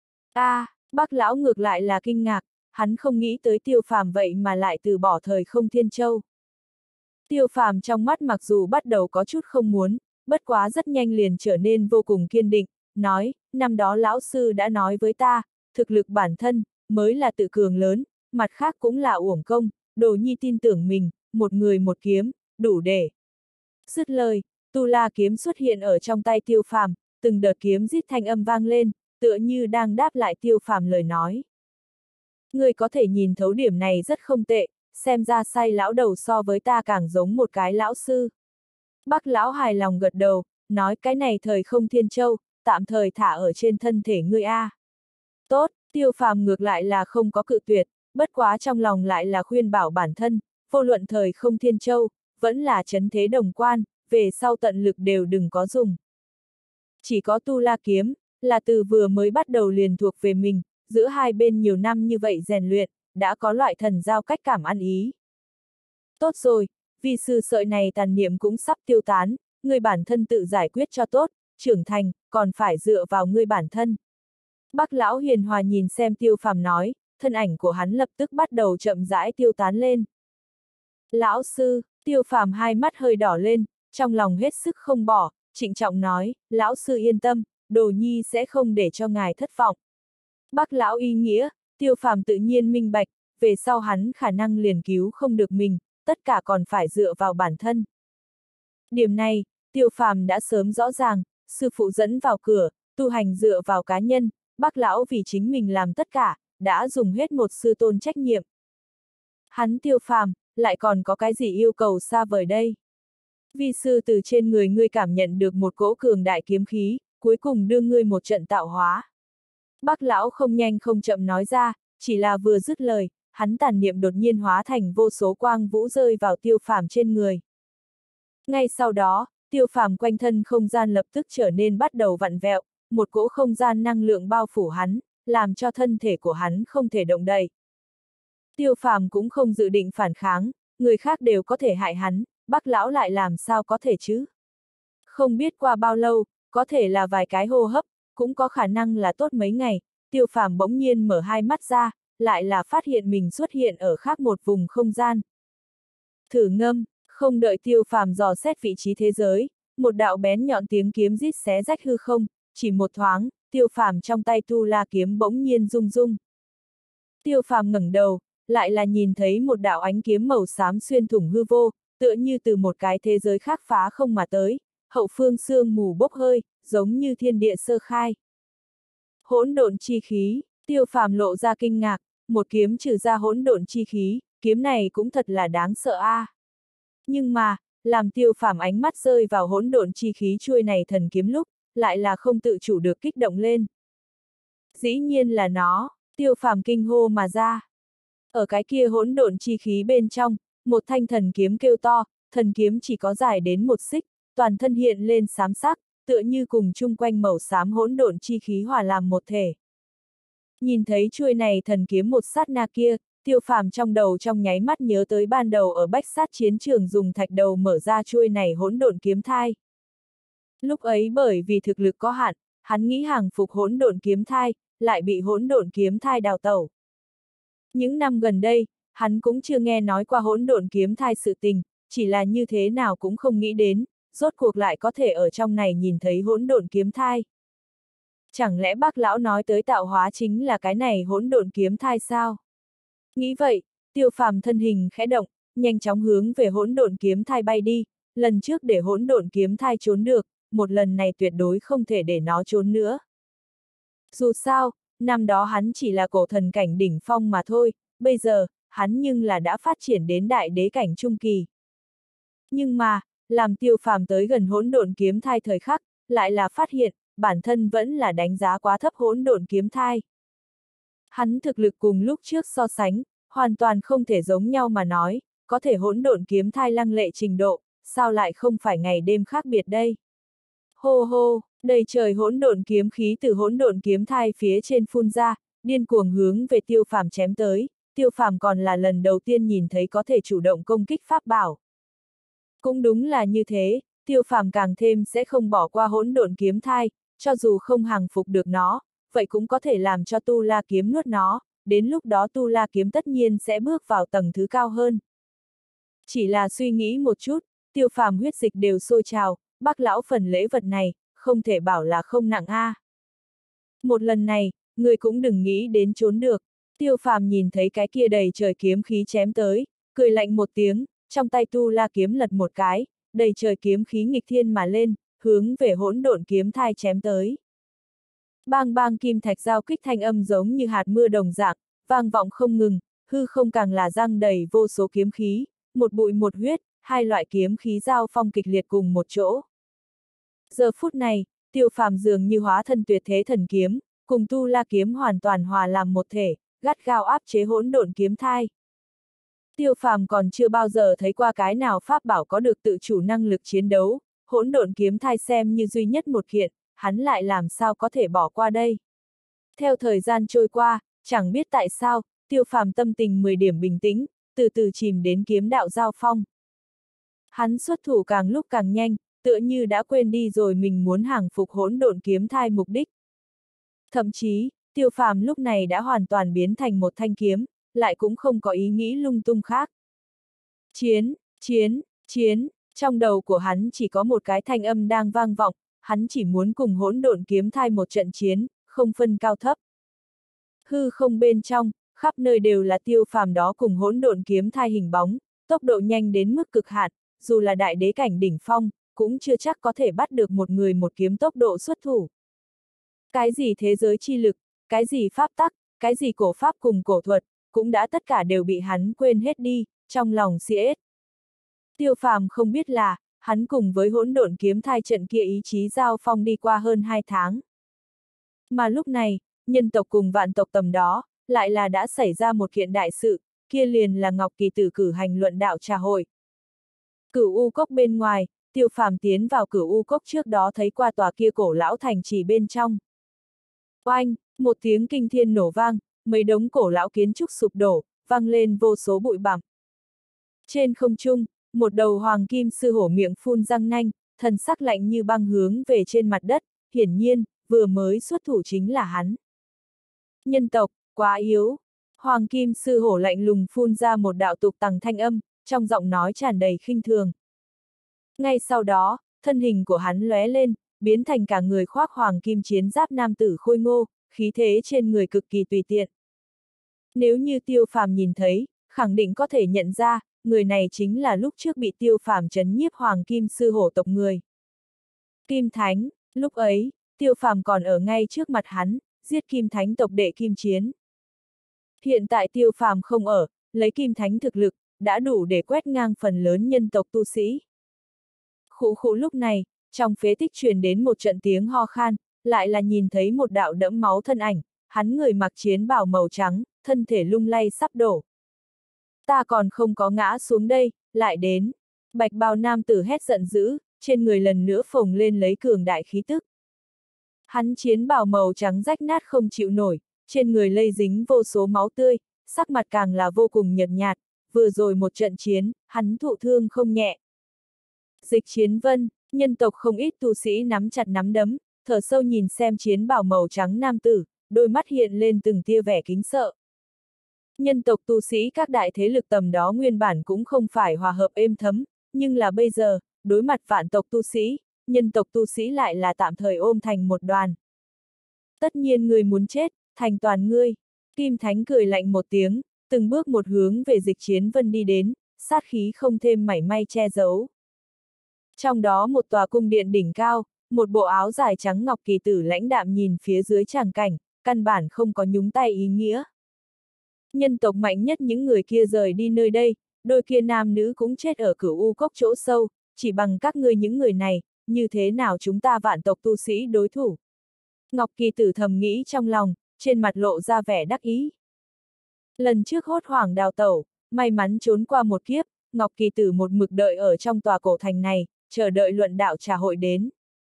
Speaker 1: Bác lão ngược lại là kinh ngạc, hắn không nghĩ tới Tiêu Phàm vậy mà lại từ bỏ Thời Không Thiên Châu. Tiêu Phàm trong mắt mặc dù bắt đầu có chút không muốn, bất quá rất nhanh liền trở nên vô cùng kiên định, nói, năm đó lão sư đã nói với ta, thực lực bản thân, mới là tự cường lớn, mặt khác cũng là uổng công, Đồ Nhi tin tưởng mình, một người một kiếm, đủ để. Dứt lời, Tu La kiếm xuất hiện ở trong tay Tiêu Phàm, từng đợt kiếm rít thanh âm vang lên, tựa như đang đáp lại Tiêu Phàm lời nói. Người có thể nhìn thấu điểm này rất không tệ, xem ra Sai lão đầu so với ta càng giống một cái lão sư. Bác lão hài lòng gật đầu, nói cái này Thời Không Thiên Châu, tạm thời thả ở trên thân thể ngươi a. Tốt, Tiêu Phàm ngược lại là không có cự tuyệt, bất quá trong lòng lại là khuyên bảo bản thân, vô luận Thời Không Thiên Châu, vẫn là trấn thế đồng quan, về sau tận lực đều đừng có dùng. Chỉ có Tu La kiếm, là từ vừa mới bắt đầu liền thuộc về mình, giữa hai bên nhiều năm như vậy rèn luyện, đã có loại thần giao cách cảm ăn ý. Tốt rồi, vì sư sợi này tàn niệm cũng sắp tiêu tán, ngươi bản thân tự giải quyết cho tốt, trưởng thành, còn phải dựa vào ngươi bản thân. Bác lão hiền hòa nhìn xem Tiêu Phàm nói, thân ảnh của hắn lập tức bắt đầu chậm rãi tiêu tán lên. Lão sư, Tiêu Phàm hai mắt hơi đỏ lên, trong lòng hết sức không bỏ, trịnh trọng nói, lão sư yên tâm, Đồ Nhi sẽ không để cho ngài thất vọng. Bác lão ý nghĩa, Tiêu Phàm tự nhiên minh bạch, về sau hắn khả năng liền cứu không được mình, tất cả còn phải dựa vào bản thân. Điểm này, Tiêu Phàm đã sớm rõ ràng, sư phụ dẫn vào cửa, tu hành dựa vào cá nhân, bác lão vì chính mình làm tất cả, đã dùng hết một sư tôn trách nhiệm. Hắn Tiêu Phàm, lại còn có cái gì yêu cầu xa vời đây? Vi sư từ trên người ngươi cảm nhận được một cỗ cường đại kiếm khí, cuối cùng đưa ngươi một trận tạo hóa. Bác lão không nhanh không chậm nói ra, chỉ là vừa dứt lời, hắn tàn niệm đột nhiên hóa thành vô số quang vũ rơi vào Tiêu Phàm trên người. Ngay sau đó, Tiêu Phàm quanh thân không gian lập tức trở nên bắt đầu vặn vẹo, một cỗ không gian năng lượng bao phủ hắn, làm cho thân thể của hắn không thể động đậy. Tiêu Phàm cũng không dự định phản kháng, người khác đều có thể hại hắn, bác lão lại làm sao có thể chứ? Không biết qua bao lâu, có thể là vài cái hô hấp, cũng có khả năng là tốt mấy ngày, Tiêu Phàm bỗng nhiên mở hai mắt ra, lại là phát hiện mình xuất hiện ở khác một vùng không gian. Thử ngâm, không đợi Tiêu Phàm dò xét vị trí thế giới, một đạo bén nhọn tiếng kiếm rít xé rách hư không, chỉ một thoáng, Tiêu Phàm trong tay Tu La kiếm bỗng nhiên rung rung. Tiêu Phàm ngẩng đầu, lại là nhìn thấy một đạo ánh kiếm màu xám xuyên thủng hư vô, tựa như từ một cái thế giới khác phá không mà tới, hậu phương sương mù bốc hơi, giống như thiên địa sơ khai. Hỗn độn chi khí, Tiêu Phàm lộ ra kinh ngạc, một kiếm trừ ra hỗn độn chi khí, kiếm này cũng thật là đáng sợ a. Nhưng mà, làm Tiêu Phàm ánh mắt rơi vào hỗn độn chi khí chuôi này thần kiếm lúc, lại là không tự chủ được kích động lên. Dĩ nhiên là nó, Tiêu Phàm kinh hô mà ra. Ở cái kia hỗn độn chi khí bên trong, một thanh thần kiếm kêu to, thần kiếm chỉ có dài đến một xích, toàn thân hiện lên xám sắc, tựa như cùng chung quanh màu xám hỗn độn chi khí hòa làm một thể. Nhìn thấy chuôi này thần kiếm một sát na kia, Tiêu Phàm trong đầu trong nháy mắt nhớ tới ban đầu ở Bách Sát chiến trường dùng thạch đầu mở ra chuôi này hỗn độn kiếm thai. Lúc ấy bởi vì thực lực có hạn, hắn nghĩ hàng phục hỗn độn kiếm thai, lại bị hỗn độn kiếm thai đào tẩu. Những năm gần đây, hắn cũng chưa nghe nói qua hỗn độn kiếm thai sự tình, chỉ là như thế nào cũng không nghĩ đến, rốt cuộc lại có thể ở trong này nhìn thấy hỗn độn kiếm thai. Chẳng lẽ bác lão nói tới tạo hóa chính là cái này hỗn độn kiếm thai sao? Nghĩ vậy, Tiêu Phàm thân hình khẽ động, nhanh chóng hướng về hỗn độn kiếm thai bay đi, lần trước để hỗn độn kiếm thai trốn được, một lần này tuyệt đối không thể để nó trốn nữa. Dù sao, năm đó hắn chỉ là cổ thần cảnh đỉnh phong mà thôi, bây giờ, hắn nhưng là đã phát triển đến đại đế cảnh trung kỳ. Nhưng mà, làm Tiêu Phàm tới gần hỗn độn kiếm thai thời khắc, lại là phát hiện, bản thân vẫn là đánh giá quá thấp hỗn độn kiếm thai. Hắn thực lực cùng lúc trước so sánh, hoàn toàn không thể giống nhau mà nói, có thể hỗn độn kiếm thai lăng lệ trình độ, sao lại không phải ngày đêm khác biệt đây? Hô hô, đầy trời hỗn độn kiếm khí từ hỗn độn kiếm thai phía trên phun ra, điên cuồng hướng về Tiêu Phàm chém tới, Tiêu Phàm còn là lần đầu tiên nhìn thấy có thể chủ động công kích pháp bảo. Cũng đúng là như thế, Tiêu Phàm càng thêm sẽ không bỏ qua hỗn độn kiếm thai, cho dù không hàng phục được nó, vậy cũng có thể làm cho Tu La kiếm nuốt nó, đến lúc đó Tu La kiếm tất nhiên sẽ bước vào tầng thứ cao hơn. Chỉ là suy nghĩ một chút, Tiêu Phàm huyết dịch đều sôi trào, Bác lão phần lễ vật này, không thể bảo là không nặng a. Một lần này, người cũng đừng nghĩ đến trốn được. Tiêu Phàm nhìn thấy cái kia đầy trời kiếm khí chém tới, cười lạnh một tiếng, trong tay Tu La kiếm lật một cái, đầy trời kiếm khí nghịch thiên mà lên, hướng về hỗn độn kiếm thai chém tới. Bang bang kim thạch giao kích thanh âm giống như hạt mưa đồng dạng, vang vọng không ngừng, hư không càng là răng đầy vô số kiếm khí, một bụi một huyết, hai loại kiếm khí giao phong kịch liệt cùng một chỗ. Giờ phút này, Tiêu Phàm dường như hóa thân tuyệt thế thần kiếm, cùng Tu La kiếm hoàn toàn hòa làm một thể, gắt gao áp chế hỗn độn kiếm thai. Tiêu Phàm còn chưa bao giờ thấy qua cái nào pháp bảo có được tự chủ năng lực chiến đấu, hỗn độn kiếm thai xem như duy nhất một kiện, hắn lại làm sao có thể bỏ qua đây. Theo thời gian trôi qua, chẳng biết tại sao, Tiêu Phàm tâm tình 10 điểm bình tĩnh, từ từ chìm đến kiếm đạo giao phong. Hắn xuất thủ càng lúc càng nhanh, tựa như đã quên đi rồi mình muốn hàng phục hỗn độn kiếm thai mục đích. Thậm chí, Tiêu Phàm lúc này đã hoàn toàn biến thành một thanh kiếm, lại cũng không có ý nghĩ lung tung khác. Chiến, chiến, chiến, trong đầu của hắn chỉ có một cái thanh âm đang vang vọng, hắn chỉ muốn cùng hỗn độn kiếm thai một trận chiến, không phân cao thấp. Hư không bên trong, khắp nơi đều là Tiêu Phàm đó cùng hỗn độn kiếm thai hình bóng, tốc độ nhanh đến mức cực hạn, dù là đại đế cảnh đỉnh phong, cũng chưa chắc có thể bắt được một người một kiếm tốc độ xuất thủ. Cái gì thế giới chi lực, cái gì pháp tắc, cái gì cổ pháp cùng cổ thuật, cũng đã tất cả đều bị hắn quên hết đi, trong lòng CS. Tiêu Phàm không biết là, hắn cùng với hỗn độn kiếm thai trận kia ý chí giao phong đi qua hơn 2 tháng. Mà lúc này, nhân tộc cùng vạn tộc tầm đó, lại là đã xảy ra một kiện đại sự, kia liền là Ngọc Kỳ Tử cử hành luận đạo trà hội. Cửu U Cốc bên ngoài, Tiêu Phàm tiến vào Cửu U Cốc trước đó thấy qua tòa kia cổ lão thành trì bên trong. Oanh, một tiếng kinh thiên nổ vang, mấy đống cổ lão kiến trúc sụp đổ, vang lên vô số bụi bặm. Trên không trung, một đầu hoàng kim sư hổ miệng phun răng nanh, thần sắc lạnh như băng hướng về trên mặt đất, hiển nhiên, vừa mới xuất thủ chính là hắn. Nhân tộc, quá yếu. Hoàng kim sư hổ lạnh lùng phun ra một đạo tục tằng thanh âm, trong giọng nói tràn đầy khinh thường. Ngay sau đó, thân hình của hắn lóe lên, biến thành cả người khoác hoàng kim chiến giáp nam tử khôi ngô, khí thế trên người cực kỳ tùy tiện. Nếu như Tiêu Phàm nhìn thấy, khẳng định có thể nhận ra, người này chính là lúc trước bị Tiêu Phàm trấn nhiếp hoàng kim sư hổ tộc người. Kim Thánh, lúc ấy, Tiêu Phàm còn ở ngay trước mặt hắn, giết Kim Thánh tộc đệ Kim Chiến. Hiện tại Tiêu Phàm không ở, lấy Kim Thánh thực lực, đã đủ để quét ngang phần lớn nhân tộc tu sĩ. Khụ khụ lúc này, trong phế tích truyền đến một trận tiếng ho khan, lại là nhìn thấy một đạo đẫm máu thân ảnh, hắn người mặc chiến bào màu trắng, thân thể lung lay sắp đổ. Ta còn không có ngã xuống đây, lại đến. Bạch bào nam tử hét giận dữ, trên người lần nữa phồng lên lấy cường đại khí tức. Hắn chiến bào màu trắng rách nát không chịu nổi, trên người lây dính vô số máu tươi, sắc mặt càng là vô cùng nhợt nhạt, vừa rồi một trận chiến, hắn thụ thương không nhẹ. Dịch Chiến Vân, nhân tộc không ít tu sĩ nắm chặt nắm đấm, thở sâu nhìn xem chiến bào màu trắng nam tử, đôi mắt hiện lên từng tia vẻ kính sợ. Nhân tộc tu sĩ các đại thế lực tầm đó nguyên bản cũng không phải hòa hợp êm thấm, nhưng là bây giờ, đối mặt vạn tộc tu sĩ, nhân tộc tu sĩ lại là tạm thời ôm thành một đoàn. Tất nhiên người muốn chết, thành toàn ngươi. Kim Thánh cười lạnh một tiếng, từng bước một hướng về Dịch Chiến Vân đi đến, sát khí không thêm mảy may che giấu. Trong đó một tòa cung điện đỉnh cao, một bộ áo dài trắng ngọc kỳ tử lãnh đạm nhìn phía dưới tràng cảnh, căn bản không có nhúng tay ý nghĩa. Nhân tộc mạnh nhất những người kia rời đi nơi đây, đôi kia nam nữ cũng chết ở Cửu U Cốc chỗ sâu, chỉ bằng các ngươi những người này, như thế nào chúng ta vạn tộc tu sĩ đối thủ. Ngọc Kỳ Tử thầm nghĩ trong lòng, trên mặt lộ ra vẻ đắc ý. Lần trước hốt hoảng đào tẩu, may mắn trốn qua một kiếp, Ngọc Kỳ Tử một mực đợi ở trong tòa cổ thành này, chờ đợi luận đạo trà hội đến.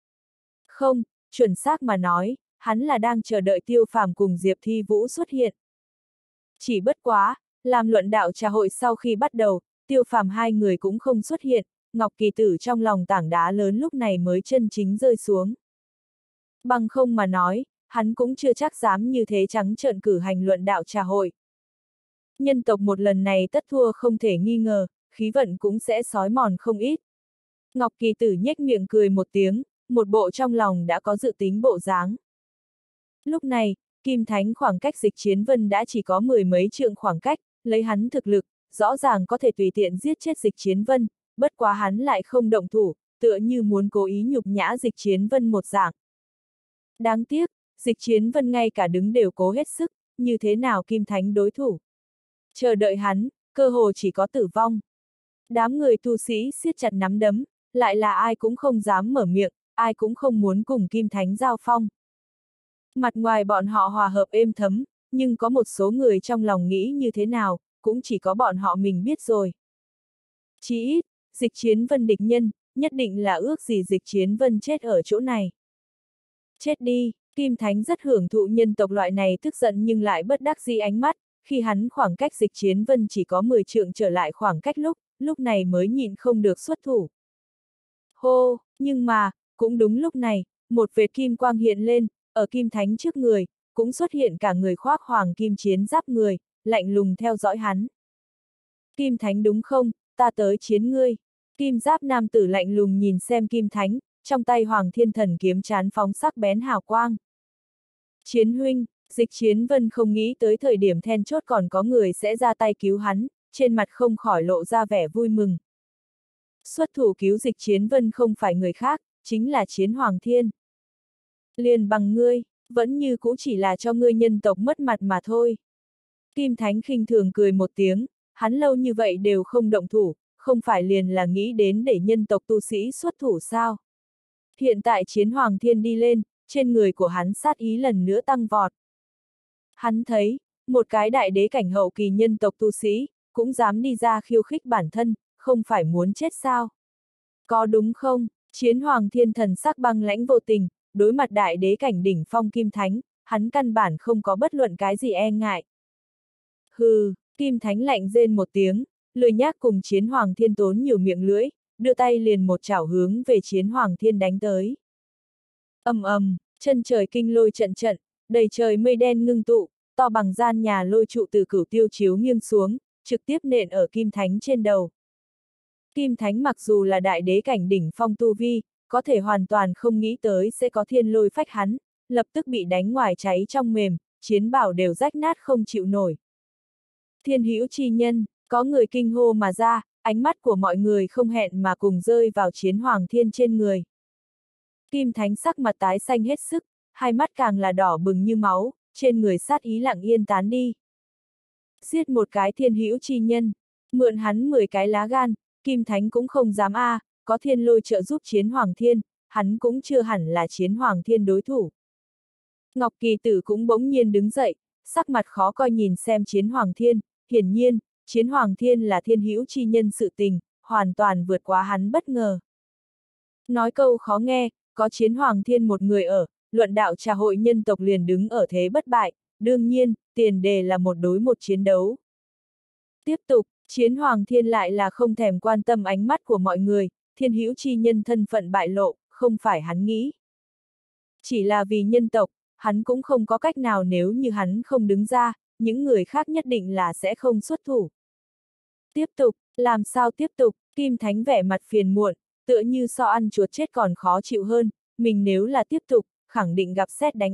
Speaker 1: Không, chuẩn xác mà nói, hắn là đang chờ đợi Tiêu Phàm cùng Diệp Thi Vũ xuất hiện. Chỉ bất quá, làm luận đạo trà hội sau khi bắt đầu, Tiêu Phàm hai người cũng không xuất hiện, Ngọc Kỳ Tử trong lòng tảng đá lớn lúc này mới chân chính rơi xuống. Bằng không mà nói, hắn cũng chưa chắc dám như thế trắng trợn cử hành luận đạo trà hội. Nhân tộc một lần này tất thua không thể nghi ngờ, khí vận cũng sẽ xói mòn không ít. Ngọc Kỳ Tử nhếch miệng cười một tiếng, một bộ trong lòng đã có dự tính bộ dáng. Lúc này, Kim Thánh khoảng cách Dịch Chiến Vân đã chỉ có 10 mấy trượng khoảng cách, lấy hắn thực lực, rõ ràng có thể tùy tiện giết chết Dịch Chiến Vân, bất quá hắn lại không động thủ, tựa như muốn cố ý nhục nhã Dịch Chiến Vân một dạng. Đáng tiếc, Dịch Chiến Vân ngay cả đứng đều cố hết sức, như thế nào Kim Thánh đối thủ. Chờ đợi hắn, cơ hồ chỉ có tử vong. Đám người tu sĩ siết chặt nắm đấm, lại là ai cũng không dám mở miệng, ai cũng không muốn cùng Kim Thánh giao phong. Mặt ngoài bọn họ hòa hợp êm thấm, nhưng có một số người trong lòng nghĩ như thế nào, cũng chỉ có bọn họ mình biết rồi. Chỉ ít, Dịch Chiến Vân địch nhân, nhất định là ước gì Dịch Chiến Vân chết ở chỗ này. Chết đi, Kim Thánh rất hưởng thụ nhân tộc loại này tức giận nhưng lại bất đắc dĩ ánh mắt, khi hắn khoảng cách Dịch Chiến Vân chỉ có 10 trượng trở lại khoảng cách lúc này mới nhịn không được xuất thủ. Hô, nhưng mà, cũng đúng lúc này, một vệt kim quang hiện lên, ở Kim Thánh trước người, cũng xuất hiện cả người khoác hoàng kim chiến giáp người, lạnh lùng theo dõi hắn. Kim Thánh đúng không, ta tới chiến ngươi. Kim giáp nam tử lạnh lùng nhìn xem Kim Thánh, trong tay Hoàng Thiên Thần kiếm chán phóng sắc bén hào quang. Chiến huynh, Dịch Chiến Vân không nghĩ tới thời điểm then chốt còn có người sẽ ra tay cứu hắn, trên mặt không khỏi lộ ra vẻ vui mừng. Xuất thủ cứu Dịch Chiến Vân không phải người khác, chính là Chiến Hoàng Thiên. Liền bằng ngươi, vẫn như cũ chỉ là cho ngươi nhân tộc mất mặt mà thôi. Kim Thánh khinh thường cười một tiếng, hắn lâu như vậy đều không động thủ, không phải liền là nghĩ đến để nhân tộc tu sĩ xuất thủ sao. Hiện tại Chiến Hoàng Thiên đi lên, trên người của hắn sát ý lần nữa tăng vọt. Hắn thấy, một cái đại đế cảnh hậu kỳ nhân tộc tu sĩ, cũng dám đi ra khiêu khích bản thân, không phải muốn chết sao? Có đúng không? Chiến Hoàng Thiên thần sắc băng lãnh vô tình, đối mặt đại đế cảnh đỉnh phong Kim Thánh, hắn căn bản không có bất luận cái gì e ngại. Hừ, Kim Thánh lạnh rên một tiếng, lười nhác cùng Chiến Hoàng Thiên tốn nhiều miệng lưỡi, đưa tay liền một chảo hướng về Chiến Hoàng Thiên đánh tới. Ầm ầm, chân trời kinh lôi trận trận, đầy trời mây đen ngưng tụ, to bằng gian nhà lôi trụ từ cửu tiêu chiếu nghiêng xuống, trực tiếp nện ở Kim Thánh trên đầu. Kim Thánh mặc dù là đại đế cảnh đỉnh phong tu vi, có thể hoàn toàn không nghĩ tới sẽ có thiên lôi phách hắn, lập tức bị đánh ngoài cháy trong mềm, chiến bảo đều rách nát không chịu nổi. Thiên hữu chi nhân, có người kinh hô mà ra, ánh mắt của mọi người không hẹn mà cùng rơi vào Chiến Hoàng Thiên trên người. Kim Thánh sắc mặt tái xanh hết sức, hai mắt càng là đỏ bừng như máu, trên người sát ý lặng yên tán đi. Giết một cái thiên hữu chi nhân, mượn hắn 10 cái lá gan, Kim Thánh cũng không dám có thiên lôi trợ giúp Chiến Hoàng Thiên, hắn cũng chưa hẳn là Chiến Hoàng Thiên đối thủ. Ngọc Kỳ Tử cũng bỗng nhiên đứng dậy, sắc mặt khó coi nhìn xem Chiến Hoàng Thiên, hiển nhiên, Chiến Hoàng Thiên là thiên hữu chi nhân sự tình, hoàn toàn vượt quá hắn bất ngờ. Nói câu khó nghe, có Chiến Hoàng Thiên một người ở, luận đạo trà hội nhân tộc liền đứng ở thế bất bại, đương nhiên, tiền đề là một đối một chiến đấu. Tiếp tục, Chiến Hoàng Thiên lại là không thèm quan tâm ánh mắt của mọi người, thiên hữu chi nhân thân phận bại lộ, không phải hắn nghĩ. Chỉ là vì nhân tộc, hắn cũng không có cách nào, nếu như hắn không đứng ra, những người khác nhất định là sẽ không xuất thủ. Tiếp tục, làm sao tiếp tục, Kim Thánh vẻ mặt phiền muộn, tựa như so ăn chuột chết còn khó chịu hơn, mình nếu là tiếp tục, khẳng định gặp sét đánh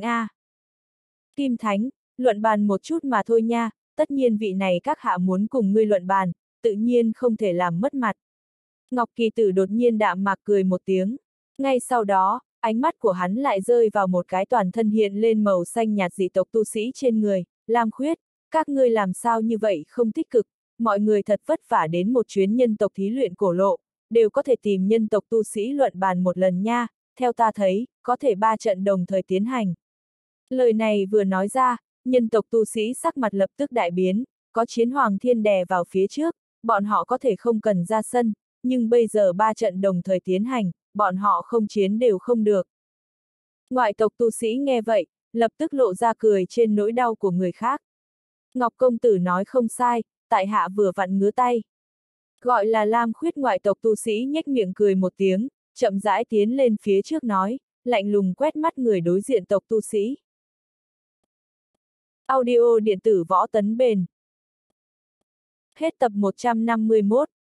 Speaker 1: Kim Thánh, luận bàn một chút mà thôi nha, tất nhiên vị này các hạ muốn cùng ngươi luận bàn, tự nhiên không thể làm mất mặt. Ngọc Kỳ Tử đột nhiên đạm mạc cười một tiếng. Ngay sau đó, ánh mắt của hắn lại rơi vào một cái toàn thân hiện lên màu xanh nhạt dị tộc tu sĩ trên người, Lam Khuyết, các ngươi làm sao như vậy không tích cực, mọi người thật vất vả đến một chuyến nhân tộc thí luyện cổ lộ, đều có thể tìm nhân tộc tu sĩ luận bàn một lần nha, theo ta thấy, có thể 3 trận đồng thời tiến hành. Lời này vừa nói ra, nhân tộc tu sĩ sắc mặt lập tức đại biến, có chiến hoàng thiên đè vào phía trước, bọn họ có thể không cần ra sân, nhưng bây giờ 3 trận đồng thời tiến hành, bọn họ không chiến đều không được. Ngoại tộc tu sĩ nghe vậy, lập tức lộ ra cười trên nỗi đau của người khác. Ngọc công tử nói không sai, tại hạ vừa vặn ngứa tay. Gọi là Lam Khuyết ngoại tộc tu sĩ nhếch miệng cười một tiếng, chậm rãi tiến lên phía trước nói, lạnh lùng quét mắt người đối diện tộc tu sĩ. Audio điện tử võ tấn bền. Hết tập 151.